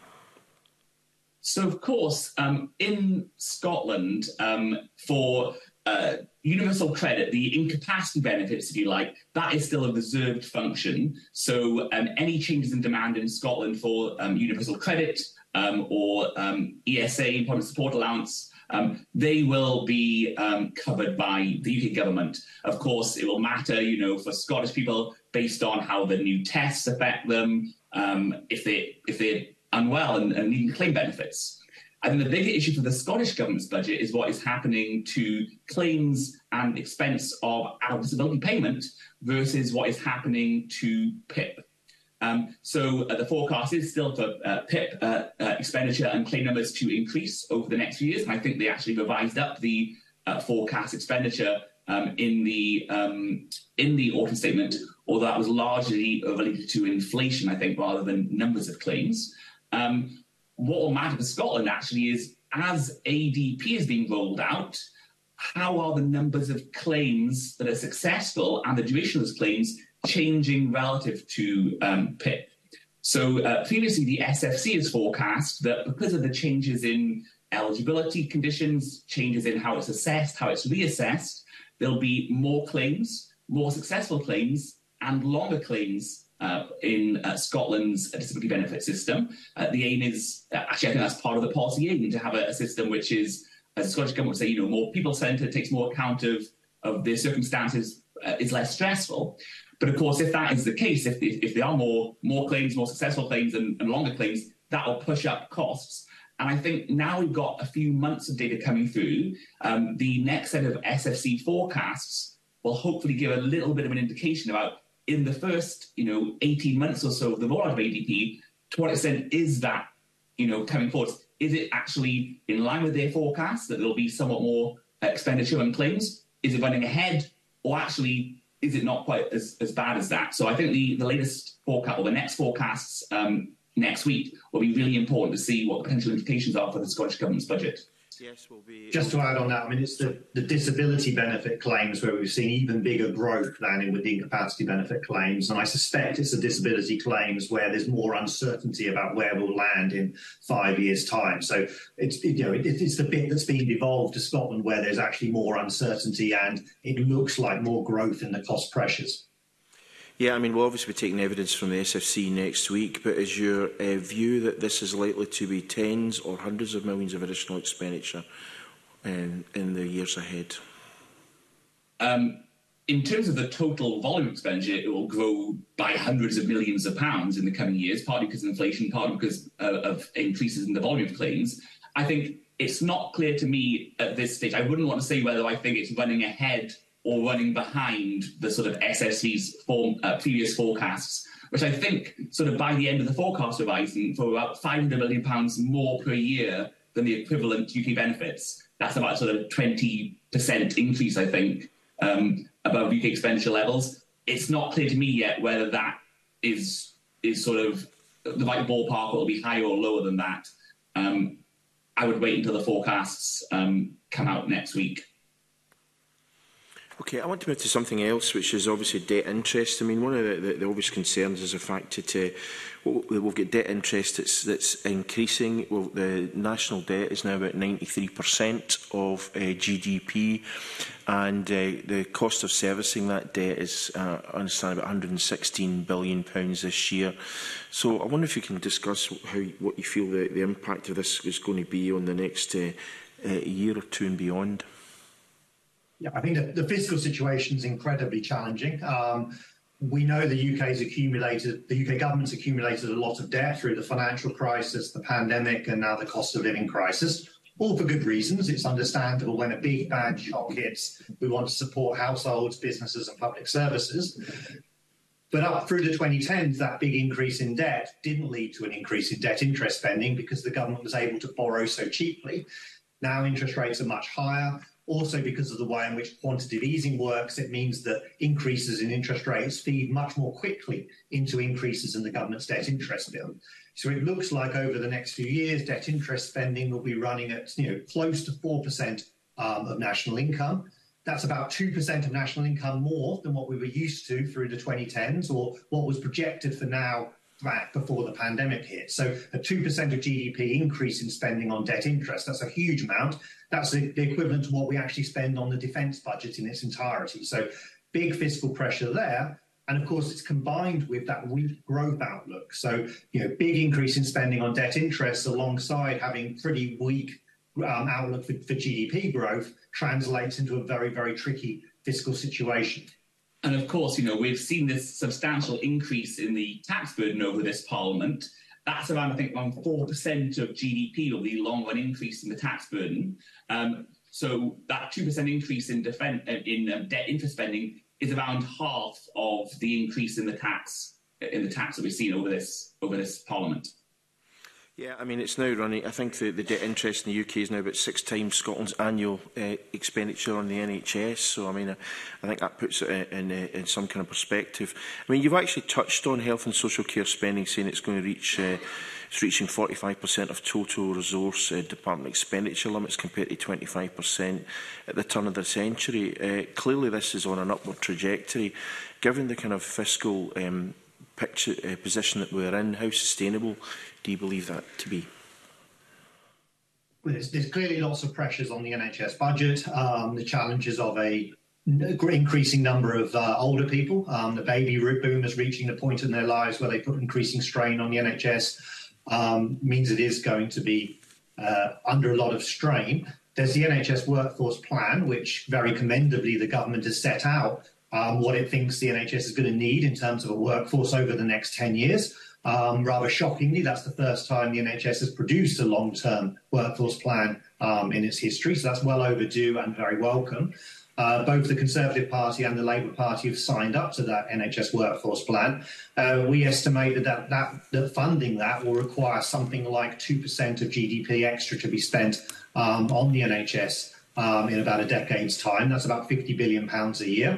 So, of course, um, in Scotland, um, for uh, universal credit, the incapacity benefits, if you like, that is still a reserved function. So um, any changes in demand in Scotland for um, universal credit um, or um, E S A, employment support allowance, um, they will be um, covered by the U K government. Of course, it will matter, you know, for Scottish people based on how the new tests affect them, um, if they if they unwell and, and needing claim benefits. I think the bigger issue for the Scottish Government's budget is what is happening to claims and expense of adult disability payment versus what is happening to P I P. Um, so uh, the forecast is still for uh, P I P uh, uh, expenditure and claim numbers to increase over the next few years. And I think they actually revised up the uh, forecast expenditure um, in the um, in the autumn statement, although that was largely related to inflation, I think, rather than numbers of claims. Um, what will matter for Scotland actually is as A D P is being rolled out, how are the numbers of claims that are successful and the duration of those claims changing relative to um, P I P? So uh, previously, the S F C has forecast that because of the changes in eligibility conditions, changes in how it's assessed, how it's reassessed, there'll be more claims, more successful claims, and longer claims uh, in uh, Scotland's disability benefit system. Uh, the aim is, uh, actually, I think that's part of the policy aim, to have a, a system which is, as the Scottish Government would say, you know, more people-centred, takes more account of, of the circumstances, uh, is less stressful. But of course, if that is the case, if, if, if there are more, more claims, more successful claims and, and longer claims, that will push up costs. And I think now we've got a few months of data coming through, um, the next set of S F C forecasts will hopefully give a little bit of an indication about, in the first, you know, eighteen months or so of the rollout of A D P, to what extent is that, you know, coming forward? Is it actually in line with their forecast that there'll be somewhat more expenditure on claims? Is it running ahead? Or actually, is it not quite as, as bad as that? So I think the, the latest forecast, or the next forecasts um, next week, will be really important to see what the potential implications are for the Scottish Government's budget. Yes, will be. Just to add on that, I mean, it's the, the disability benefit claims where we've seen even bigger growth than in with the incapacity benefit claims. And I suspect it's the disability claims where there's more uncertainty about where we'll land in five years' time. So it's, you know, it, it's the bit that's been devolved to Scotland where there's actually more uncertainty and it looks like more growth in the cost pressures. Yeah, I mean, we'll obviously be taking evidence from the S F C next week, but is your uh, view that this is likely to be tens or hundreds of millions of additional expenditure in, in the years ahead? Um, in terms of the total volume expenditure, it will grow by hundreds of millions of pounds in the coming years, partly because of inflation, partly because uh, of increases in the volume of claims. I think it's not clear to me at this stage. I wouldn't want to say whether I think it's running ahead or running behind the sort of S F C's form, uh, previous forecasts, which I think sort of by the end of the forecast horizon for about five hundred million pounds more per year than the equivalent U K benefits. That's about sort of twenty percent increase, I think, um, above U K expenditure levels. It's not clear to me yet whether that is, is sort of the right ballpark, or it'll be higher or lower than that. Um, I would wait until the forecasts um, come out next week. Okay, I want to move to something else, which is obviously debt interest. I mean, one of the, the, the obvious concerns is the fact that uh, we've got debt interest that's, that's increasing. Well, the national debt is now about ninety-three percent of uh, G D P, and uh, the cost of servicing that debt is, uh, I understand, about one hundred and sixteen billion pounds this year. So I wonder if you can discuss how, what you feel the, the impact of this is going to be on the next uh, uh, year or two and beyond. Yeah, I think the, the fiscal situation is incredibly challenging. Um, we know the U K's accumulated, the U K government's accumulated a lot of debt through the financial crisis, the pandemic, and now the cost of living crisis. All for good reasons. It's understandable when a big bad shock hits, we want to support households, businesses, and public services. But up through the twenty tens, that big increase in debt didn't lead to an increase in debt interest spending because the government was able to borrow so cheaply. Now interest rates are much higher. Also, because of the way in which quantitative easing works, it means that increases in interest rates feed much more quickly into increases in the government's debt interest bill. So it looks like over the next few years, debt interest spending will be running at, you know, close to four percent um, of national income. That's about two percent of national income more than what we were used to through the twenty tens, or what was projected for now back before the pandemic hit. So a two percent of G D P increase in spending on debt interest, that's a huge amount. That's the, the equivalent to what we actually spend on the defence budget in its entirety. So big fiscal pressure there. And of course, it's combined with that weak growth outlook. So, you know, big increase in spending on debt interest alongside having pretty weak um, outlook for, for G D P growth translates into a very, very tricky fiscal situation. And of course, you know, we've seen this substantial increase in the tax burden over this Parliament. That's around, I think, around four percent of G D P, or the long-run increase in the tax burden. Um, so that two percent increase in, defend, in um, debt interest spending is around half of the increase in the tax in the tax that we've seen over this over this Parliament. Yeah, I mean, it's now running, I think the, the debt interest in the U K is now about six times Scotland's annual uh, expenditure on the N H S. So, I mean, I, I think that puts it in, in, in some kind of perspective. I mean, you've actually touched on health and social care spending, saying it's going to reach uh, It's reaching forty-five percent of total resource uh, department expenditure limits compared to twenty-five percent at the turn of the century. Uh, clearly this is on an upward trajectory. Given the kind of fiscal um, picture, uh, position that we're in, how sustainable do you believe that to be? Well, there's, there's clearly lots of pressures on the N H S budget, um, the challenges of a increasing number of uh, older people, um, the baby boomers reaching the point in their lives where they put increasing strain on the N H S, um, means it is going to be uh, under a lot of strain. There's the N H S workforce plan, which very commendably the government has set out um, what it thinks the N H S is going to need in terms of a workforce over the next ten years. Um, rather shockingly, that's the first time the N H S has produced a long-term workforce plan um, in its history, so that's well overdue and very welcome. Uh, both the Conservative Party and the Labour Party have signed up to that N H S workforce plan. Uh, we estimated that, that, that funding that will require something like two percent of G D P extra to be spent um, on the N H S um, in about a decade's time. That's about fifty billion pounds a year.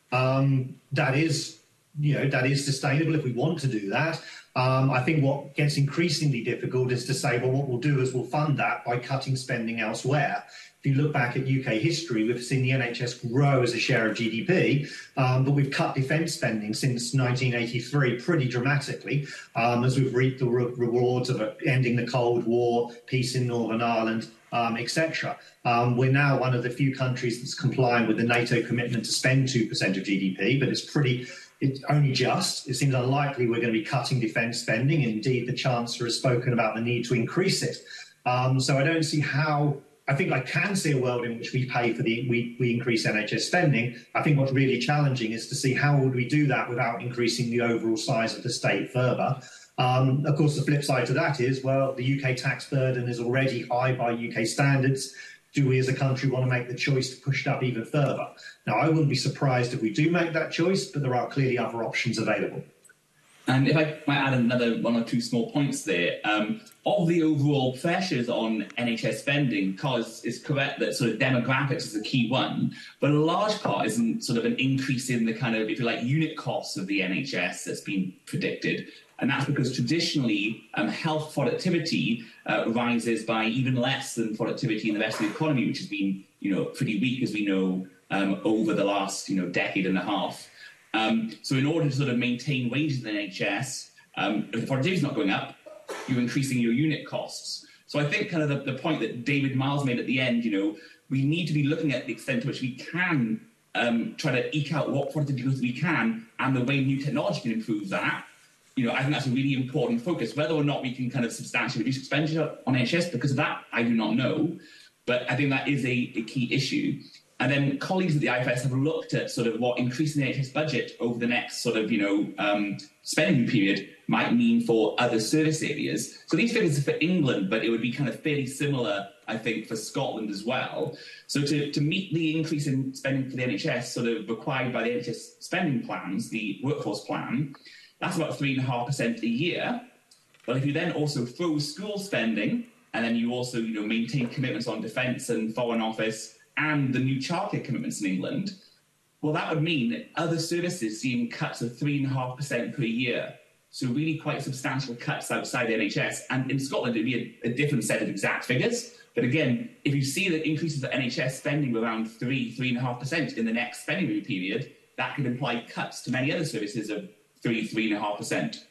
Um, that is, you know, that is sustainable if we want to do that. Um, I think what gets increasingly difficult is to say, well, what we'll do is we'll fund that by cutting spending elsewhere. If you look back at U K history, we've seen the N H S grow as a share of G D P, um, but we've cut defence spending since nineteen eighty-three pretty dramatically, um, as we've reaped the re rewards of ending the Cold War, peace in Northern Ireland, um, et cetera. Um, we're now one of the few countries that's complying with the NATO commitment to spend two percent of G D P, but it's pretty... It's only just. It seems unlikely we're going to be cutting defence spending. Indeed, the Chancellor has spoken about the need to increase it. Um, so I don't see how. I think I can see a world in which we pay for the we, we increase N H S spending. I think what's really challenging is to see how would we do that without increasing the overall size of the state further. Um, of course, the flip side to that is, well, the U K tax burden is already high by U K standards. Do we as a country want to make the choice to push it up even further? Now, I wouldn't be surprised if we do make that choice, but there are clearly other options available. And if I might add another one or two small points there, um, of the overall pressures on N H S spending, Cos is correct that sort of demographics is the key one, but a large part isn't sort of an increase in the kind of, if you like, unit costs of the N H S that's been predicted. And that's because traditionally um, health productivity uh, rises by even less than productivity in the rest of the economy, which has been, you know, pretty weak, as we know, um, over the last, you know, decade and a half. Um, so in order to sort of maintain wages in the N H S, um, if the productivity is not going up, you're increasing your unit costs. So I think kind of the, the point that David Miles made at the end, you know, we need to be looking at the extent to which we can um, try to eke out what productivity growth we can and the way new technology can improve that. You know, I think that's a really important focus. Whether or not we can kind of substantially reduce expenditure on N H S because of that, I do not know. But I think that is a, a key issue. And then colleagues at the I F S have looked at sort of what increasing the N H S budget over the next sort of, you know, um, spending period might mean for other service areas. So these figures are for England, but it would be kind of fairly similar, I think, for Scotland as well. So to, to meet the increase in spending for the N H S sort of required by the N H S spending plans, the workforce plan, that's about three and a half percent a year. But if you then also throw school spending, and then you also, you know, maintain commitments on defence and Foreign Office and the new childcare commitments in England, well, that would mean that other services seeing cuts of three and a half percent per year. So really quite substantial cuts outside the N H S. And in Scotland, it'd be a, a different set of exact figures. But again, if you see that increases of N H S spending around three, three and a half percent in the next spending review period, that could imply cuts to many other services of three, three and a half percent.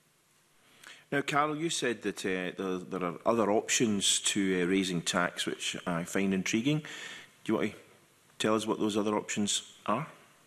Now, Carol, you said that uh, there, there are other options to uh, raising tax, which I find intriguing. Do you want to tell us what those other options are?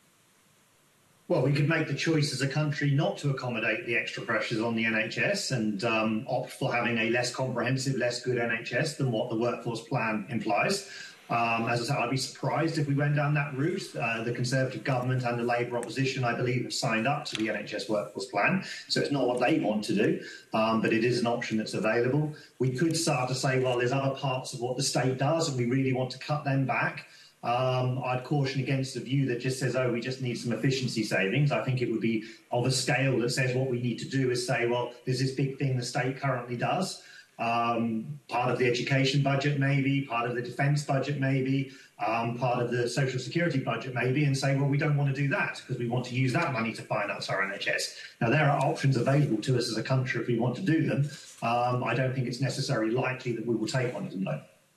Well, we could make the choice as a country not to accommodate the extra pressures on the N H S and um, opt for having a less comprehensive, less good N H S than what the workforce plan implies. Um, as I said, I'd be surprised if we went down that route. Uh, the Conservative government and the Labour opposition, I believe, have signed up to the N H S workforce plan. So it's not what they want to do, um, but it is an option that's available. We could start to say, well, there's other parts of what the state does and we really want to cut them back. Um, I'd caution against the view that just says, oh, we just need some efficiency savings. I think it would be of a scale that says what we need to do is say, well, there's this big thing the state currently does. um, part of the education budget maybe, part of the defence budget maybe, um, part of the social security budget maybe, and say, well, we don't want to do that because we want to use that money to finance our N H S. Now, there are options available to us as a country if we want to do them. Um, I don't think it's necessarily likely that we will take one of them, though.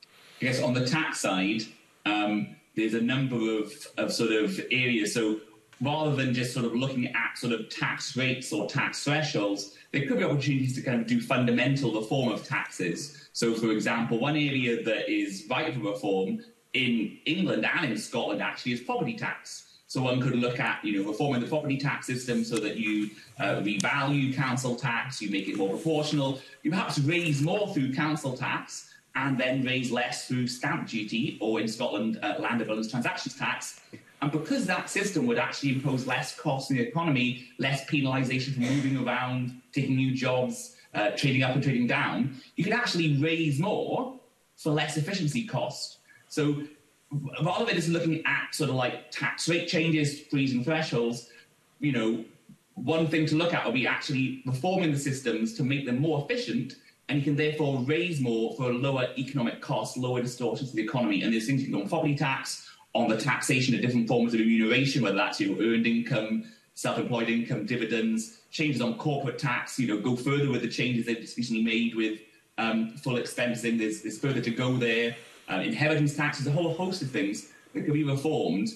I guess on the tax side, um, there's a number of, of sort of areas. So rather than just sort of looking at sort of tax rates or tax thresholds, there could be opportunities to kind of do fundamental reform of taxes. So, for example, one area that is ripe for reform in England and in Scotland actually is property tax. So one could look at, you know, reforming the property tax system so that you uh, revalue council tax, you make it more proportional, you perhaps raise more through council tax and then raise less through stamp duty, or in Scotland, uh, land abundance transactions tax. And because that system would actually impose less costs in the economy, less penalisation for moving around, taking new jobs, uh, trading up and trading down, you could actually raise more for less efficiency cost. So rather than just looking at sort of like tax rate changes, freezing thresholds, you know, one thing to look at will be actually reforming the systems to make them more efficient, and you can therefore raise more for a lower economic cost, lower distortions to the economy. And there's things you can do on property tax, on the taxation of different forms of remuneration, whether that's your earned income, self-employed income, dividends, changes on corporate tax, you know, go further with the changes they've just recently made with um, full expensing. There's, there's further to go there. Uh, inheritance tax, there's a whole host of things that could be reformed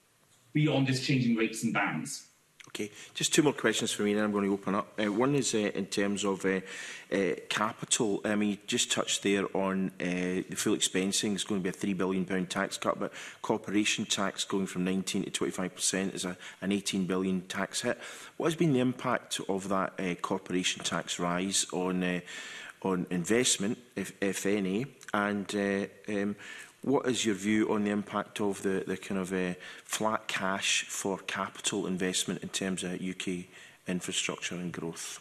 beyond just changing rates and bands. Okay, just two more questions for me, and then I'm going to open up. Uh, one is uh, in terms of uh, uh, capital. I mean, you just touched there on uh, the full expensing is going to be a three billion pound tax cut, but corporation tax going from nineteen to twenty-five percent is a, an eighteen billion tax hit. What has been the impact of that uh, corporation tax rise on uh, on investment, if, if any, and uh, um, what is your view on the impact of the, the kind of uh, flat cash for capital investment in terms of U K infrastructure and growth?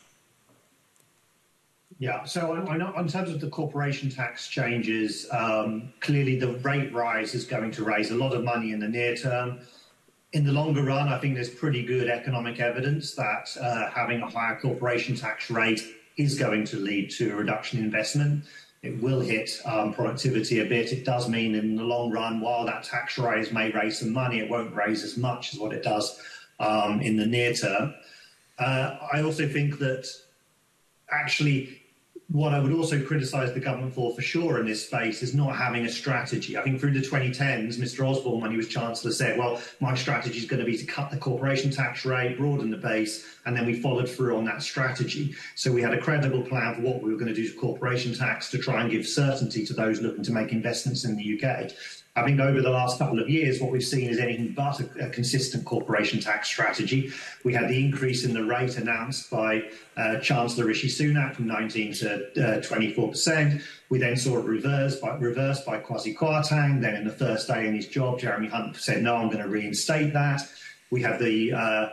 Yeah, so I know in terms of the corporation tax changes, um, clearly the rate rise is going to raise a lot of money in the near term. In the longer run, I think there's pretty good economic evidence that uh, having a higher corporation tax rate is going to lead to a reduction in investment. It will hit um, productivity a bit. It does mean in the long run, while that tax rise may raise some money, it won't raise as much as what it does um, in the near term. Uh, I also think that actually what I would also criticise the government for, for sure, in this space is not having a strategy. I think through the twenty tens, Mr Osborne, when he was Chancellor, said, well, my strategy is going to be to cut the corporation tax rate, broaden the base, and then we followed through on that strategy. So we had a credible plan for what we were going to do to corporation tax to try and give certainty to those looking to make investments in the U K. I think over the last couple of years, what we've seen is anything but a, a consistent corporation tax strategy. We had the increase in the rate announced by uh, Chancellor Rishi Sunak from nineteen to twenty-four percent. We then saw it reversed by, reversed by Kwasi Kwarteng. Then in the first day in his job, Jeremy Hunt said, no, I'm going to reinstate that. We had the uh,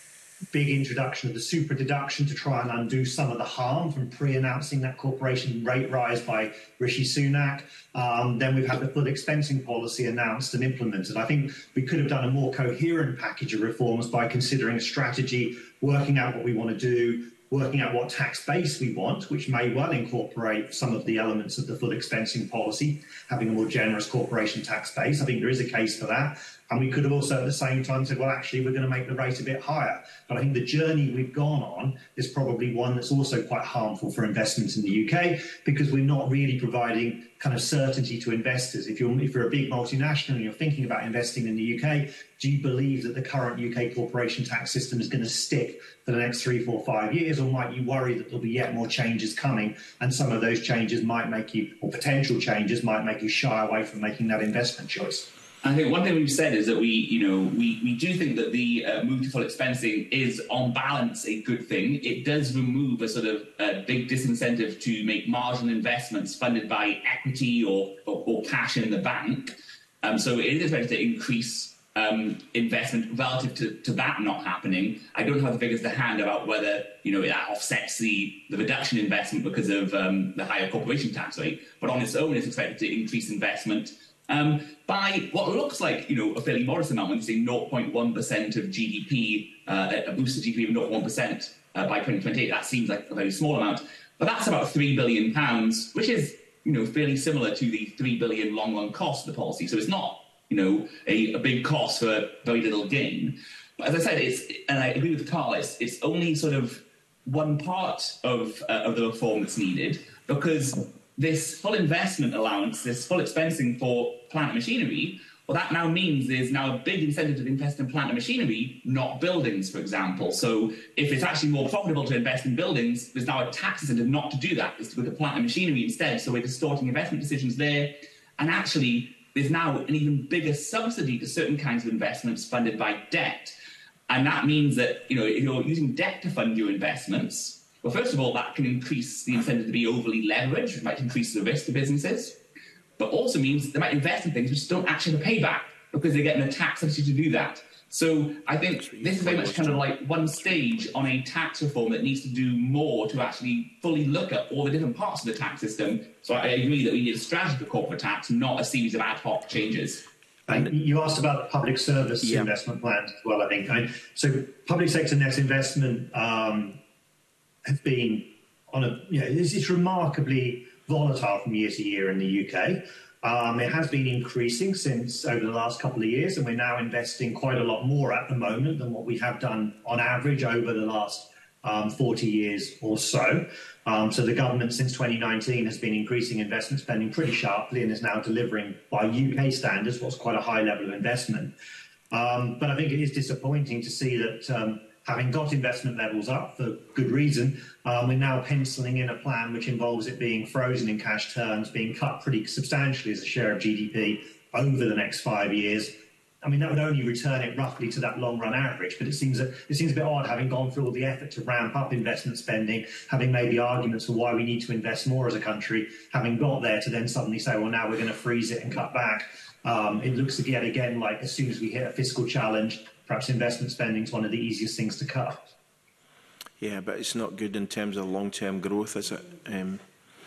big introduction of the super deduction to try and undo some of the harm from pre-announcing that corporation rate rise by Rishi Sunak. Um, then we've had the full expensing policy announced and implemented. I think we could have done a more coherent package of reforms by considering a strategy, working out what we want to do, working out what tax base we want, which may well incorporate some of the elements of the full expensing policy, having a more generous corporation tax base. I think there is a case for that. And we could have also at the same time said, well, actually, we're going to make the rate a bit higher. But I think the journey we've gone on is probably one that's also quite harmful for investments in the U K, because we're not really providing kind of certainty to investors. If you're, if you're a big multinational and you're thinking about investing in the U K, do you believe that the current U K corporation tax system is going to stick for the next three, four, five years? Or might you worry that there'll be yet more changes coming, and some of those changes might make you, or potential changes might make you shy away from making that investment choice? I think one thing we've said is that we, you know, we, we do think that the uh, move to full expensing is, on balance, a good thing. It does remove a sort of uh, big disincentive to make marginal investments funded by equity or, or, or cash in the bank. Um, so it is expected to increase um, investment relative to, to that not happening. I don't have the figures to hand about whether, you know, that offsets the, the reduction in investment because of um, the higher corporation tax rate. But on its own, it's expected to increase investment Um, by what looks like, you know, a fairly modest amount, when you say zero point one percent of G D P, uh, a boost to G D P of zero point one percent uh, by twenty twenty-eight. That seems like a very small amount. But that's about three billion pounds, which is, you know, fairly similar to the three billion pounds long-run cost of the policy. So it's not, you know, a, a big cost for very little gain. But as I said, it's, and I agree with Carl, it's, it's only sort of one part of, uh, of the reform that's needed, because this full investment allowance, this full expensing for plant and machinery, well, that now means there's now a big incentive to invest in plant and machinery, not buildings, for example. So if it's actually more profitable to invest in buildings, there's now a tax incentive not to do that. It's to go to plant and machinery instead. So we're distorting investment decisions there. And actually, there's now an even bigger subsidy to certain kinds of investments funded by debt. And that means that, you know, if you're using debt to fund your investments, well, first of all, that can increase the incentive to be overly leveraged, which might increase the risk to businesses, but also means they might invest in things which don't actually have a payback because they're getting a tax subsidy to do that. So I think this is very much kind of like one stage on a tax reform that needs to do more to actually fully look at all the different parts of the tax system. So I agree that we need a strategy for corporate tax, not a series of ad hoc changes. And you asked about public service yeah. investment plans as well, I think. I, so public sector net investment um, have been on a, you know, it's, it's remarkably volatile from year to year in the U K. Um, it has been increasing since over the last couple of years, and we're now investing quite a lot more at the moment than what we have done on average over the last um, forty years or so. Um, so the government since twenty nineteen has been increasing investment spending pretty sharply and is now delivering, by U K standards, what's quite a high level of investment. Um, but I think it is disappointing to see that um, having got investment levels up for good reason, um, we're now penciling in a plan which involves it being frozen in cash terms, being cut pretty substantially as a share of G D P over the next five years. I mean, that would only return it roughly to that long-run average, but it seems a, it seems a bit odd, having gone through all the effort to ramp up investment spending, having made the arguments for why we need to invest more as a country, having got there to then suddenly say, well, now we're going to freeze it and cut back. Um, it looks again, again like as soon as we hit a fiscal challenge, perhaps investment spending is one of the easiest things to cut. Yeah, but it's not good in terms of long-term growth, is it? Um,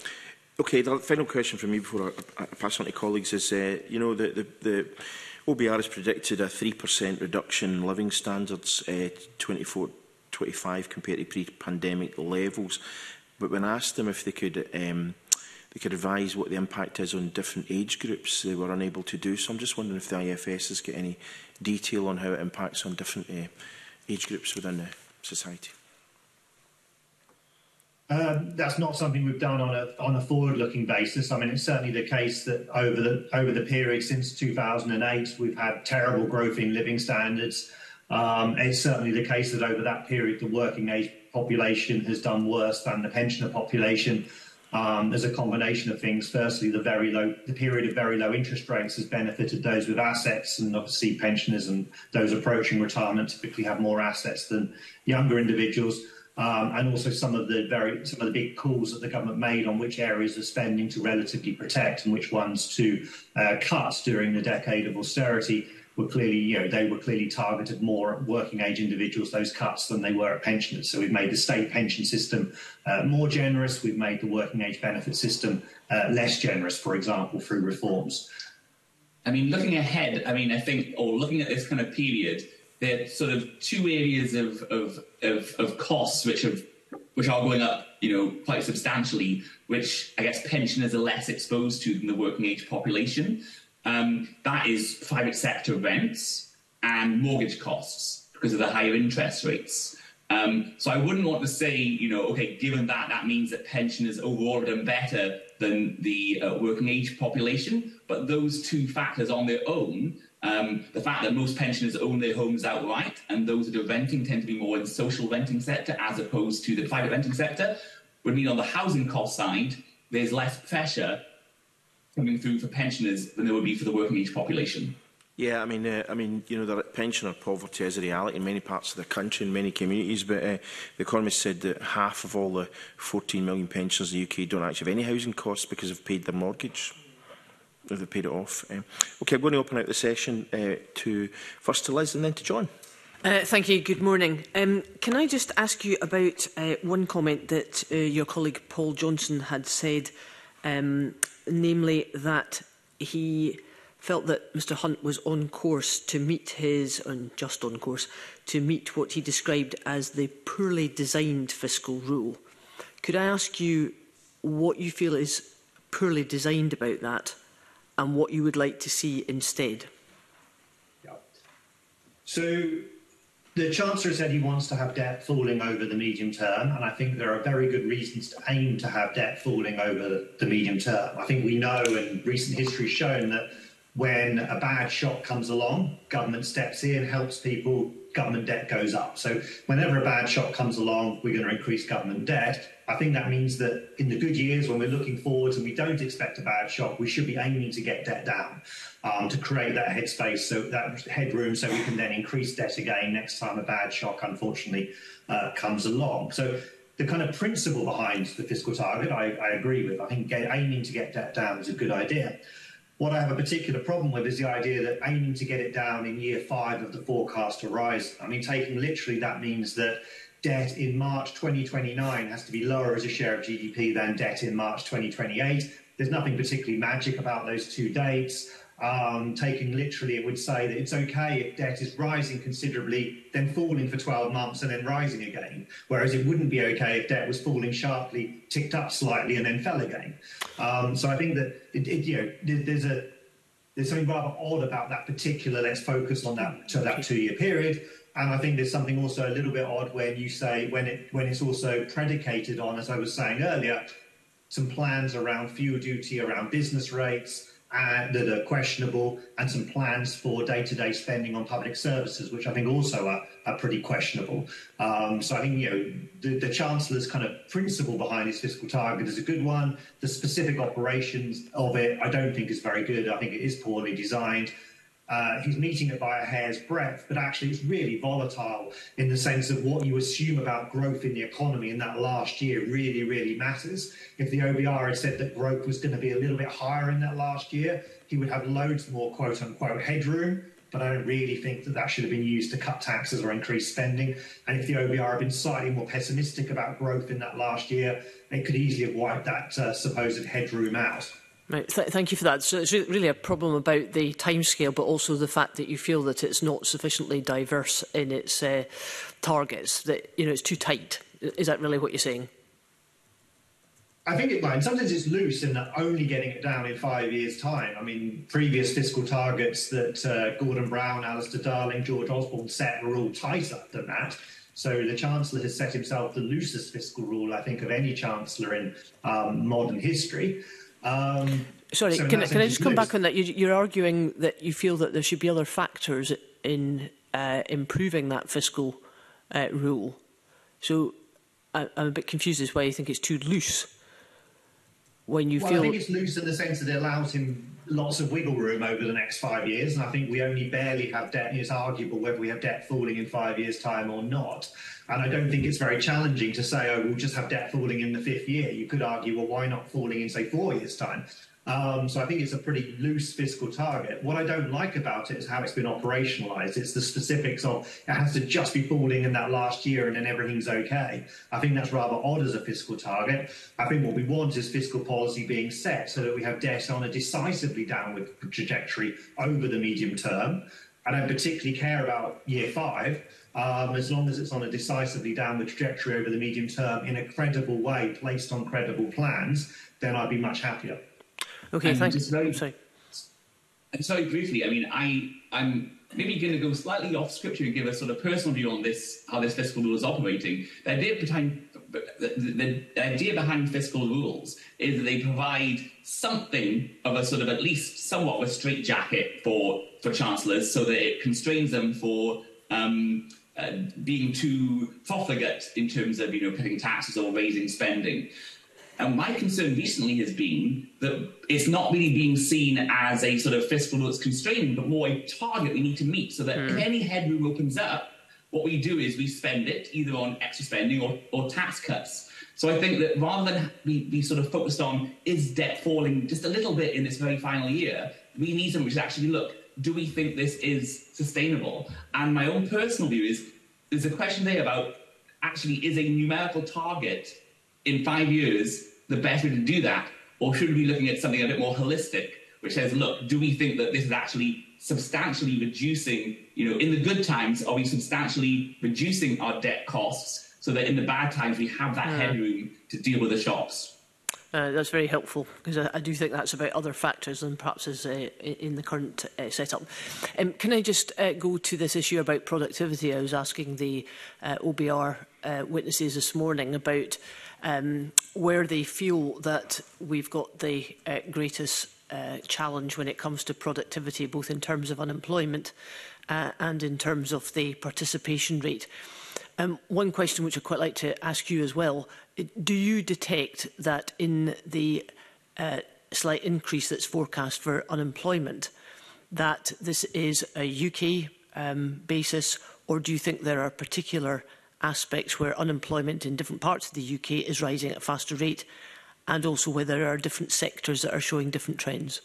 okay, the final question from me before I, I pass on to colleagues is, uh, you know, the, the, the O B R has predicted a three percent reduction in living standards uh, twenty-four twenty-five compared to pre-pandemic levels. But when asked them if they could um, they could advise what the impact is on different age groups, they were unable to do so. I'm just wondering if the I F S has got any detail on how it impacts on different uh, age groups within the society. Um, that's not something we've done on a on a forward-looking basis. I mean, it's certainly the case that over the over the period since two thousand eight, we've had terrible growth in living standards. Um, it's certainly the case that over that period, the working age population has done worse than the pensioner population. Um, there's a combination of things. Firstly, the very low, the period of very low interest rates has benefited those with assets, and obviously pensioners and those approaching retirement typically have more assets than younger individuals. Um, and also some of the very some of the big calls that the government made on which areas of spending to relatively protect and which ones to uh, cut during the decade of austerity were clearly, you know, they were clearly targeted more at working age individuals, those cuts, than they were at pensioners. So we've made the state pension system uh, more generous. We've made the working age benefit system uh, less generous, for example, through reforms. I mean, looking ahead, I mean, I think, or looking at this kind of period, there are sort of two areas of, of, of, of costs which have which are going up, you know, quite substantially, which I guess pensioners are less exposed to than the working age population. Um, that is private sector rents and mortgage costs because of the higher interest rates. Um, so I wouldn't want to say, you know, okay, given that, that means that pensioners overall have done better than the uh, working age population. But those two factors on their own, um, the fact that most pensioners own their homes outright and those that are renting tend to be more in the social renting sector as opposed to the private renting sector, would mean on the housing cost side, there's less pressure coming through for pensioners than there would be for the working age population. Yeah, I mean, uh, I mean, you know, the pensioner poverty is a reality in many parts of the country, in many communities. But uh, the Economist said that half of all the fourteen million pensioners in the U K don't actually have any housing costs because they've paid their mortgage, or they've paid it off. Um, okay, I'm going to open out the session uh, to first to Liz and then to John. Uh, thank you. Good morning. Um, can I just ask you about uh, one comment that uh, your colleague Paul Johnson had said, um, namely that he felt that Mr Hunt was on course to meet his, and just on course, to meet what he described as the poorly designed fiscal rule. Could I ask you what you feel is poorly designed about that and what you would like to see instead? Yeah. So the Chancellor said he wants to have debt falling over the medium term, and I think there are very good reasons to aim to have debt falling over the medium term. I think we know, and recent history has shown, that when a bad shock comes along, government steps in, helps people, government debt goes up. So whenever a bad shock comes along, we're going to increase government debt. I think that means that in the good years, when we're looking forwards and we don't expect a bad shock, we should be aiming to get debt down, um, to create that headspace, so that headroom, so we can then increase debt again next time a bad shock, unfortunately, uh, comes along. So the kind of principle behind the fiscal target, I, I agree with. I think get, aiming to get debt down is a good idea. What I have a particular problem with is the idea that aiming to get it down in year five of the forecast horizon. I mean, taking literally, that means that debt in March twenty twenty-nine has to be lower as a share of G D P than debt in March twenty twenty-eight. There's nothing particularly magic about those two dates. Um, taking literally, it would say that it's okay if debt is rising considerably, then falling for twelve months and then rising again. Whereas it wouldn't be okay if debt was falling sharply, ticked up slightly and then fell again. Um, so I think that it, it, you know, there's a there's something rather odd about that particular. Let's focus on that to that two-year period. And I think there's something also a little bit odd when you say when it when it's also predicated on, as I was saying earlier, some plans around fuel duty, around business rates, Uh, that are questionable, and some plans for day-to-day spending on public services, which I think also are, are pretty questionable. Um, so I think, you know, the, the Chancellor's kind of principle behind his fiscal target is a good one. The specific operations of it, I don't think is very good. I think it is poorly designed. Uh, he's meeting it by a hair's breadth, but actually it's really volatile in the sense of what you assume about growth in the economy in that last year really, really matters. If the O B R had said that growth was going to be a little bit higher in that last year, he would have loads more quote-unquote headroom, but I don't really think that that should have been used to cut taxes or increase spending. And if the O B R had been slightly more pessimistic about growth in that last year, it could easily have wiped that uh, supposed headroom out. Right, th thank you for that. So it's really a problem about the timescale, but also the fact that you feel that it's not sufficiently diverse in its uh, targets, that, you know, it's too tight. Is that really what you're saying? I think it might. Sometimes it's loose in that only getting it down in five years' time. I mean, previous fiscal targets that uh, Gordon Brown, Alistair Darling, George Osborne set were all tighter than that. So the Chancellor has set himself the loosest fiscal rule, I think, of any Chancellor in um, modern history. Um, Sorry, so can, can I just come loose. back on that? You, you're arguing that you feel that there should be other factors in uh, improving that fiscal uh, rule. So I, I'm a bit confused as to why you think it's too loose. When you well, feel... I think it's loose in the sense that it allows him lots of wiggle room over the next five years, and I think we only barely have debt. It's arguable whether we have debt falling in five years' time or not. And I don't think it's very challenging to say, oh, we'll just have debt falling in the fifth year. You could argue, well, why not falling in, say, four years' time? Um, so I think it's a pretty loose fiscal target. What I don't like about it is how it's been operationalised. It's the specifics of it has to just be falling in that last year and then everything's okay. I think that's rather odd as a fiscal target. I think what we want is fiscal policy being set so that we have debt on a decisively downward trajectory over the medium term. I don't particularly care about year five, um, as long as it's on a decisively downward trajectory over the medium term in a credible way, placed on credible plans, then I'd be much happier. Okay, and thanks. Just very, Sorry. And sorry, briefly, I mean, I, I'm maybe going to go slightly off script here and give a sort of personal view on this, how this fiscal rule is operating. The idea behind, the, the, the idea behind fiscal rules is that they provide something of a sort of at least somewhat of a straitjacket for, for chancellors so that it constrains them for um, uh, being too profligate in terms of, you know, cutting taxes or raising spending. And my concern recently has been that it's not really being seen as a sort of fiscal rule that's constraining, but more a target we need to meet so that mm. if any headroom opens up, what we do is we spend it either on extra spending or, or tax cuts. So I think that rather than be, be sort of focused on is debt falling just a little bit in this very final year, we need something which is actually, look, do we think this is sustainable? And my own personal view is, there's a question there about actually is a numerical target in five years the best way to do that, or should we be looking at something a bit more holistic, which says, look, do we think that this is actually substantially reducing, you know, in the good times, are we substantially reducing our debt costs so that in the bad times we have that mm. headroom to deal with the shocks. Uh, that's very helpful, because I, I do think that's about other factors than perhaps is uh, in the current uh, setup. Um, can I just uh, go to this issue about productivity? I was asking the uh, O B R uh, witnesses this morning about um, where they feel that we've got the uh, greatest uh, challenge when it comes to productivity, both in terms of unemployment uh, and in terms of the participation rate. Um, one question which I'd quite like to ask you as well, do you detect that in the uh, slight increase that's forecast for unemployment, that this is a U K um, basis, or do you think there are particular aspects where unemployment in different parts of the U K is rising at a faster rate, and also whether there are different sectors that are showing different trends?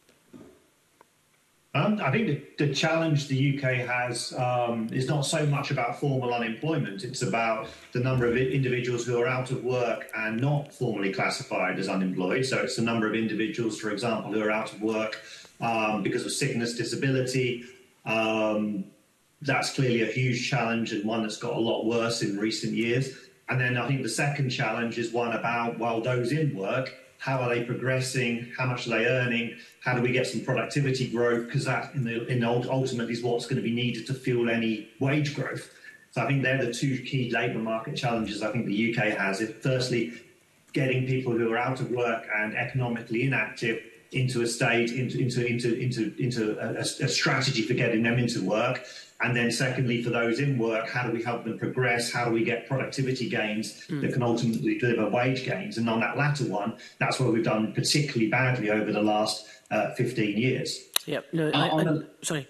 Um, I think the, the challenge the U K has um, is not so much about formal unemployment. It's about the number of individuals who are out of work and not formally classified as unemployed. So it's the number of individuals, for example, who are out of work um, because of sickness, disability. Um, that's clearly a huge challenge, and one that's got a lot worse in recent years. And then I think the second challenge is one about, well, those in work, how are they progressing? How much are they earning? How do we get some productivity growth? Because that, in the, in the ultimately, is what's going to be needed to fuel any wage growth. So I think they're the two key labour market challenges I think the U K has. It, firstly, getting people who are out of work and economically inactive into a state, into into into into into a, a strategy for getting them into work. And then secondly, for those in work, how do we help them progress? How do we get productivity gains mm. that can ultimately deliver wage gains? And on that latter one, that's where we've done particularly badly over the last uh, fifteen years. Yeah, no, uh, I, on I, the, sorry.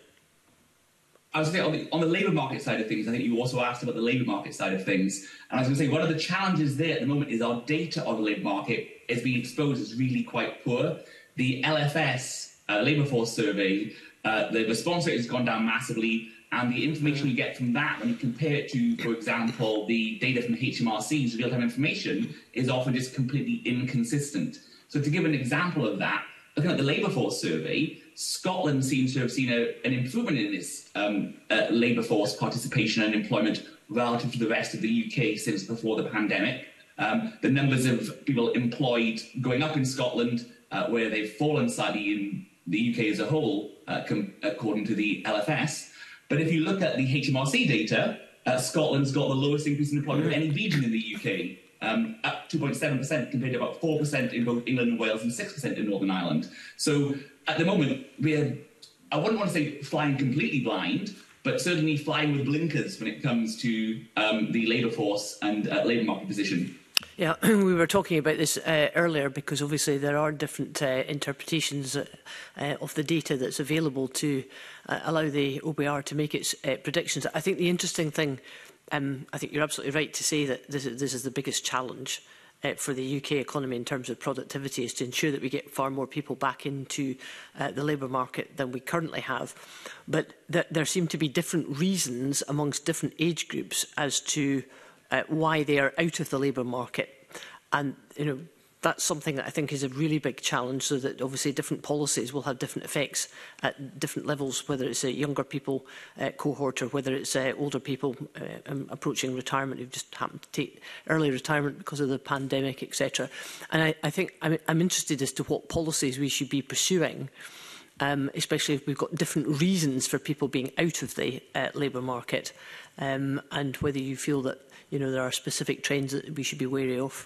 I was going to say, on the, on the labour market side of things, I think you also asked about the labour market side of things. And I was going to say, one of the challenges there at the moment is our data on the labour market is being exposed as really quite poor. The L F S uh, Labour Force Survey, uh, the response rate has gone down massively. And the information you get from that, when you compare it to, for example, the data from H M R C's real-time information, is often just completely inconsistent. So to give an example of that, looking at the Labour Force Survey, Scotland seems to have seen a, an improvement in its um, uh, labour force participation and employment relative to the rest of the U K since before the pandemic. Um, the numbers of people employed going up in Scotland, uh, where they've fallen slightly in the U K as a whole, uh, according to the L F S. But if you look at the H M R C data, uh, Scotland's got the lowest increase in employment of any region in the U K, um, up two point seven percent compared to about four percent in both England and Wales and six percent in Northern Ireland. So at the moment, we're, I wouldn't want to say flying completely blind, but certainly flying with blinkers when it comes to um, the labour force and uh, labour market position. Yeah, we were talking about this uh, earlier because obviously there are different uh, interpretations uh, uh, of the data that's available to uh, allow the O B R to make its uh, predictions. I think the interesting thing, um, I think you're absolutely right to say that this is, this is the biggest challenge uh, for the U K economy in terms of productivity, is to ensure that we get far more people back into uh, the labour market than we currently have. But th there seem to be different reasons amongst different age groups as to Uh, why they are out of the labour market. And, you know, that's something that I think is a really big challenge, so that obviously different policies will have different effects at different levels, whether it's a younger people uh, cohort or whether it's uh, older people uh, um, approaching retirement who've just happened to take early retirement because of the pandemic, et cetera. And I, I think I'm, I'm interested as to what policies we should be pursuing, um, especially if we've got different reasons for people being out of the uh, labour market, um, and whether you feel that you know, there are specific trends that we should be wary of.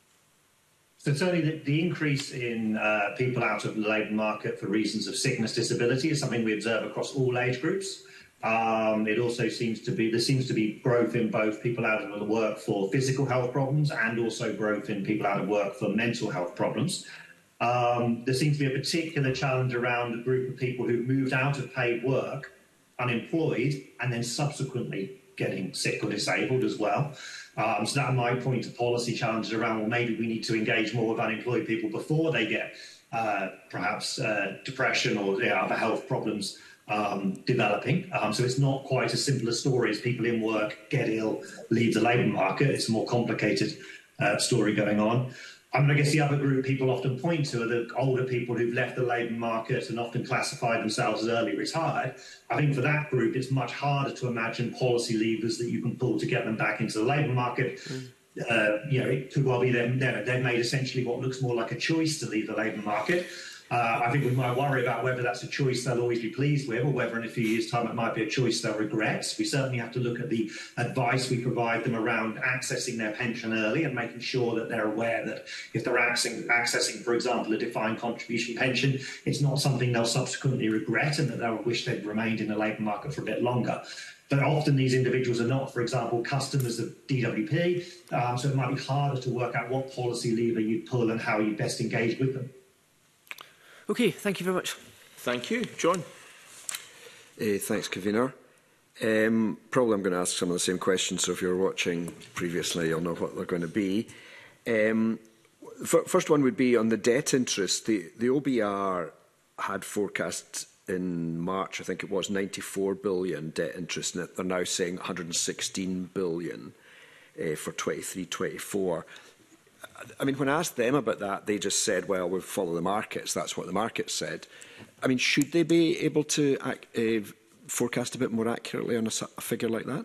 So certainly the, the increase in uh, people out of the labour market for reasons of sickness, disability is something we observe across all age groups. Um, it also seems to be, there seems to be growth in both people out of the work for physical health problems and also growth in people out of work for mental health problems. Um, there seems to be a particular challenge around a group of people who moved out of paid work, unemployed, and then subsequently getting sick or disabled as well. Um, so that might point to policy challenges around, well, maybe we need to engage more with unemployed people before they get uh, perhaps uh, depression or you know, other health problems um, developing. Um, so it's not quite as simple a story as people in work get ill, leave the labour market. It's a more complicated uh, story going on. I mean, I guess the other group people often point to are the older people who've left the labour market and often classify themselves as early retired. I think for that group, it's much harder to imagine policy levers that you can pull to get them back into the labour market. Mm. uh, you know, it could well be them. They've made essentially what looks more like a choice to leave the labour market. Uh, I think we might worry about whether that's a choice they'll always be pleased with, or whether in a few years' time it might be a choice they'll regret. We certainly have to look at the advice we provide them around accessing their pension early and making sure that they're aware that if they're accessing, accessing for example, a defined contribution pension, it's not something they'll subsequently regret and that they'll wish they'd remained in the labour market for a bit longer. But often these individuals are not, for example, customers of D W P, um, so it might be harder to work out what policy lever you'd pull and how you best engage with them. Okay, thank you very much. Thank you. John. Uh, thanks, Convener. Um, probably I'm going to ask some of the same questions, so if you're watching previously, you'll know what they're going to be. Um, first one would be on the debt interest. The, the O B R had forecast in March, I think it was, ninety-four billion debt interest, and they're now saying one hundred sixteen billion uh, for twenty-three twenty-four. I mean, when I asked them about that, they just said, well, we'll follow the markets. That's what the markets said. I mean, should they be able to uh, forecast a bit more accurately on a, a figure like that?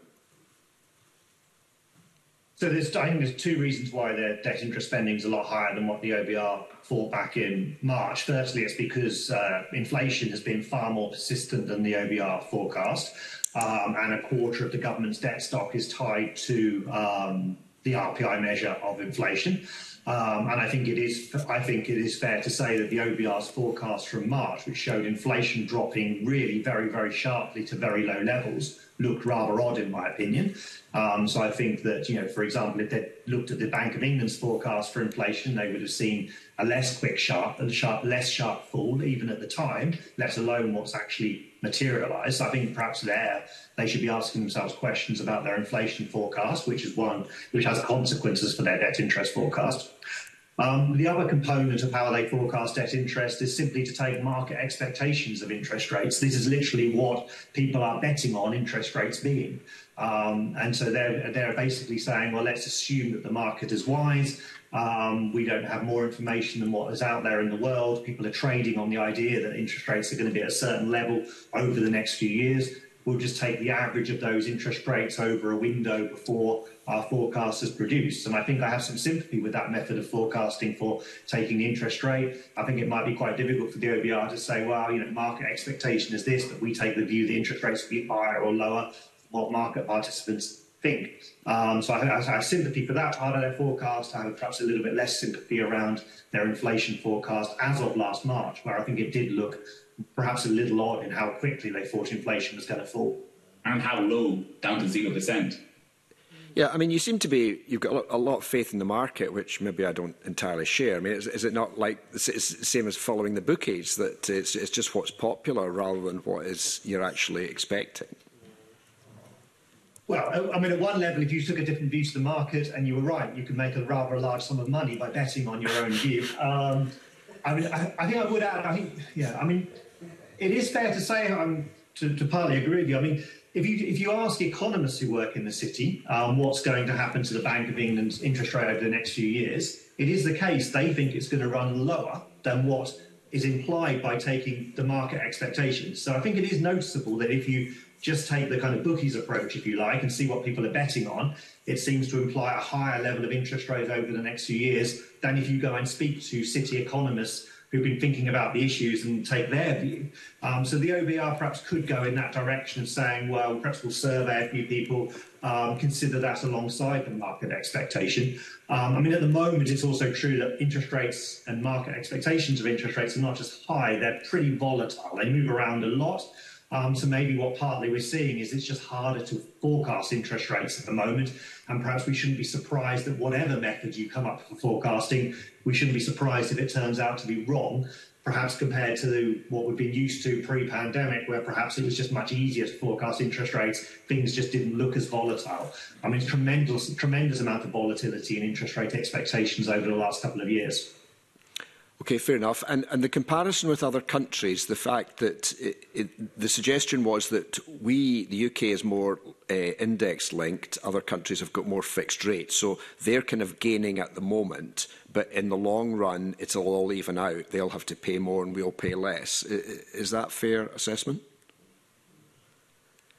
So there's, I think there's two reasons why their debt interest spending is a lot higher than what the O B R thought back in March. Firstly, it's because uh, inflation has been far more persistent than the O B R forecast, um, and a quarter of the government's debt stock is tied to um, the R P I measure of inflation. Um, and I think it is I think it is fair to say that the O B R's forecast from March, which showed inflation dropping really very, very sharply to very low levels, looked rather odd in my opinion. Um, so I think that, you know, for example, if they looked at the Bank of England's forecast for inflation, they would have seen a less quick sharp, a sharp less sharp fall, even at the time, let alone what's actually materialised. So I think perhaps there they should be asking themselves questions about their inflation forecast, which is one which has consequences for their debt interest forecast. Um, the other component of how they forecast debt interest is simply to take market expectations of interest rates. This is literally what people are betting on interest rates being. Um, and so they're, they're basically saying, well, let's assume that the market is wise. Um, we don't have more information than what is out there in the world. People are trading on the idea that interest rates are going to be at a certain level over the next few years. We'll just take the average of those interest rates over a window before our forecast is produced. And I think I have some sympathy with that method of forecasting for taking the interest rate. I think it might be quite difficult for the O B R to say, well, you know, market expectation is this, but we take the view the interest rates will be higher or lower, what market participants think. Um, so I, I have sympathy for that part of their forecast. I have perhaps a little bit less sympathy around their inflation forecast as of last March, where I think it did look perhaps a little odd in how quickly they thought inflation was going to fall. And how low, down to zero percent. Yeah, I mean, you seem to be, you've got a lot of faith in the market, which maybe I don't entirely share. I mean, is, is it not like, it's the same as following the bookies, that it's, it's just what's popular rather than what is you're actually expecting? Well, I mean, at one level, if you took a different view to the market, and you were right, you could make a rather large sum of money by betting on your own view. Um, I mean, I, I think I would add, I think, yeah, I mean, it is fair to say, um, to, to partly agree with you, I mean, if you if you ask economists who work in the city um, what's going to happen to the Bank of England's interest rate over the next few years, it is the case they think it's going to run lower than what is implied by taking the market expectations. So I think it is noticeable that if you just take the kind of bookies approach, if you like, and see what people are betting on, it seems to imply a higher level of interest rate over the next few years than if you go and speak to city economists who've been thinking about the issues and take their view. Um, so the O B R perhaps could go in that direction of saying, well, perhaps we'll survey a few people, um, consider that alongside the market expectation. Um, I mean, at the moment, it's also true that interest rates and market expectations of interest rates are not just high, they're pretty volatile. They move around a lot. Um, so maybe what partly we're seeing is it's just harder to forecast interest rates at the moment, and perhaps we shouldn't be surprised that whatever method you come up for forecasting, we shouldn't be surprised if it turns out to be wrong, perhaps compared to what we've been used to pre-pandemic, where perhaps it was just much easier to forecast interest rates, things just didn't look as volatile. I mean, tremendous, tremendous amount of volatility in interest rate expectations over the last couple of years. Okay, fair enough. And, and the comparison with other countries, the fact that it, it, the suggestion was that we, the U K, is more uh, index linked, other countries have got more fixed rates. So they're kind of gaining at the moment, but in the long run, it'll all even out. They'll have to pay more and we'll pay less. Is that a fair assessment?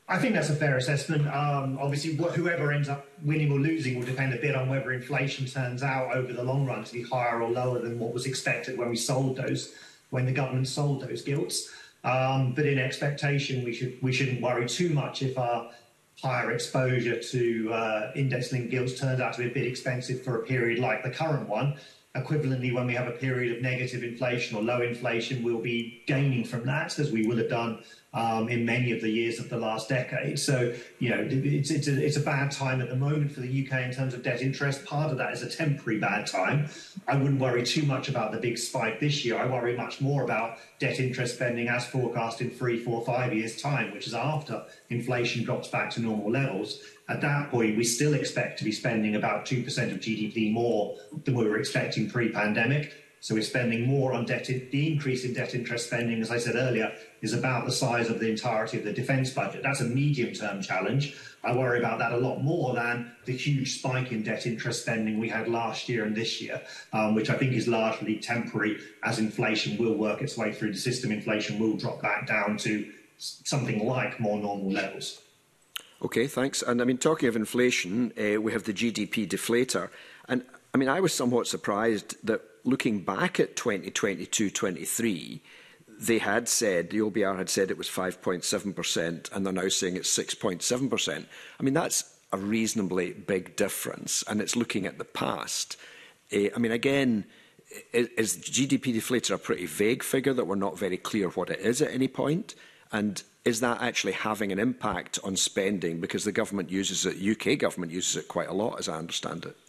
I think that's a fair assessment. Um, obviously, wh whoever ends up winning or losing will depend a bit on whether inflation turns out over the long run to be higher or lower than what was expected when we sold those, when the government sold those gilts. Um, but in expectation, we should we shouldn't worry too much if our higher exposure to uh, index-linked gilts turns out to be a bit expensive for a period like the current one. Equivalently, when we have a period of negative inflation or low inflation, we'll be gaining from that, as we will have done um, in many of the years of the last decade. So, you know, it's, it's, a, it's a bad time at the moment for the U K in terms of debt interest. Part of that is a temporary bad time. I wouldn't worry too much about the big spike this year. I worry much more about debt interest spending as forecast in three, four, five years' time, which is after inflation drops back to normal levels. At that point, we still expect to be spending about two percent of G D P more than we were expecting pre-pandemic. So we're spending more on debt. The increase in debt interest spending, as I said earlier, is about the size of the entirety of the defence budget. That's a medium-term challenge. I worry about that a lot more than the huge spike in debt interest spending we had last year and this year, um, which I think is largely temporary, as inflation will work its way through the system. Inflation will drop back down to something like more normal levels. Okay, thanks. And I mean, talking of inflation, uh, we have the G D P deflator. And I mean, I was somewhat surprised that looking back at twenty twenty-two twenty-three, they had said, the O B R had said it was five point seven percent, and they're now saying it's six point seven percent. I mean, that's a reasonably big difference, and it's looking at the past. Uh, I mean, again, is, is G D P deflator a pretty vague figure that we're not very clear what it is at any point? And is that actually having an impact on spending? Because the government uses it, U K government uses it quite a lot, as I understand it.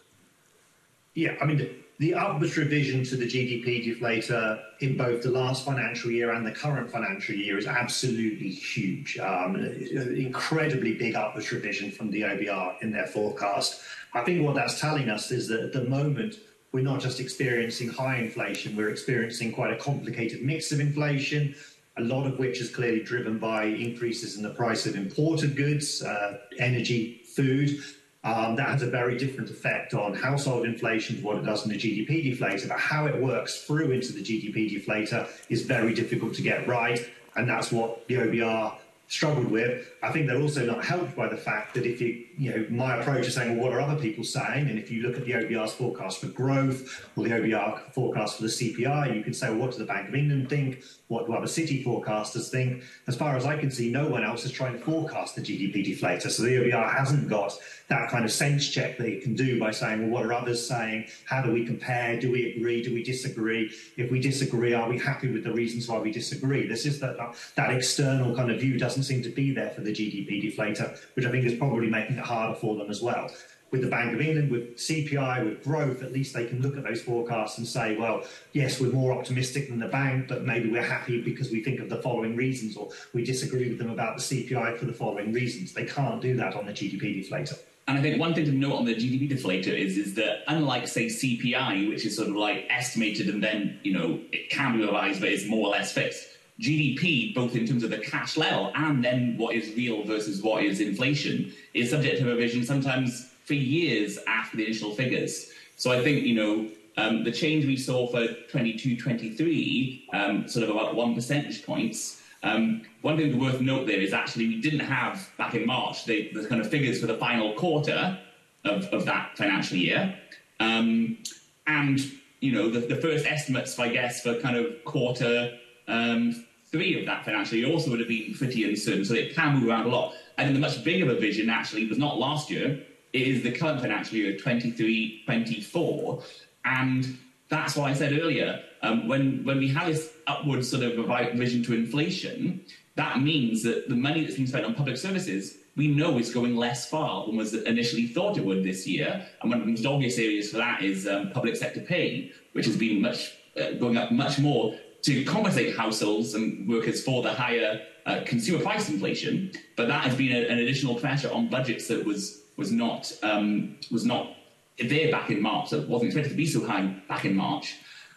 Yeah, I mean, the, the upwards revision to the G D P deflator in both the last financial year and the current financial year is absolutely huge. Um, an incredibly big upwards revision from the O B R in their forecast. I think what that's telling us is that at the moment, we're not just experiencing high inflation, we're experiencing quite a complicated mix of inflation, a lot of which is clearly driven by increases in the price of imported goods, uh, energy, food. Um, that has a very different effect on household inflation to what it does in the G D P deflator, but how it works through into the G D P deflator is very difficult to get right, and that's what the O B R struggled with. I think they're also not helped by the fact that if you, you know, my approach is saying, well, what are other people saying? And if you look at the O B R's forecast for growth or the O B R forecast for the C P I, you can say, well, what does the Bank of England think? What do other city forecasters think? As far as I can see, no one else is trying to forecast the G D P deflator. So the O B R hasn't got that kind of sense check that it can do by saying, well, what are others saying? How do we compare? Do we agree? Do we disagree? If we disagree, are we happy with the reasons why we disagree? This is that, that external kind of view doesn't seem to be there for the G D P deflator, which I think is probably making it harder for them as well. With the Bank of England, with C P I, with growth, at least they can look at those forecasts and say, well, yes, we're more optimistic than the bank, but maybe we're happy because we think of the following reasons, or we disagree with them about the C P I for the following reasons. They can't do that on the G D P deflator. And I think one thing to note on the G D P deflator is, is that unlike, say, C P I, which is sort of like estimated and then, you know, it can be revised, but it's more or less fixed, G D P, both in terms of the cash level and then what is real versus what is inflation, is subject to revision sometimes for years after the initial figures. So I think, you know, um, the change we saw for twenty-two twenty-three, um, sort of about one percentage points, um, one thing worth note there is actually we didn't have, back in March, the, the kind of figures for the final quarter of, of that financial year. Um, and, you know, the, the first estimates, I guess, for kind of quarter um, three of that financial year also would have been pretty uncertain, so it can move around a lot. And then the much bigger revision, actually, was not last year, it is the current financial year, twenty-three twenty-four. And that's why I said earlier, um, when, when we have this upward sort of revision to inflation, that means that the money that's being spent on public services, we know is going less far than was initially thought it would this year. And one of the most obvious areas for that is um, public sector pay, which has been much uh, going up much more to compensate households and workers for the higher uh, consumer price inflation. But that has been a, an additional pressure on budgets that was was not um, was not there back in March. So it wasn't expected to be so high back in March.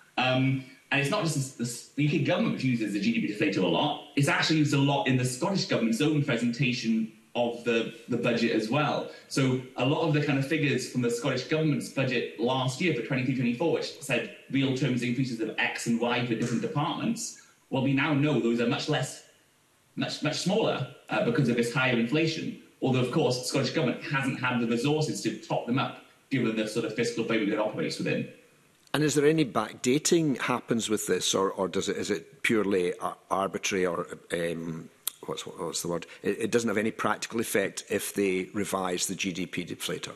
Um, and it's not just the, the U K government which uses the G D P deflator a lot. It's actually used a lot in the Scottish government's own presentation of the, the budget as well. So a lot of the kind of figures from the Scottish government's budget last year for twenty-three twenty-four, which said real terms increases of X and Y for different departments, well, we now know those are much less much, much smaller uh, because of this higher inflation. Although, of course, the Scottish Government hasn't had the resources to top them up, given the sort of fiscal framework it operates within. And is there any backdating happens with this, or, or does it, is it purely arbitrary, or um, what's, what's the word? It, it doesn't have any practical effect if they revise the G D P deflator?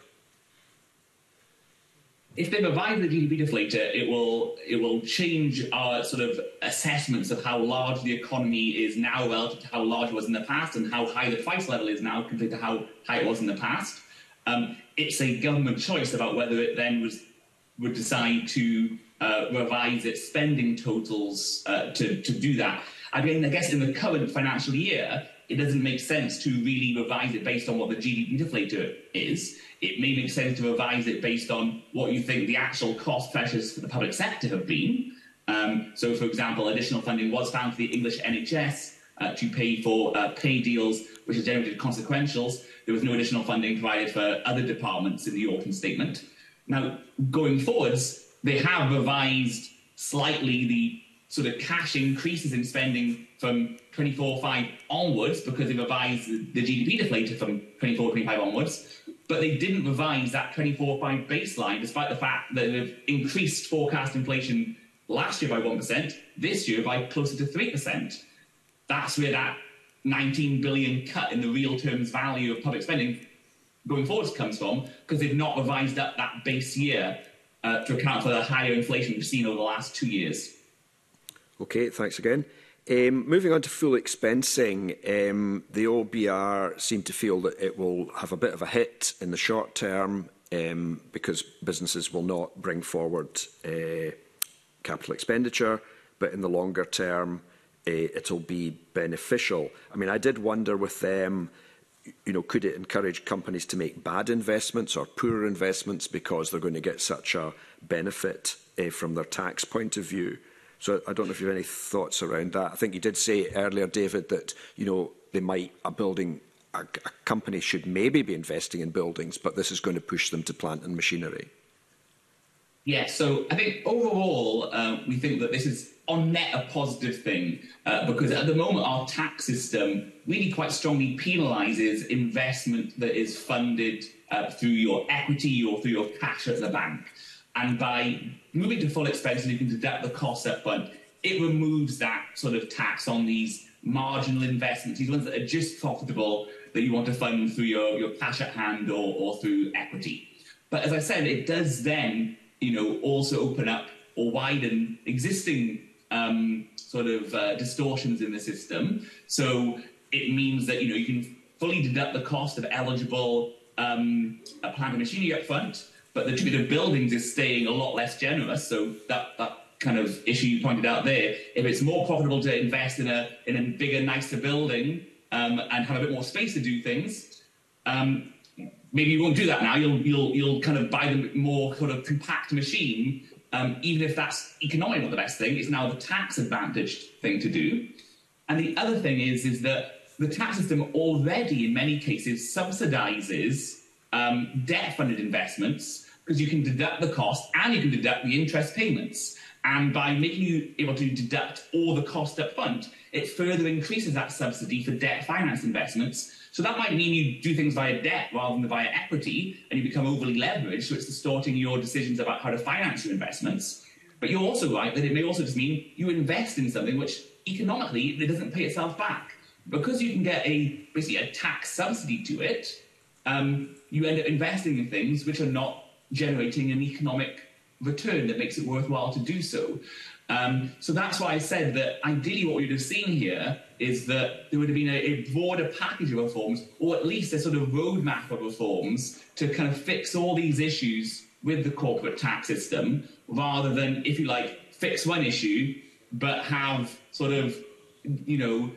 If they revise the G D P deflator, it will it will change our sort of assessments of how large the economy is now relative to how large it was in the past, and how high the price level is now compared to how high it was in the past. Um, it's a government choice about whether it then was, would decide to uh, revise its spending totals uh, to, to do that. I mean, I guess in the current financial year, it doesn't make sense to really revise it based on what the G D P deflator is. It may make sense to revise it based on what you think the actual cost pressures for the public sector have been. Um, so, for example, additional funding was found for the English N H S uh, to pay for uh, pay deals which have generated consequentials. There was no additional funding provided for other departments in the autumn statement. Now, going forwards, they have revised slightly the sort of cash increases in spending from twenty-four five onwards, because they revised the G D P deflator from twenty-four twenty-five onwards. But they didn't revise that twenty-four five baseline, despite the fact that they've increased forecast inflation last year by one percent, this year by closer to three percent. That's where that nineteen billion cut in the real terms value of public spending going forwards comes from, because they've not revised up that base year uh, to account for the higher inflation we've seen over the last two years. OK, thanks again. Um, moving on to full expensing, um, the O B R seem to feel that it will have a bit of a hit in the short term um, because businesses will not bring forward uh, capital expenditure, but in the longer term, uh, it'll be beneficial. I mean, I did wonder with them, you know, could it encourage companies to make bad investments or poor investments because they're going to get such a benefit uh, from their tax point of view? So I don't know if you have any thoughts around that. I think you did say earlier, David, that, you know, they might, a building, a, a company should maybe be investing in buildings, but this is going to push them to plant and machinery. Yeah, so I think overall, uh, we think that this is on net a positive thing, uh, because at the moment our tax system really quite strongly penalises investment that is funded uh, through your equity or through your cash at the bank. And by moving to full expense, you can deduct the costs up front, it removes that sort of tax on these marginal investments, these ones that are just profitable, that you want to fund through your, your cash at hand or, or through equity. But as I said, it does then, you know, also open up or widen existing um, sort of uh, distortions in the system. So it means that, you know, you can fully deduct the cost of eligible um, plant and machinery up front, but the treatment of buildings is staying a lot less generous. So that, that kind of issue you pointed out there, if it's more profitable to invest in a, in a bigger, nicer building um, and have a bit more space to do things, um, maybe you won't do that now. You'll, you'll, you'll kind of buy the more sort of compact machine, um, even if that's economically not the best thing. It's now the tax-advantaged thing to do. And the other thing is, is that the tax system already, in many cases, subsidises um, debt-funded investments, because you can deduct the cost and you can deduct the interest payments. And by making you able to deduct all the cost up front, it further increases that subsidy for debt-financed investments. So that might mean you do things via debt rather than via equity, and you become overly leveraged, so it's distorting your decisions about how to finance your investments. But you're also right that it may also just mean you invest in something which economically it doesn't pay itself back. Because you can get a basically a tax subsidy to it, um, you end up investing in things which are not generating an economic return that makes it worthwhile to do so. Um, so that's why I said that ideally what we would have seen here is that there would have been a, a broader package of reforms, or at least a sort of roadmap of reforms to kind of fix all these issues with the corporate tax system, rather than, if you like, fix one issue, but have sort of, you know,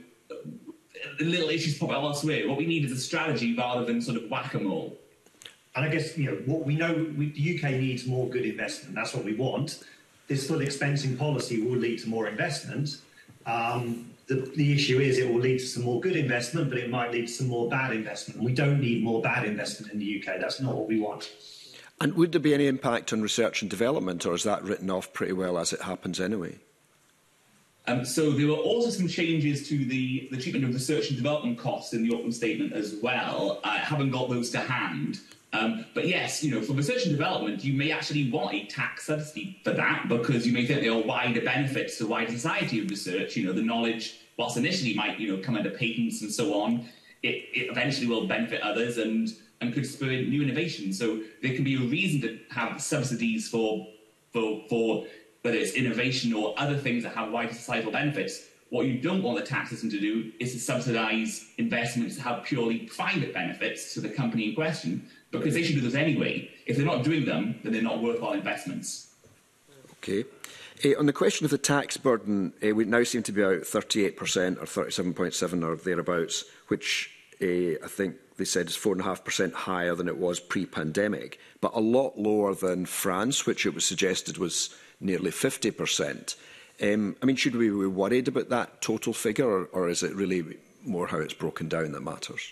little issues pop up elsewhere. What we need is a strategy rather than sort of whack-a-mole. And I guess, you know, what we know, we, the U K needs more good investment. That's what we want. This full expensing policy will lead to more investment. Um, the, the issue is it will lead to some more good investment, but it might lead to some more bad investment. And we don't need more bad investment in the U K. That's not what we want. And would there be any impact on research and development, or is that written off pretty well as it happens anyway? Um, so there were also some changes to the, the treatment of research and development costs in the Auckland Statement as well. I haven't got those to hand. Um, but yes, you know, for research and development, you may actually want a tax subsidy for that because you may think there are wider benefits to the wider society of research. You know, the knowledge, whilst initially might, you know, come under patents and so on, it, it eventually will benefit others and, and could spur new innovation. So there can be a reason to have subsidies for, for, for whether it's innovation or other things that have wider societal benefits. What you don't want the tax system to do is to subsidise investments that have purely private benefits to the company in question, because they should do those anyway. If they're not doing them, then they're not worthwhile investments. Okay. Uh, on the question of the tax burden, uh, we now seem to be about thirty-eight percent or thirty-seven point seven or thereabouts, which uh, I think they said is four point five percent higher than it was pre-pandemic, but a lot lower than France, which it was suggested was nearly fifty percent. Um, I mean, should we be worried about that total figure, or, or is it really more how it's broken down that matters?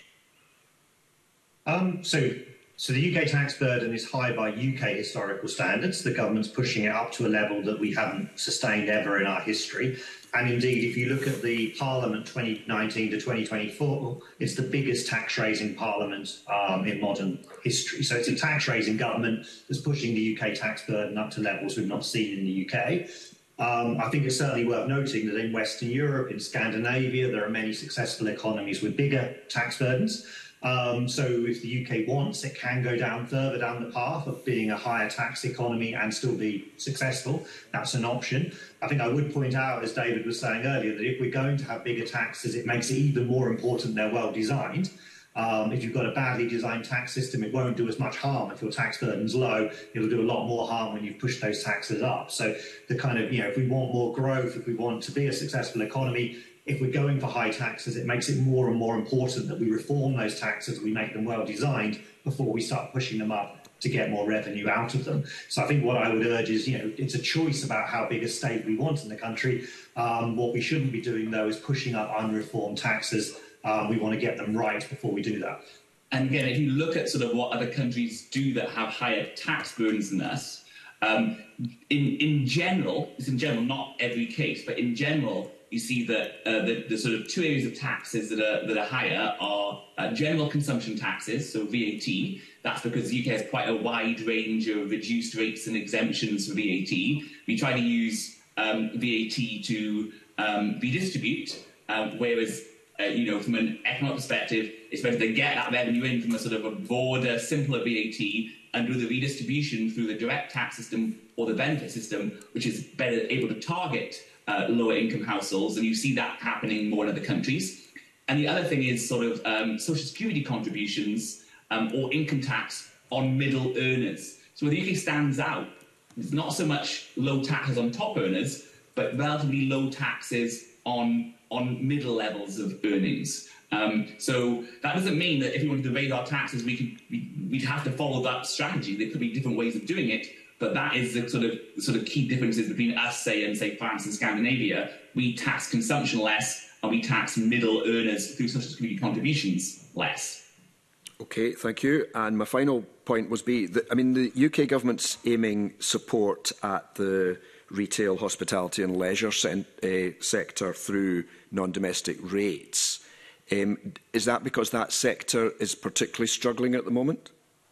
Um, so, so the U K tax burden is high by U K historical standards. The government's pushing it up to a level that we haven't sustained ever in our history. And indeed, if you look at the Parliament twenty nineteen to twenty twenty-four, it's the biggest tax-raising Parliament um, in modern history. So it's a tax-raising government that's pushing the U K tax burden up to levels we've not seen in the U K. Um, I think it's certainly worth noting that in Western Europe, in Scandinavia, there are many successful economies with bigger tax burdens. Um, so if the U K wants, it can go down further down the path of being a higher tax economy and still be successful. That's an option. I think I would point out, as David was saying earlier, that if we're going to have bigger taxes, it makes it even more important they're well designed. Um, if you've got a badly designed tax system, it won't do as much harm. If your tax burden's low, it'll do a lot more harm when you push those taxes up. So the kind of, you know, if we want more growth, if we want to be a successful economy, if we're going for high taxes, it makes it more and more important that we reform those taxes, we make them well designed before we start pushing them up to get more revenue out of them. So I think what I would urge is, you know, it's a choice about how big a state we want in the country. Um, what we shouldn't be doing, though, is pushing up unreformed taxes. Um, we want to get them right before we do that. And again, if you look at sort of what other countries do that have higher tax burdens than us, um, in, in general, it's in general, not every case, but in general, you see that uh, the, the sort of two areas of taxes that are, that are higher are uh, general consumption taxes, so V A T. That's because the U K has quite a wide range of reduced rates and exemptions for V A T. We try to use um, V A T to um, redistribute, uh, whereas Uh, you know, from an economic perspective, it's better to get that revenue in from a sort of a broader, simpler V A T and do the redistribution through the direct tax system or the benefit system, which is better able to target uh, lower income households. And you see that happening more in other countries. And the other thing is sort of um, social security contributions um, or income tax on middle earners. So where the U K stands out, it's not so much low taxes on top earners, but relatively low taxes on on middle levels of earnings. Um, so that doesn't mean that if we wanted to raise our taxes, we could, we, we'd have to follow that strategy. There could be different ways of doing it, but that is the sort of, the sort of key differences between us, say, and say France and Scandinavia. We tax consumption less, and we tax middle earners through social security contributions less. Okay, thank you. And my final point was be that, I mean, the U K government's aiming support at the retail, hospitality and leisure uh, sector through non-domestic rates. Um, is that because that sector is particularly struggling at the moment?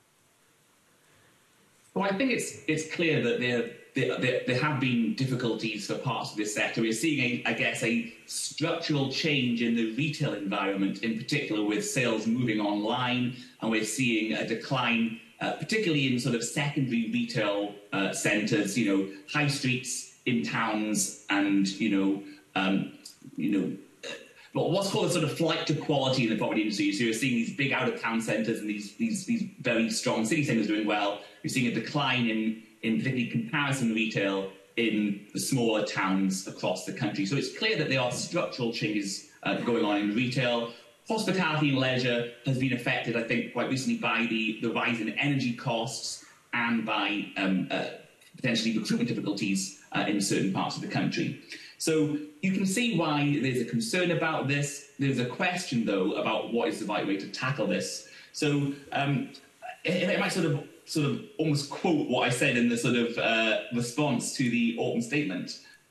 Well, I think it's it's clear that there, there, there, there have been difficulties for parts of this sector. We're seeing, a, I guess, a structural change in the retail environment, in particular with sales moving online, and we're seeing a decline Uh, particularly in sort of secondary retail uh, centres, you know, high streets in towns, and you know, um, you know, uh, what's called a sort of flight to quality in the property industry. So you're seeing these big out-of-town centres and these these these very strong city centres doing well. You're seeing a decline in in particularly comparison retail in the smaller towns across the country. So it's clear that there are structural changes uh, going on in retail. Hospitality and leisure has been affected, I think, quite recently by the, the rise in energy costs and by um, uh, potentially recruitment difficulties uh, in certain parts of the country. So you can see why there's a concern about this. There's a question, though, about what is the right way to tackle this. So um, if I might sort of, sort of almost quote what I said in the sort of uh, response to the Auckland Statement.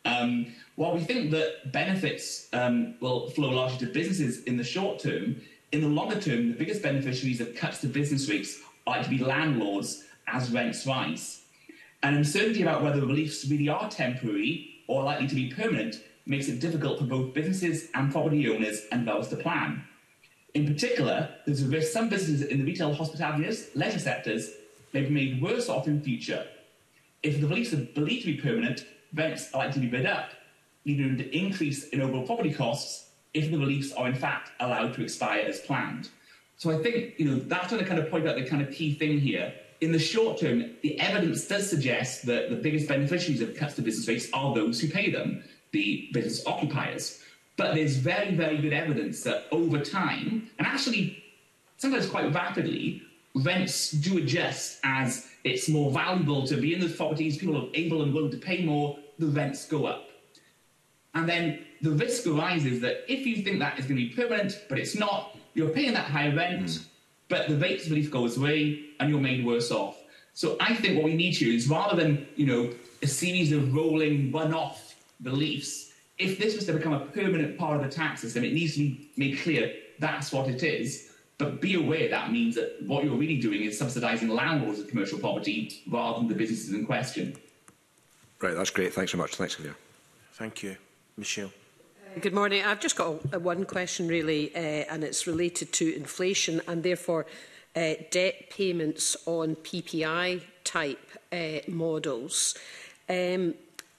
Um, while we think that benefits um, will flow largely to businesses in the short term, in the longer term, the biggest beneficiaries of cuts to business rates are likely to be landlords as rents rise. And uncertainty about whether reliefs really are temporary or likely to be permanent makes it difficult for both businesses and property owners and developers to plan. In particular, there's a risk some businesses in the retail, hospitality, and leisure sectors may be made worse off in future. If the reliefs are believed to be permanent, rents are likely to be bid up, leading to an increase in overall property costs if the reliefs are in fact allowed to expire as planned. So I think, you know, that's going to kind of point out the kind of key thing here. In the short term, the evidence does suggest that the biggest beneficiaries of cuts to business rates are those who pay them, the business occupiers. But there's very, very good evidence that over time, and actually sometimes quite rapidly, rents do adjust as it's more valuable to be in those properties, people are able and willing to pay more, the rents go up. And then the risk arises that if you think that is going to be permanent, but it's not, you're paying that higher rent, mm. but the rates relief goes away and you're made worse off. So I think what we need to is, rather than, you know, a series of rolling one-off reliefs, if this was to become a permanent part of the tax system, it needs to be made clear that's what it is. But be aware that means that what you're really doing is subsidising landlords of commercial property rather than the businesses in question. Right, that's great. Thanks so much. Thanks, Javier. Thank you. Michelle. Good morning. I've just got a, a one question, really, uh, and it's related to inflation and therefore uh, debt payments on P P I-type uh, models. Um,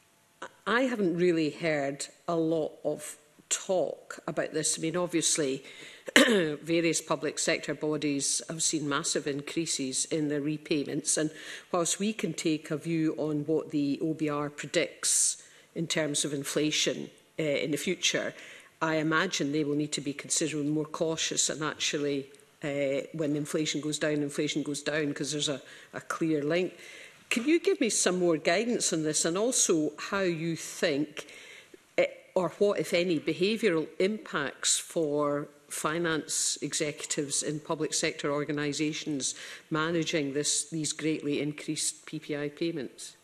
I haven't really heard a lot of talk about this. I mean, obviously, various public sector bodies have seen massive increases in their repayments, and whilst we can take a view on what the O B R predicts in terms of inflation uh, in the future, I imagine they will need to be considerably more cautious, and actually uh, when inflation goes down, inflation goes down because there's a, a clear link. Can you give me some more guidance on this, and also how you think, uh, or what, if any, behavioural impacts for finance executives in public sector organisations managing this, these greatly increased P P I payments?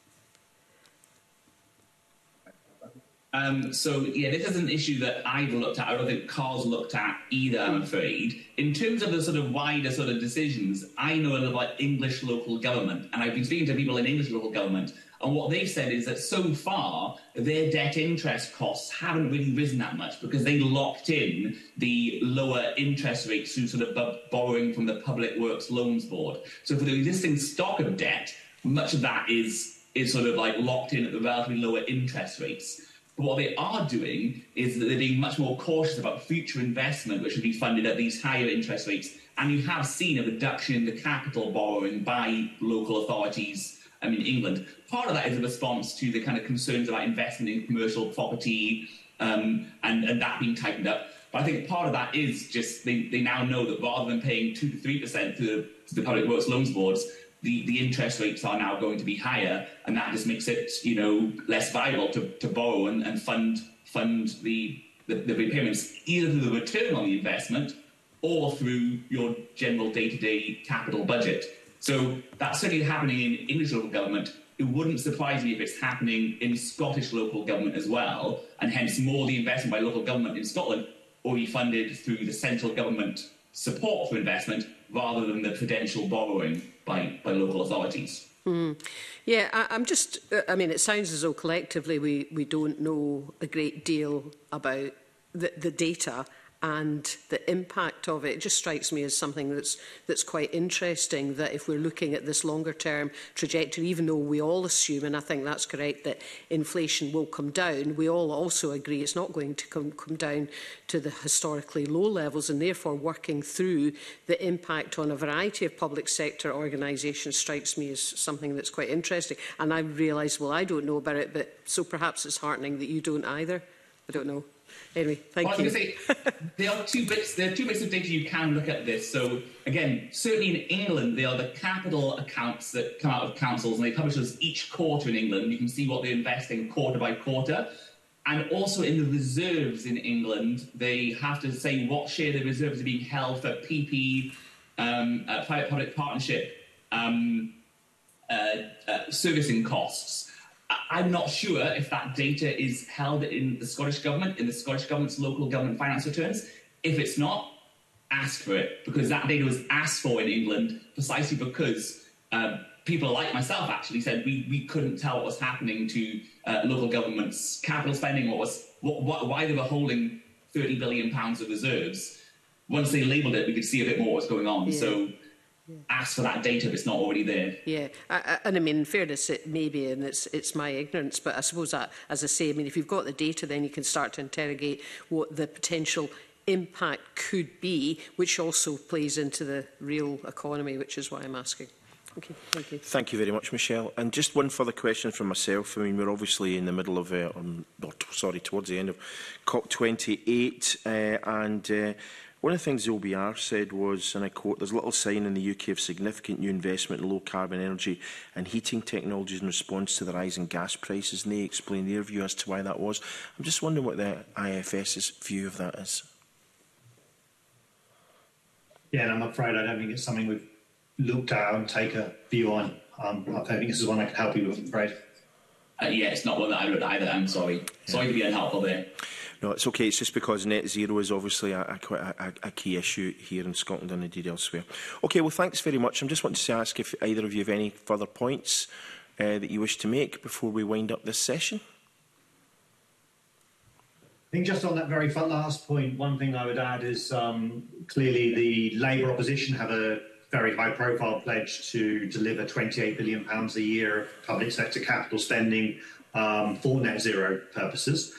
Um, so, yeah, this is an issue that I've looked at. I don't think Carl's looked at either, I'm afraid. In terms of the sort of wider sort of decisions, I know a little about English local government, and I've been speaking to people in English local government, and what they've said is that so far, their debt interest costs haven't really risen that much because they locked in the lower interest rates through sort of borrowing from the Public Works Loans Board. So for the existing stock of debt, much of that is, is sort of like locked in at the relatively lower interest rates. But what they are doing is that they're being much more cautious about future investment, which would be funded at these higher interest rates. And you have seen a reduction in the capital borrowing by local authorities um, in England. Part of that is a response to the kind of concerns about investment in commercial property um, and, and that being tightened up. But I think part of that is just they, they now know that rather than paying two to three percent to the, to the Public Works Loans Boards, The, the interest rates are now going to be higher, and that just makes it, you know, less viable to, to borrow and, and fund fund the, the, the repayments, either through the return on the investment or through your general day-to-day capital budget. So that's certainly happening in English local government. It wouldn't surprise me if it's happening in Scottish local government as well, and hence more the investment by local government in Scotland will be funded through the central government support for investment rather than the prudential borrowing by, by local authorities. Mm. Yeah, I, I'm just, I mean, it sounds as though collectively we, we don't know a great deal about the, the data and the impact of it. It just strikes me as something that's that's quite interesting, that if we're looking at this longer term trajectory, even though we all assume, and I think that's correct, that inflation will come down, we all also agree it's not going to come, come down to the historically low levels, and therefore working through the impact on a variety of public sector organisations strikes me as something that's quite interesting. And I realise, well, I don't know about it, but so perhaps it's heartening that you don't either. I don't know. Anyway, thank well, you. I was going to say, there are two bits. There are two bits of data you can look at this. So again, certainly in England, they are the capital accounts that come out of councils, and they publish those each quarter in England. You can see what they're investing quarter by quarter, and also in the reserves in England, they have to say what share of the reserves are being held for P P, um, uh, private-public partnership um, uh, uh, servicing costs. I'm not sure if that data is held in the Scottish Government, in the Scottish Government's local government finance returns. If it's not, ask for it, because that data was asked for in England precisely because uh, people like myself actually said we, we couldn't tell what was happening to uh, local governments' capital spending, what was what, what, why they were holding thirty billion pounds of reserves. Once they labelled it, we could see a bit more what was going on. Yeah. So yeah. ask for that data if it's not already there. Yeah, I, I, and I mean, in fairness, it may be, and it's, it's my ignorance, but I suppose that, as I say, I mean, if you've got the data, then you can start to interrogate what the potential impact could be, which also plays into the real economy, which is why I'm asking. Okay, thank you. Thank you very much, Michelle. And just one further question from myself. I mean, we're obviously in the middle of, uh, um, or, sorry, towards the end of COP twenty-eight, uh, and uh, one of the things the O B R said was, and I quote, "There's little sign in the U K of significant new investment in low-carbon energy and heating technologies in response to the rising gas prices," and they explained their view as to why that was. I'm just wondering what the I F S's view of that is. Yeah, and I'm afraid I don't think it's something we've looked at and take a view on. Um, I don't think this is one I can help you with, I'm afraid. Uh, yeah, it's not one that I would either, I'm sorry. Sorry yeah. to be unhelpful there. No, it's okay. It's just because net zero is obviously a, a, quite a, a key issue here in Scotland and indeed elsewhere. Okay, well, thanks very much. I'm just wanting to ask if either of you have any further points uh, that you wish to make before we wind up this session. I think just on that very last point, one thing I would add is um, clearly the Labour opposition have a very high-profile pledge to deliver twenty-eight billion pounds a year of public sector capital spending um, for net zero purposes.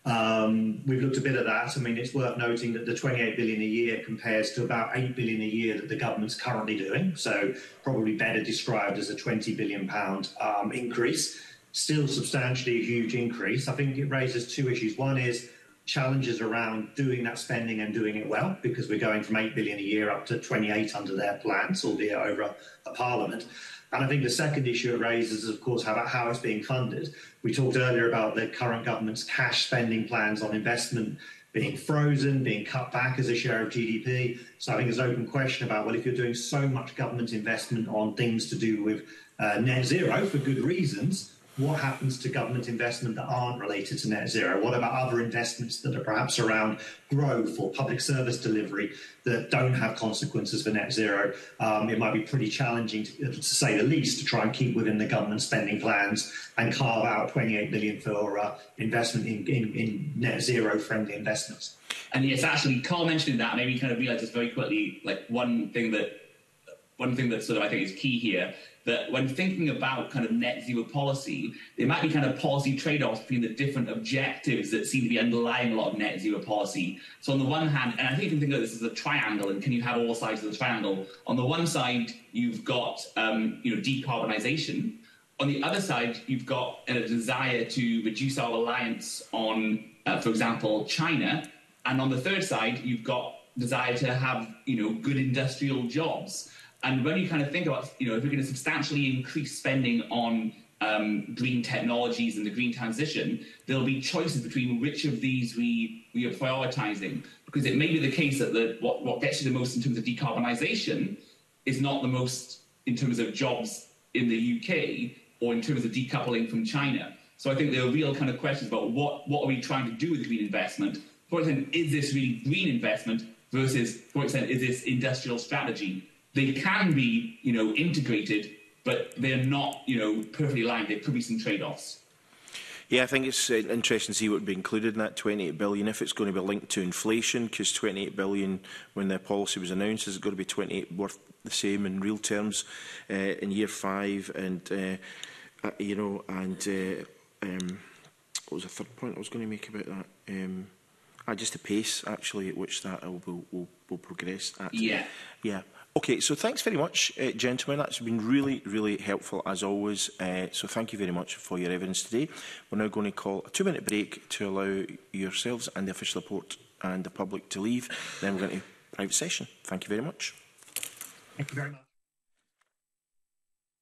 Um, we've looked a bit at that. I mean, it's worth noting that the twenty-eight billion pounds a year compares to about eight billion pounds a year that the government's currently doing, so probably better described as a twenty billion pounds um, increase. Still substantially a huge increase. I think it raises two issues. One is challenges around doing that spending and doing it well, because we're going from eight billion pounds a year up to twenty-eight under their plans, albeit over a, a parliament. And I think the second issue it raises is, of course, how, about how it's being funded. We talked earlier about the current government's cash spending plans on investment being frozen, being cut back as a share of G D P. So I think there's an open question about, well, if you're doing so much government investment on things to do with uh, net zero for good reasons, what happens to government investment that aren't related to net zero? What about other investments that are perhaps around growth or public service delivery that don't have consequences for net zero? Um, it might be pretty challenging, to, to say the least, to try and keep within the government spending plans and carve out twenty-eight billion pounds for uh, investment in, in, in net zero friendly investments. And yes, actually, Carl mentioning that made me kind of realise just very quickly, like one thing that one thing that sort of I think is key here, that when thinking about kind of net zero policy, there might be kind of policy trade-offs between the different objectives that seem to be underlying a lot of net zero policy. So on the one hand, and I think you can think of this as a triangle, and can you have all sides of the triangle? On the one side, you've got um, you know, decarbonisation. On the other side, you've got a desire to reduce our reliance on, uh, for example, China. And on the third side, you've got desire to have, you know, good industrial jobs. And when you kind of think about, you know, if we're going to substantially increase spending on um, green technologies and the green transition, there'll be choices between which of these we, we are prioritising. Because it may be the case that the, what, what gets you the most in terms of decarbonisation is not the most in terms of jobs in the U K or in terms of decoupling from China. So I think there are real kind of questions about what, what are we trying to do with green investment? For example, is this really green investment versus, for example, is this industrial strategy? They can be, you know, integrated, but they're not, you know, perfectly aligned. There could be some trade-offs. Yeah, I think it's uh, interesting to see what would be included in that twenty-eight billion pounds, if it's going to be linked to inflation, because twenty-eight billion pounds, when the policy was announced, is it going to be twenty-eight worth the same in real terms uh, in year five? And, uh, uh, you know, and uh, um, what was the third point I was going to make about that? Um, uh, just the pace, actually, at which that will, will, will, will progress at. Yeah. Yeah. Okay, so thanks very much, uh, gentlemen. That's been really, really helpful, as always. Uh, so thank you very much for your evidence today. We're now going to call a two-minute break to allow yourselves and the official report and the public to leave. Then we're going to private session. Thank you very much. Thank you very much.